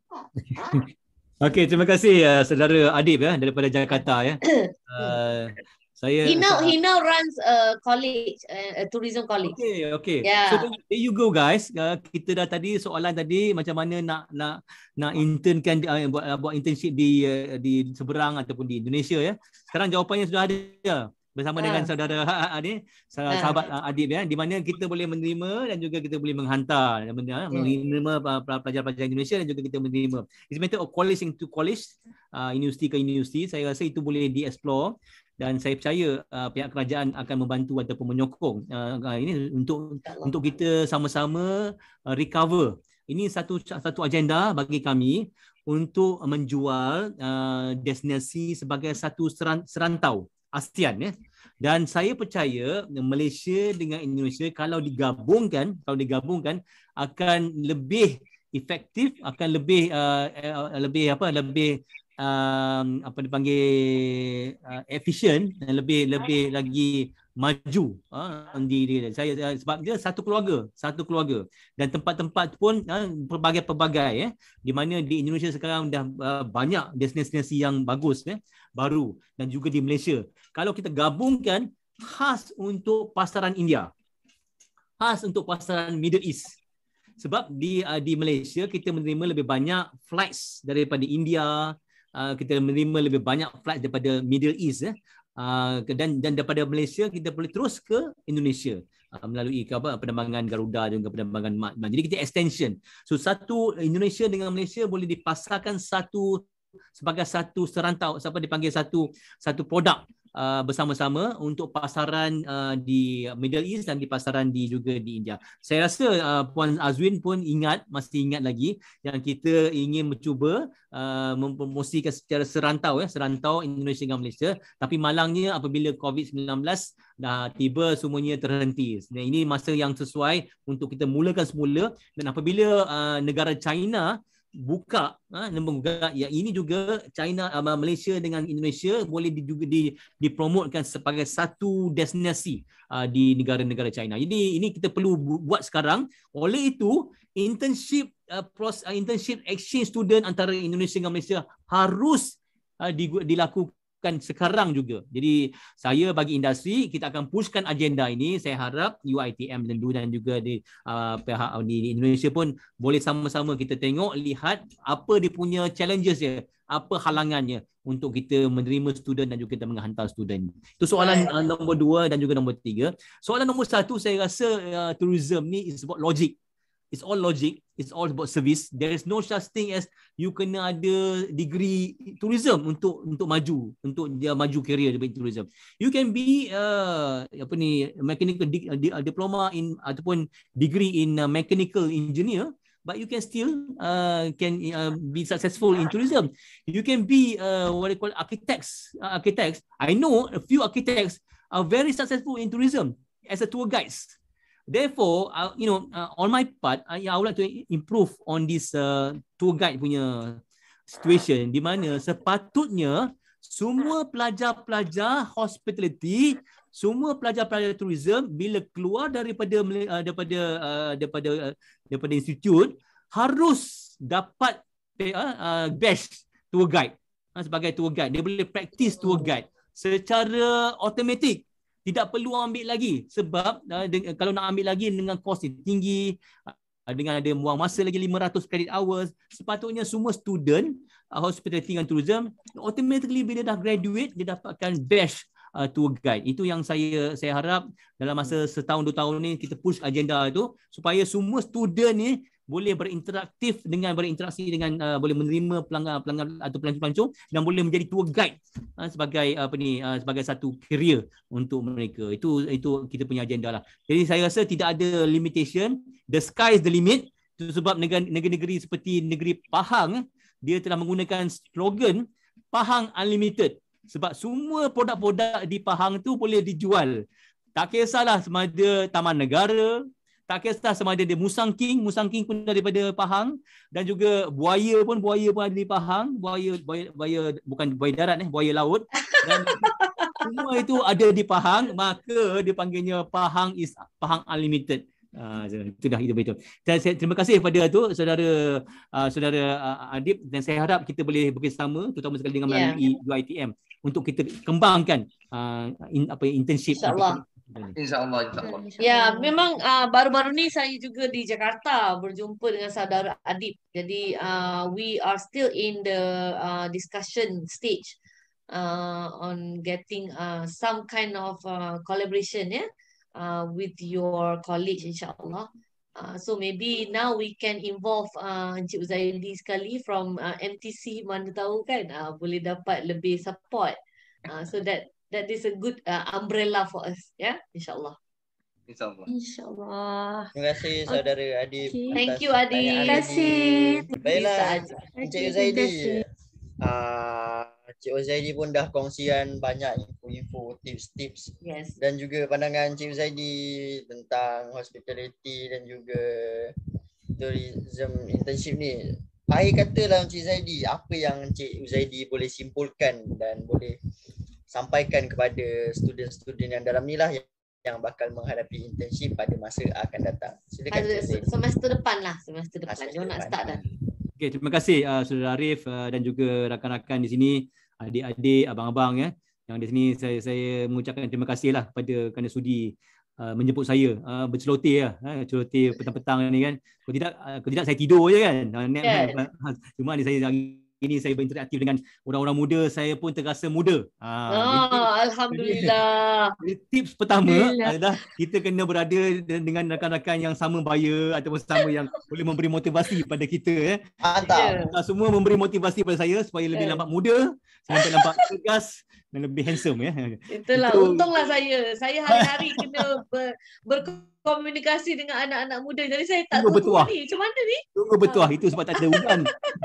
E: Okey, terima kasih uh, saudara Adib ya daripada Jakarta ya. Uh, saya
F: He now he now runs a college, a tourism college.
E: Okay, okay.
F: Yeah.
E: So there you go guys. Uh, kita dah tadi soalan tadi macam mana nak nak nak internkan uh, buat uh, buat internship di uh, di seberang ataupun di Indonesia ya. Sekarang jawapannya sudah ada bersama uh. dengan saudara ni, sahabat uh. Adib ya, di mana kita boleh menerima dan juga kita boleh menghantar dan uh, menerima uh, pelajar-pelajar Indonesia dan juga kita menerima. It's a matter of college to college, uh, universiti ke universiti. Saya rasa itu boleh di-explore. Dan saya percaya uh, pihak kerajaan akan membantu ataupun menyokong uh, ini untuk untuk kita sama-sama uh, recover. Ini satu satu agenda bagi kami untuk menjual uh, destinasi sebagai satu serantau ASEAN ya. Dan saya percaya Malaysia dengan Indonesia kalau digabungkan, kalau digabungkan akan lebih efektif, akan lebih uh, uh, lebih apa lebih Um, apa dipanggil uh, efisien dan lebih lebih lagi maju uh, di, di saya uh, sebab dia satu keluarga satu keluarga dan tempat-tempat pun uh, pelbagai-pelbagai ya, di mana di Indonesia sekarang dah uh, banyak destinasi yang bagus ya, baru, dan juga di Malaysia. Kalau kita gabungkan khas untuk pasaran India, khas untuk pasaran Middle East, sebab di uh, di Malaysia kita menerima lebih banyak flights daripada India. Uh, kita menerima lebih banyak flight daripada Middle East eh. uh, dan dan daripada Malaysia kita boleh terus ke Indonesia uh, melalui ke apa penerbangan Garuda dan juga penerbangan Mat. Jadi kita extension. So satu Indonesia dengan Malaysia boleh dipasarkan satu sebagai satu serantau, siapa dipanggil satu satu produk uh, bersama-sama untuk pasaran uh, di Middle East dan di pasaran di juga di India. Saya rasa uh, Puan Azwin pun ingat, masih ingat lagi yang kita ingin mencuba uh, mempromosikan secara serantau ya, serantau Indonesia dengan Malaysia, tapi malangnya apabila COVID sembilan belas dah tiba semuanya terhenti. Dan ini masa yang sesuai untuk kita mulakan semula, dan apabila uh, negara China buka ha, membuka ya, ini juga China, uh, Malaysia dengan Indonesia boleh di, juga di, dipromotkan sebagai satu destinasi uh, di negara-negara China. Jadi ini kita perlu bu- buat sekarang. Oleh itu internship uh, pros, uh, internship exchange student antara Indonesia dengan Malaysia harus uh, di, dilakukan sekarang juga. Jadi saya bagi industri kita akan pushkan agenda ini. Saya harap U I T M dan juga di uh, pihak di Indonesia pun boleh sama-sama kita tengok, lihat apa dia punya challenges dia, apa halangannya untuk kita menerima student dan juga kita menghantar student. Itu soalan uh, nombor dua dan juga nombor tiga. Soalan nombor satu, saya rasa uh, tourism ni is about logic. It's all logic. It's all about service. There is no such thing as you kena ada degree tourism untuk untuk maju, untuk dia maju career di tourism. You can be uh, apa ni mechanical di, di, diploma in ataupun degree in uh, mechanical engineer, but you can still uh, can uh, be successful in tourism. You can be uh, what they call architects. Uh, architects. I know a few architects are very successful in tourism as a tour guides. Therefore, uh, you know, uh, on my part, I, I would like to improve on this uh, tour guide punya situation, di mana sepatutnya semua pelajar-pelajar hospitality, semua pelajar-pelajar tourism bila keluar daripada uh, daripada uh, daripada uh, daripada institut harus dapat uh, uh, best tour guide uh, sebagai tour guide. Dia boleh practice tour guide secara automatik. Tidak perlu ambil lagi sebab uh, de- kalau nak ambil lagi dengan kos tinggi, dengan ada buang masa lagi lima ratus credit hours, sepatutnya semua student uh, hospitality and tourism automatically bila dah graduate dia dapatkan badge uh, tour guide. Itu yang saya saya harap dalam masa setahun dua tahun ni kita push agenda itu supaya semua student ni boleh berinteraktif dengan berinteraksi dengan uh, boleh menerima pelanggan-pelanggan atau pelancong-pelancong dan boleh menjadi tour guide uh, sebagai apa ni uh, sebagai satu career untuk mereka. Itu itu kita punya agenda lah. Jadi saya rasa tidak ada limitation, the sky is the limit. Itu sebab negara-negeri seperti negeri Pahang dia telah menggunakan slogan Pahang Unlimited sebab semua produk-produk di Pahang tu boleh dijual. Tak kisahlah sama ada taman negara, tak kisah sama ada dia Musang King, Musang King pun daripada Pahang dan juga buaya pun buaya pun ada di Pahang, buaya buaya, buaya bukan buaya darat eh, buaya laut dan semua itu ada di Pahang, maka dia panggilnya Pahang is Pahang Unlimited. Uh, itu dah itu betul. Dan saya terima kasih kepada tu saudara uh, saudara uh, Adib dan saya harap kita boleh bekerjasama terutama sekali dengan melalui yeah. U I T M untuk kita kembangkan uh, in, apa internship.
F: InsyaAllah.
L: InsyaAllah, insyaAllah.
F: Ya, memang uh, baru-baru ni saya juga di Jakarta berjumpa dengan saudara Adib. Jadi uh, we are still in the uh, discussion stage uh, on getting uh, some kind of uh, collaboration ya yeah, uh, with your college insyaAllah. Uh, so maybe now we can involve uh, Encik Uzaidi sekali from uh, M T C, mana tahu kan uh, boleh dapat lebih support uh, so that that is a good uh, umbrella for us ya yeah? InsyaAllah.
L: InsyaAllah.
F: InsyaAllah.
H: Terima kasih saudara Adib.
F: Okay. Thank you Adib. Terima kasih.
H: Baiklah Encik Uzaidi. Uh, Encik Uzaidi pun dah kongsian banyak info-info, tips-tips
F: yes.
H: dan juga pandangan Encik Uzaidi tentang hospitality dan juga tourism internship ni. Akhir katalah Encik Uzaidi, apa yang Encik Uzaidi boleh simpulkan dan boleh sampaikan kepada student-student yang dalam ni lah yang, yang bakal menghadapi internship pada masa akan datang. Silakan.
F: Semester depan lah, semester depan. Semester Jom depan. Nak start dah.
E: Okay, terima kasih uh, saudara Arif uh, dan juga rakan-rakan di sini, adik-adik, abang-abang ya. Yang di sini saya saya mengucapkan terima kasih lah kepada kerana sudi uh, menjemput saya uh, berceloteh lah, uh, celoteh petang-petang ni kan. Kalau tidak uh, kalau tidak saya tidur je kan. Uh, yes. uh, cuma ni saya ini saya berinteraktif dengan orang-orang muda, saya pun terasa muda. Ha,
F: oh, jadi, alhamdulillah.
E: Jadi, tips pertama adalah kita kena berada dengan rakan-rakan yang sama baya ataupun sama yang boleh memberi motivasi pada kita. Eh.
H: Mantap.
E: Yeah. Semua memberi motivasi pada saya supaya lebih yeah. nampak muda, sampai nampak tegas dan lebih handsome ya.
F: Itulah, Itu, untunglah saya. Saya hari-hari kena ber, berkomunikasi dengan anak-anak muda. Jadi saya tak tahu ni macam mana ni.
E: Tunggu bertuah. Itu sebab tak ada hujan.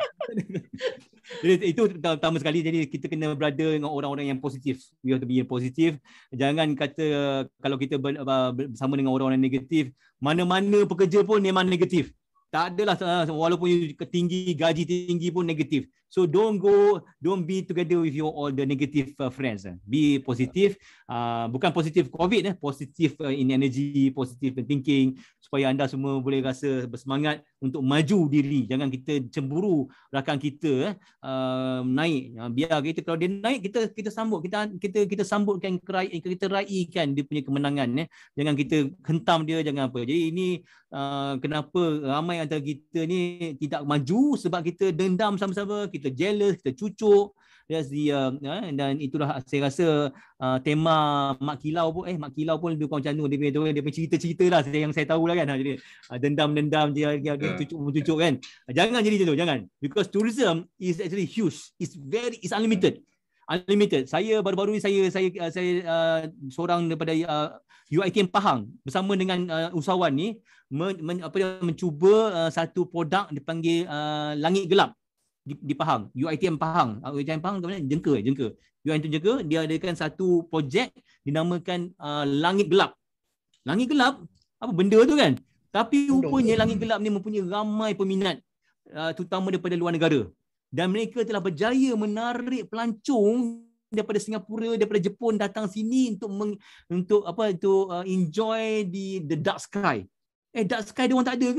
E: Jadi itu pertama sekali, jadi kita kena berada dengan orang-orang yang positif. We have to be positif. Jangan kata kalau kita bersama dengan orang-orang negatif, mana-mana pekerja pun memang negatif. Tak adalah, walaupun tinggi, gaji tinggi pun negatif. So don't go, don't be together with your all the negative uh, friends. Be positive. Uh, bukan positif COVID, eh. Positif uh, in energy, positif in thinking, supaya anda semua boleh rasa bersemangat untuk maju diri. Jangan kita cemburu rakan kita eh, uh, naik. Biar kita, kalau dia naik, kita kita sambut, kita kita kita sambutkan, kita raikan dia punya kemenangan. Eh. Jangan kita hentam dia, jangan apa. Jadi ini uh, kenapa ramai antara kita ni tidak maju, sebab kita dendam sama-sama, kita jealous, kita cucuk. That's the, uh, uh, dan itulah saya rasa uh, tema Mak Kilau pun, eh Mak Kilau pun lebih kurang macam tu. Dia punya, dia punya cerita-cerita lah yang saya tahu lah kan. Jadi uh, dendam-dendam dia, dia, dia cucuk-cucuk kan. Uh, jangan jadi macam tu, jangan. Because tourism is actually huge. It's very, it's unlimited. Unlimited. Saya baru-baru ni saya saya uh, saya uh, seorang daripada uh, U I T M Pahang bersama dengan uh, usahawan ni men, men, apa dia, mencuba uh, satu produk dipanggil uh, Langit Gelap. Di, di Pahang, U I T M Pahang, U I T M Pahang kemudian Jengka, Jengka. U I T M Jengka dia adakan satu projek dinamakan uh, Langit Gelap. Langit Gelap, apa benda tu kan? Tapi rupanya Langit Gelap ni mempunyai ramai peminat, uh, terutama daripada luar negara. Dan mereka telah berjaya menarik pelancong daripada Singapura, daripada Jepun datang sini untuk meng, untuk apa untuk uh, enjoy di the dark sky. Eh dark sky dia orang tak ada ke?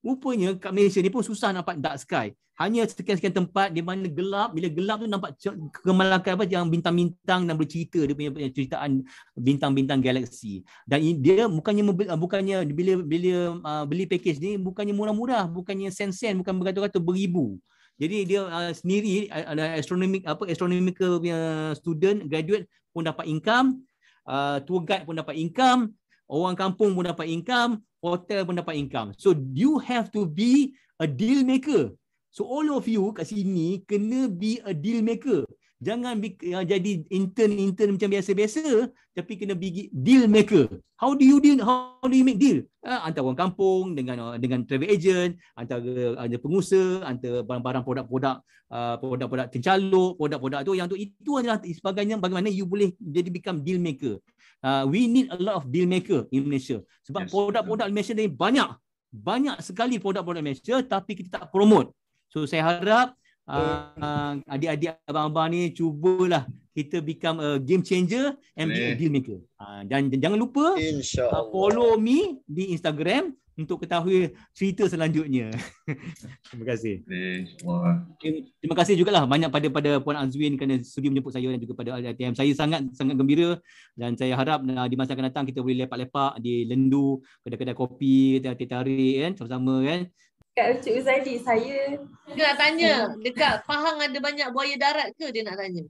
E: Rupanya kat Malaysia ni pun susah nampak dark sky. Hanya sekian-sekian tempat di mana gelap, bila gelap tu nampak kemalakan apa yang bintang-bintang dan bercerita dia punya ceritaan bintang-bintang galaksi. Dan dia bukannya bukannya bila bila uh, beli package ni bukannya murah-murah, bukannya sen-sen, bukan beratus-ratus, beribu. Jadi dia uh, sendiri ada astronomic apa astronomical punya student, graduate pun dapat income, uh, tour guide pun dapat income, orang kampung pun dapat income, hotel pun dapat income. So you have to be a deal maker. So all of you kat sini kena be a deal maker. Jangan be, uh, jadi intern-intern macam biasa-biasa, tapi kena be deal maker. How do you deal? How do you make deal? Uh, antara orang kampung dengan uh, dengan travel agent, antara uh, pengusaha, antara barang-barang produk-produk uh, produk-produk tencaluk, produk-produk tu yang tu itu adalah sebagainya bagaimana you boleh jadi become deal maker. Uh, we need a lot of deal maker in Malaysia. Sebab yes, produk-produk Malaysia ni banyak. Banyak sekali produk-produk Malaysia tapi kita tak promote. So saya harap uh, uh, adik-adik abang-abang ni cubalah kita become a game changer and be a deal maker. Uh, dan jangan lupa uh, follow me di Instagram untuk ketahui cerita selanjutnya. Terima kasih. Terima kasih jugalah banyak pada pada Puan Azwin kerana sudi menjemput saya dan juga pada I T M. Saya sangat sangat gembira dan saya harap uh, di masa akan datang kita boleh lepak-lepak di Lendu, kedai-kedai kopi, teh tarik kan, sama-sama kan.
J: Kak Encik Uzaidi, saya
F: dia nak tanya, dekat Pahang ada banyak buaya darat ke dia nak tanya?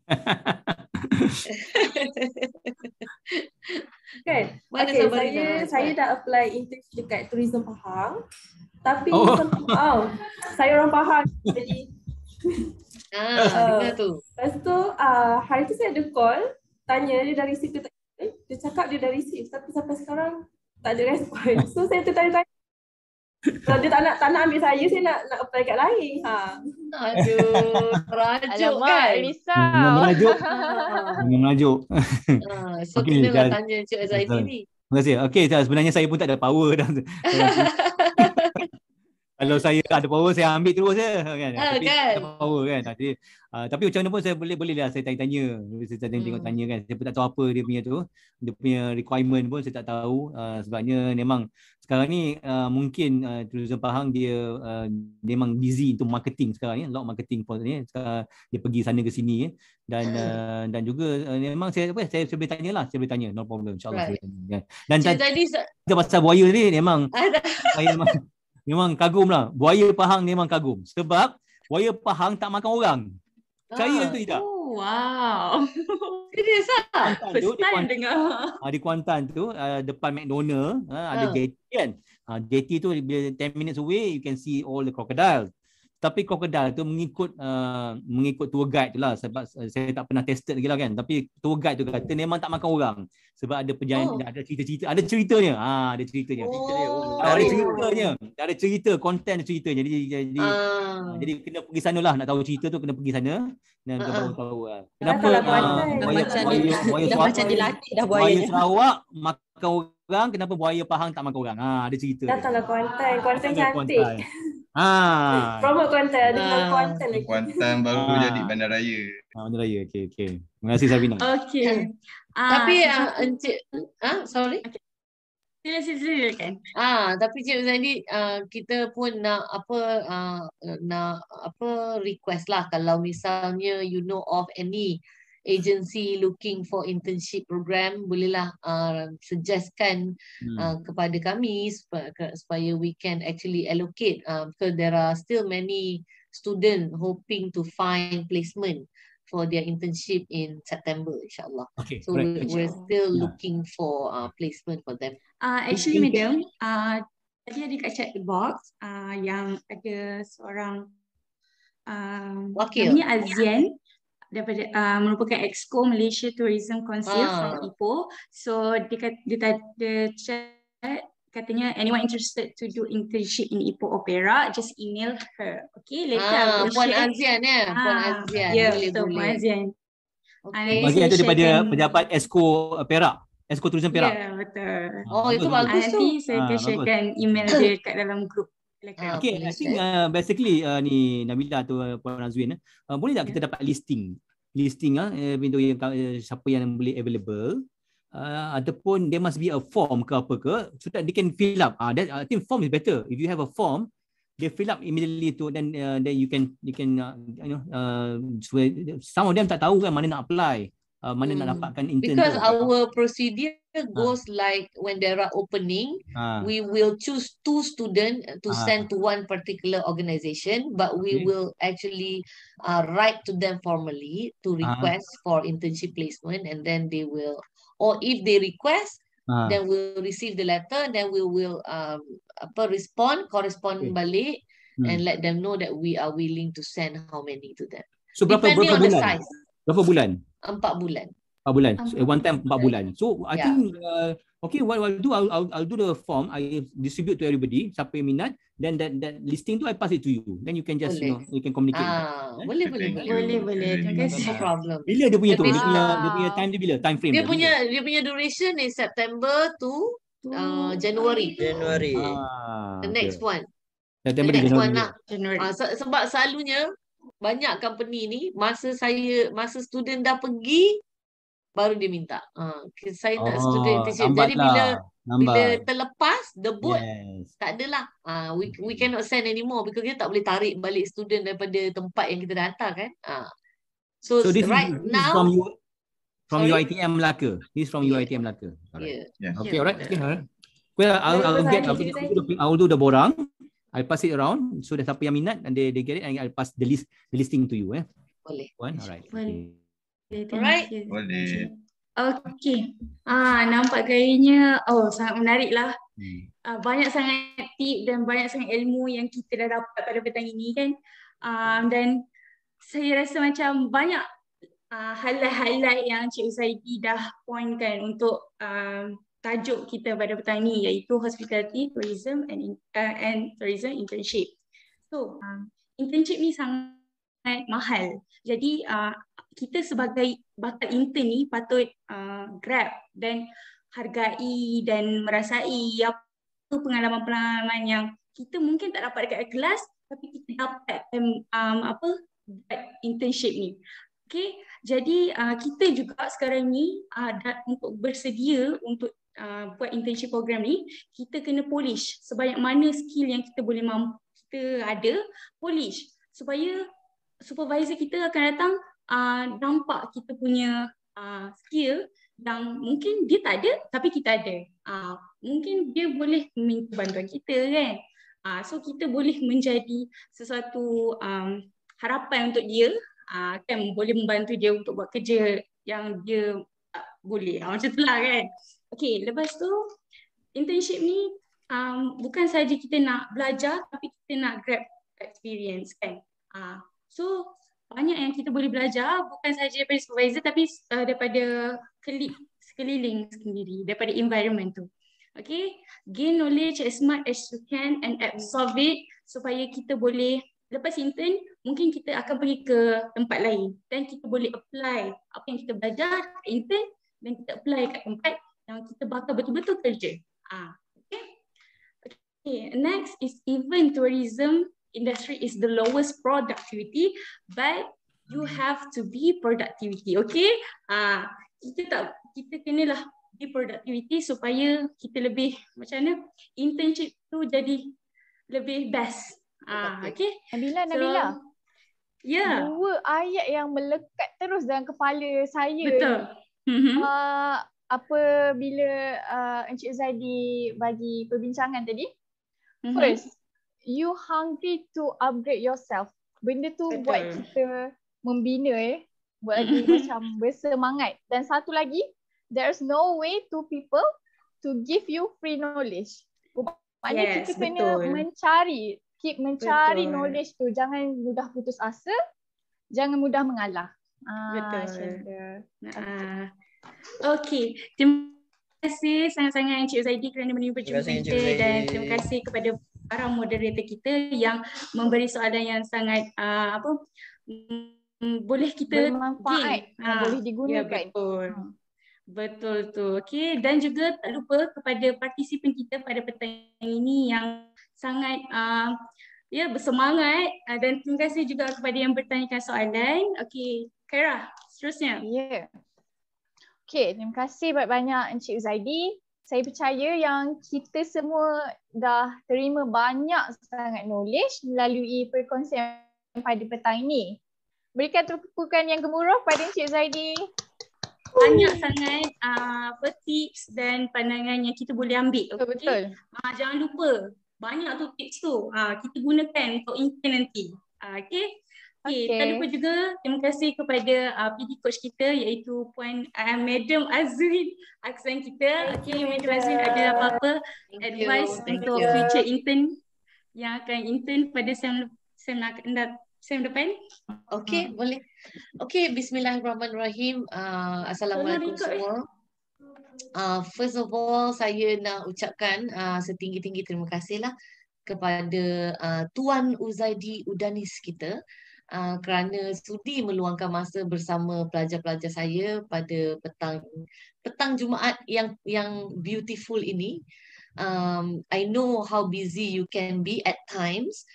J: Kan?
F: Mana
J: okay,
F: Sabarena?
J: saya saya dah apply internship dekat Tourism Pahang. Tapi
E: Oh.
J: oh, saya orang Pahang jadi
F: Ah,
J: uh,
F: dengar tu.
J: lepas tu uh, hari tu saya ada call, tanya dia dah receive ke tak. Eh, dia cakap dia dah receive tapi sampai sekarang tak ada respon. So saya tertanya-tanya. Kalau dia tak nak tak nak ambil saya, saya nak nak apply kat lain. Ha.
F: Aduh, merajuk
C: Alamak,
F: kan?
C: risau.
E: Memang merajuk.
F: Ah.
E: Memang merajuk.
F: Ah, so
E: Okey,
F: kena lah
E: dah-
F: tanya Encik Uzaidi ni.
E: Terima kasih. Okey, sebenarnya saya pun tak ada power dah. Kalau saya ada power saya ambil terus je kan.
F: Ah,
E: Tapi
F: kan?
E: tak ada power kan. Jadi uh, tapi macam mana pun saya boleh boleh lah saya tanya-tanya. Saya tanya
F: Hmm.
E: tengok tanya kan. Saya pun tak tahu apa dia punya tu. Dia punya requirement pun saya tak tahu. Uh, sebabnya memang sekarang ni uh, mungkin uh, Tourism Pahang dia uh, memang busy untuk marketing sekarang ni. A lot of marketing for ni. Sekarang dia pergi sana ke sini dan uh, dan juga uh, memang saya apa saya, saya boleh tanyalah, saya boleh tanya, no problem, insya-Allah
F: Right.
E: saya tanya, kan. Dan
F: Encik Uzaidi
E: kita pasal buaya ni memang
F: ada.
E: saya memang memang kagum lah. Buaya Pahang memang kagum. Sebab buaya Pahang tak makan orang. Percaya
F: Ah.
E: tu tidak?
B: Oh, wow.
F: Serius ah?
E: Kuantan tu,
B: First
E: di
B: time
E: Kuantan,
B: dengar.
E: ah, di Kuantan tu uh, depan McDonald uh, ada
F: Ah.
E: jetty kan. Uh, jetty tu bila ten minutes away you can see all the crocodile. Tapi crocodile tu mengikut uh, mengikut tour guide tu lah sebab uh, saya tak pernah tested lagi lah kan. Tapi tour guide tu kata memang tak makan orang sebab ada perjalanan,
F: Oh.
E: ada cerita-cerita, ada ceritanya. Ah, ada ceritanya.
F: Oh.
E: Ada ceritanya. Ada cerita, konten ceritanya. Jadi jadi
F: Ah.
E: jadi kena pergi sana lah, nak tahu cerita tu kena pergi sana dan
F: Ah,
E: uh,
F: ah.
E: baru tahu lah. Kenapa
J: kalau
E: uh,
J: Kuantan,
G: Dah
E: buaya
G: macam
E: buaya
G: dia,
E: buaya
G: dah
E: Sarawak,
G: macam dilatih dah
E: buaya
G: buayanya.
E: Sarawak makan orang, kenapa buaya Pahang tak makan orang? Ha, ada cerita.
J: Datanglah Kuantan, Kuantan
E: Datanglah
J: cantik.
E: Kuantan. Ha.
J: Promote Kuantan, ada
F: Ah.
J: ah. Kuantan lagi.
D: Kuantan baru
E: Ah.
D: jadi bandaraya.
E: Ha, benda raya. Okey, okey. Terima kasih Sabrina.
B: Okay.
F: Tapi
B: Ah,
F: ah, Encik ah sorry.
B: sila sila sila kan.
F: Ah, tapi Cik Uzaidi, uh, kita pun nak apa uh, nak apa request lah kalau misalnya you know of any agency looking for internship program, bolehlah uh, suggestkan
E: Hmm.
F: uh, kepada kami supaya, supaya we can actually allocate uh, because there are still many students hoping to find placement for their internship in September, insyaAllah.
E: Okay,
F: So
E: correct.
F: we- we're still
E: Yeah.
F: looking for uh, placement for them.
B: Uh, actually, madam, uh, tadi ada kat chat box uh, yang ada seorang um,
F: Wakil.
B: namanya Azian daripada uh, merupakan Exco Malaysia Tourism Council
F: Ah.
B: from Ipoh. So dia kat, dia, ta- dia chat katanya anyone interested to do internship in Ipoh Opera, just email her. Okay, later I
F: Ah,
B: will
F: Puan
B: share.
F: Azian ya, Puan
B: Ah,
F: Azian.
B: ya,
F: boleh
B: betul, Puan
F: boleh.
B: Azian.
F: Okay.
B: nanti
E: Bagi
B: saya
E: itu daripada
B: sharekan-
E: pejabat Esko Perak. Esko Tourism
B: Ya,
E: Perak.
B: betul.
F: Oh, itu
E: bagus.
F: bagus
B: Ah,
F: tu.
B: nanti saya
E: Ah,
B: akan
E: bagus.
B: sharekan email dia kat dalam grup. Silakan.
F: Ah,
E: Okay,
F: boleh
E: I think
F: share.
E: uh, basically uh, ni Nabila atau uh, Puan Azwin, uh, boleh tak kita dapat listing? Listing ah uh, untuk yang uh, siapa yang boleh available. uh, ataupun there must be a form ke apa ke so that they can fill up. Ah, uh, that I think form is better. If you have a form, they fill up immediately to then uh, then you can you can uh, you know uh, some of them tak tahu kan mana nak apply, uh, mana hmm. nak dapatkan intern.
F: Because
E: tu.
F: our procedure goes ha. like when there are opening, ha. we will choose two students to ha. send to one particular organization, but we okay. will actually uh, write to them formally to request ha. for internship placement, and then they will, or if they request, ha. then we'll receive the letter, then we will um, apa, respond, correspond okay. balik, hmm. and let them know that we are willing to send how many to them.
E: So berapa,
F: depending
E: berapa
F: on
E: bulan?
F: the size.
E: Berapa bulan?
F: Empat bulan.
E: Empat bulan. So, one time empat bulan. So I
F: yeah.
E: think uh, okay, what I'll do, I'll, I'll I'll do the form. I distribute to everybody. Siapa yang minat, then that that listing tu I pass it to you. Then you can just boleh. you know you can communicate.
F: Ah, eh? boleh boleh boleh boleh boleh. Terima kasih. No problem.
E: Bila dia punya tu? Dia punya dia punya time dia bila? Time frame
F: dia.
E: Dia
F: punya
E: bila?
F: dia punya duration is September to uh, January.
H: January.
E: Ah,
F: the next okay. one.
E: September
F: the next
E: January.
F: one lah. Ah, se- sebab selalunya banyak company ni masa saya masa student dah pergi baru dia minta. Uh, saya nak oh, student internship. Jadi bila lambat. bila terlepas debut yes. tak adalah. Uh, we we cannot send anymore because kita tak boleh tarik balik student daripada tempat yang kita dah hantar kan. Uh. So,
E: so this
F: right
E: is, this
F: now
E: is from you from sorry? U I T M Melaka. This is from yeah. U I T M Melaka.
F: Yeah.
E: yeah. Okay, alright. Okay, alright. Well, I'll, I'll get I'll, I'll do the borang. I'll pass it around so that siapa yang minat and they they get it and I'll pass the list the listing to you eh.
F: Boleh.
E: One, alright.
B: Boleh.
E: Okay.
F: Alright.
D: Boleh.
B: Okay. Ah, nampak gayanya oh sangat menarik lah. Hmm. Ah, banyak sangat tip dan banyak sangat ilmu yang kita dah dapat pada petang ini kan. Ah, dan saya rasa macam banyak ah, highlight-highlight yang Cik Uzaidi dah pointkan untuk um, tajuk kita pada petang ini iaitu hospitality, tourism and uh, and tourism internship. So, um, internship ni sangat mahal. Jadi uh, kita sebagai bakal intern ni patut uh, grab dan hargai dan merasai apa pengalaman-pengalaman yang kita mungkin tak dapat dekat kelas tapi kita dapat um, um, apa internship ni. Okay, jadi uh, kita juga sekarang ni uh, untuk bersedia untuk uh, buat internship program ni, kita kena polish sebanyak mana skill yang kita boleh mampu kita ada, polish supaya supervisor kita akan datang uh, nampak kita punya uh, skill yang mungkin dia tak ada tapi kita ada. Uh, mungkin dia boleh minta bantuan kita kan. Uh, so kita boleh menjadi sesuatu um, harapan untuk dia. Uh, kan boleh membantu dia untuk buat kerja yang dia uh, boleh. Uh, macam itulah kan. Okay, lepas tu internship ni um, bukan saja kita nak belajar tapi kita nak grab experience kan. Uh, so banyak yang kita boleh belajar bukan saja daripada supervisor tapi uh, daripada keli- sekeliling sendiri, daripada environment tu. Okay, gain knowledge as much as you can and absorb it supaya kita boleh lepas intern, mungkin kita akan pergi ke tempat lain dan kita boleh apply apa yang kita belajar kat intern dan kita apply kat tempat yang kita bakal betul-betul kerja. Ah, okay. Okay, next is even tourism industry is the lowest productivity, but you have to be productivity. Okay, ah, kita tak kita kenalah be productivity supaya kita lebih macam mana internship tu jadi lebih best. Ah, okay.
C: Nabilah, Nabilah. So,
B: ya. Yeah.
C: Dua ayat yang melekat terus dalam kepala saya.
B: Betul. Mm-hmm.
C: Uh, apabila uh, Encik Uzaidi bagi perbincangan tadi. Mm-hmm. First, you hungry to upgrade yourself. Benda tu Betul. Buat kita membina eh. Buat lagi macam bersemangat. Dan satu lagi, there's no way to people to give you free knowledge. Maknanya yes, kita kena betul. mencari keep mencari betul. knowledge tu. Jangan mudah putus asa. Jangan mudah mengalah. Ah,
B: betul. Ah. Okay. Terima kasih sangat-sangat Encik Uzaidi kerana menerima perjumpaan kita dan terima kasih kepada para moderator kita yang memberi soalan yang sangat uh, apa um, boleh kita
C: bermanfaat yang ah, boleh digunakan.
B: Ya, betul. Hmm. Betul tu. Okay. Dan juga tak lupa kepada partisipan kita pada petang ini yang sangat uh, ya bersemangat uh, dan terima kasih juga kepada yang bertanyakan soalan. Okey, Khairah, seterusnya.
C: Ya. Yeah. Okay, terima kasih banyak-banyak Encik Uzaidi. Saya percaya yang kita semua dah terima banyak sangat knowledge melalui perkongsian pada petang ini. Berikan tepukan yang gemuruh pada Encik Uzaidi.
B: Banyak sangat uh, apa, tips dan pandangan yang kita boleh ambil. Okay?
C: Betul.
B: Uh, jangan lupa, banyak tu tips tu. Uh, kita gunakan untuk intern nanti. Uh, okay. Okay.
C: Okay.
B: Tak lupa juga terima kasih kepada uh, P D coach kita iaitu Puan uh, Madam Azwin Aksan kita. Okay, Madam Azwin ada apa-apa advice untuk
F: you.
B: future intern yang akan intern pada sem sem nak sem depan?
F: Okay,
B: Hmm.
F: boleh. Okay, Bismillahirrahmanirrahim. Uh, Assalamualaikum semua. Uh, first of all, saya nak ucapkan uh, setinggi-tinggi terima kasihlah kepada uh, Tuan Uzaidi Udanis kita uh, kerana sudi meluangkan masa bersama pelajar-pelajar saya pada petang petang Jumaat yang yang beautiful ini. Um, I know how busy you can be at times.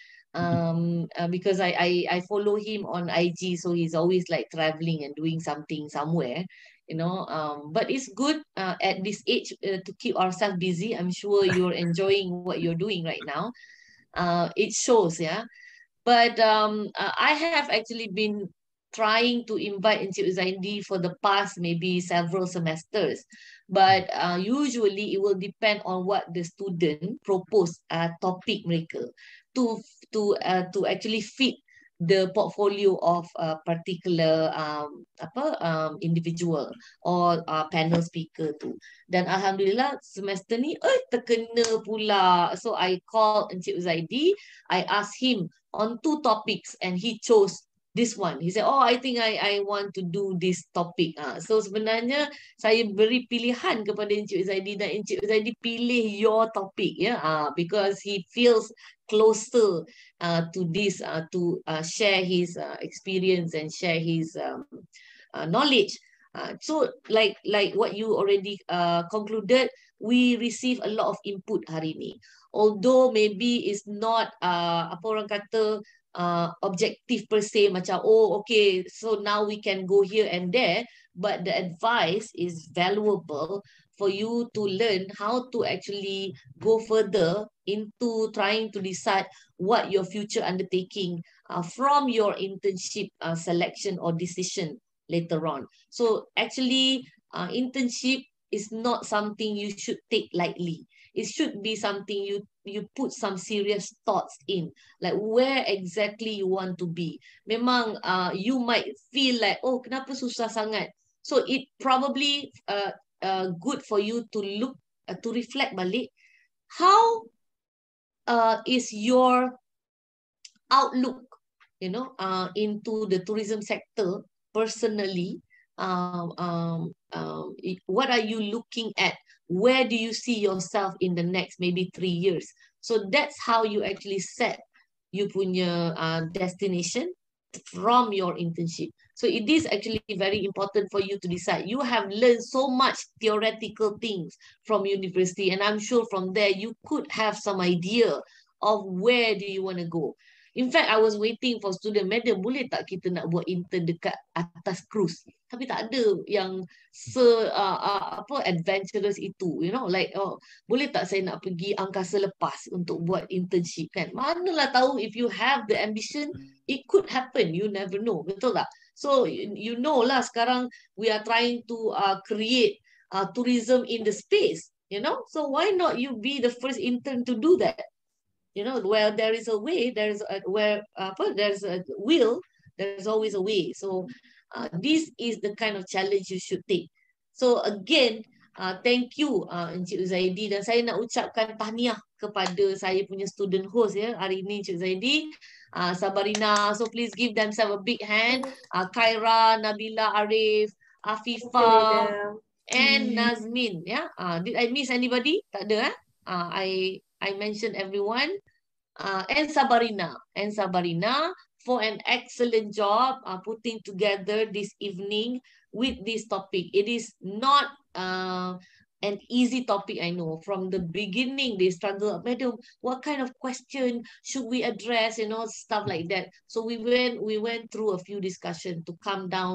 F: Um, uh, because I, I I follow him on I G, so he's always like traveling and doing something somewhere, you know. Um, but it's good uh, at this age uh, to keep ourselves busy. I'm sure you're enjoying what you're doing right now. Uh, it shows, yeah. But um, uh, I have actually been trying to invite Encik Uzaidi for the past maybe several semesters, but uh, usually it will depend on what the student propose uh, topik mereka to to uh, to actually fit the portfolio of a particular um, apa um, individual or uh, panel speaker tu. Dan alhamdulillah semester ni eh terkena pula. So I called Encik Uzaidi, I asked him on two topics and he chose this one. He said, oh, I think I I want to do this topic. Uh, so sebenarnya saya beri pilihan kepada Encik Uzaidi dan Encik Uzaidi pilih your topic, ya, yeah? uh, because he feels closer uh, to this, uh, to uh, share his uh, experience and share his um, uh, knowledge. Uh, so like like what you already uh, concluded, we receive a lot of input hari ni. Although maybe it's not uh, apa orang kata uh, objective per se, macam oh okay, so now we can go here and there, but the advice is valuable for you to learn how to actually go further into trying to decide what your future undertaking uh, from your internship uh, selection or decision later on. So actually uh, internship is not something you should take lightly. It should be something you you put some serious thoughts in, like where exactly you want to be. Memang uh, you might feel like, oh, kenapa susah sangat. So it probably uh, uh, good for you to look uh, to reflect balik how uh, is your outlook, you know, uh, into the tourism sector personally. Um, um, um, what are you looking at? Where do you see yourself in the next maybe three years? So that's how you actually set you punya uh, destination from your internship. So it is actually very important for you to decide. You have learned so much theoretical things from university, and I'm sure from there you could have some idea of where do you want to go. In fact, I was waiting for student, madam, boleh tak kita nak buat intern dekat atas cruise? Tapi tak ada yang se uh, uh, apa adventurous itu, you know, like oh, boleh tak saya nak pergi angkasa lepas untuk buat internship kan? Manalah tahu, if you have the ambition, it could happen. You never know, betul tak? So you, you know lah, sekarang we are trying to uh, create uh, tourism in the space, you know. So why not you be the first intern to do that? You know, where there is a way, there is a, where uh, there's a will, there's always a way. So uh, this is the kind of challenge you should take. So again, uh, thank you uh, Encik Uzaidi, dan saya nak ucapkan tahniah kepada saya punya student host ya hari ini, Encik Uzaidi, uh, Sabarena. So please give themselves a big hand. Uh, Khairah, Nornabilah, Arif, Afifa, and Nazmeen. Yeah, uh, did I miss anybody? Tak ada. Eh? Uh, I I mentioned everyone. Uh, and Sabarena, and Sabarena for an excellent job uh, putting together this evening with this topic. It is not uh, an easy topic, I know. From the beginning, they struggle. Madam, what kind of question should we address? You know, stuff like that. So we went, we went through a few discussions to come down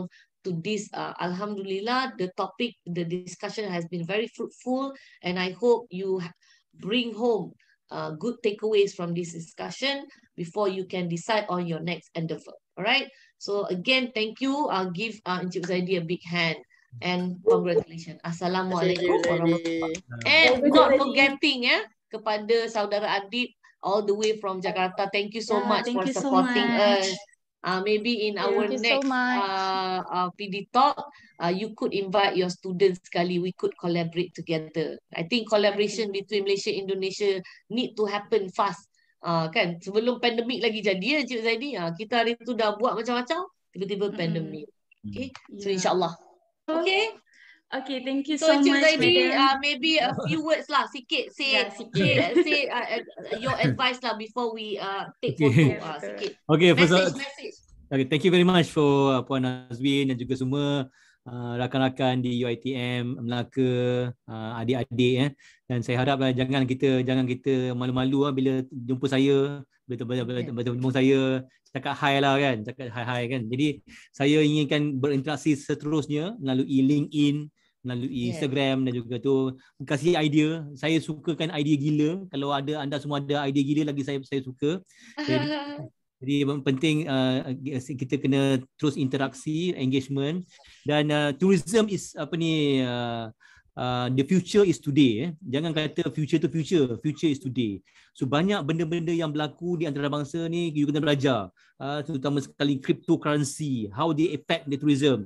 F: to this. Uh, Alhamdulillah, the topic, the discussion has been very fruitful, and I hope you bring home uh, good takeaways from this discussion before you can decide on your next endeavor. All right. So again, thank you. I'll give uh, Encik Uzaidi a big hand and congratulations. Assalamualaikum warahmatullahi wabarakatuh. And not forgetting ya, kepada saudara Adib all the way from Jakarta. Thank you so
B: Yeah,
F: much
B: thank
F: for
B: you so
F: supporting
B: much.
F: us. Uh, maybe in
C: Thank
F: our
C: you so
F: next
C: much.
F: uh, uh, P D talk, uh, you could invite your students sekali. We could collaborate together. I think collaboration between Malaysia and Indonesia need to happen fast. Uh, kan sebelum pandemik lagi jadi ya Encik Uzaidi. Uh, kita hari tu dah buat macam-macam, tiba-tiba
B: Mm-mm.
F: pandemik. Okay, so
B: Yeah.
F: insyaAllah. Okay.
B: Okay, thank you
F: So,
B: so
F: Encik
B: much,
F: Uzaidi,
B: madam.
F: uh, maybe a few words lah, sikit, say,
B: Yeah, sikit.
F: say, say uh, uh, your advice lah before we uh, take
E: Okay.
F: photo. Uh, sikit.
E: Okay, first of
F: Message,
E: all,
F: message.
E: okay, thank you very much for uh, Puan Azwin dan juga semua uh, rakan-rakan di U I T M Melaka, uh, adik-adik ya. Dan saya harap lah jangan kita jangan kita malu-malu uh, bila jumpa saya, bila bertemu saya, cakap hi lah kan, cakap hi-hi kan. Jadi saya inginkan berinteraksi seterusnya melalui LinkedIn, melalui
F: Yeah.
E: Instagram dan juga tu kasih idea. Saya sukakan idea gila. Kalau ada anda semua ada idea gila lagi saya saya suka. Jadi, jadi penting uh, kita kena terus interaksi, engagement dan uh, tourism is apa ni uh, uh, the future is today. Eh. Jangan kata future to future, future is today. So banyak benda-benda yang berlaku di antarabangsa ni you kena belajar. Uh, terutama sekali cryptocurrency, how they affect the tourism.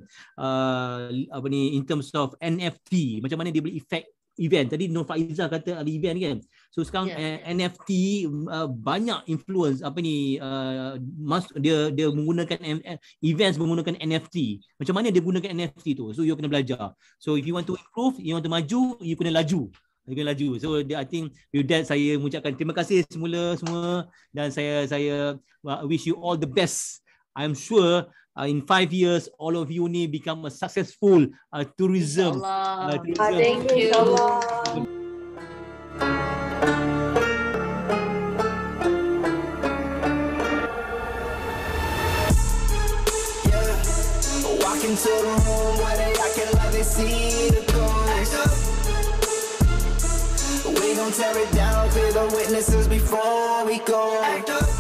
E: Uh, apa ni in terms of N F T, macam mana dia boleh affect event. Tadi Nur Faizah kata ada event kan. So sekarang yeah. uh, N F T uh, banyak influence apa ni uh, mas, dia dia menggunakan events menggunakan N F T. Macam mana dia gunakan N F T tu? So you kena belajar. So if you want to improve, you want to maju, you kena laju. You kena laju. So I think with that saya mengucapkan terima kasih semula semua dan saya saya uh, wish you all the best. I'm sure uh, in five years all of you ni become a successful uh, tourism. Uh, tourism.
J: Ah, thank you. Inshallah.
A: Walk into the room where they acting like they see the ghost. We gon' tear it down, clear the witnesses before we go.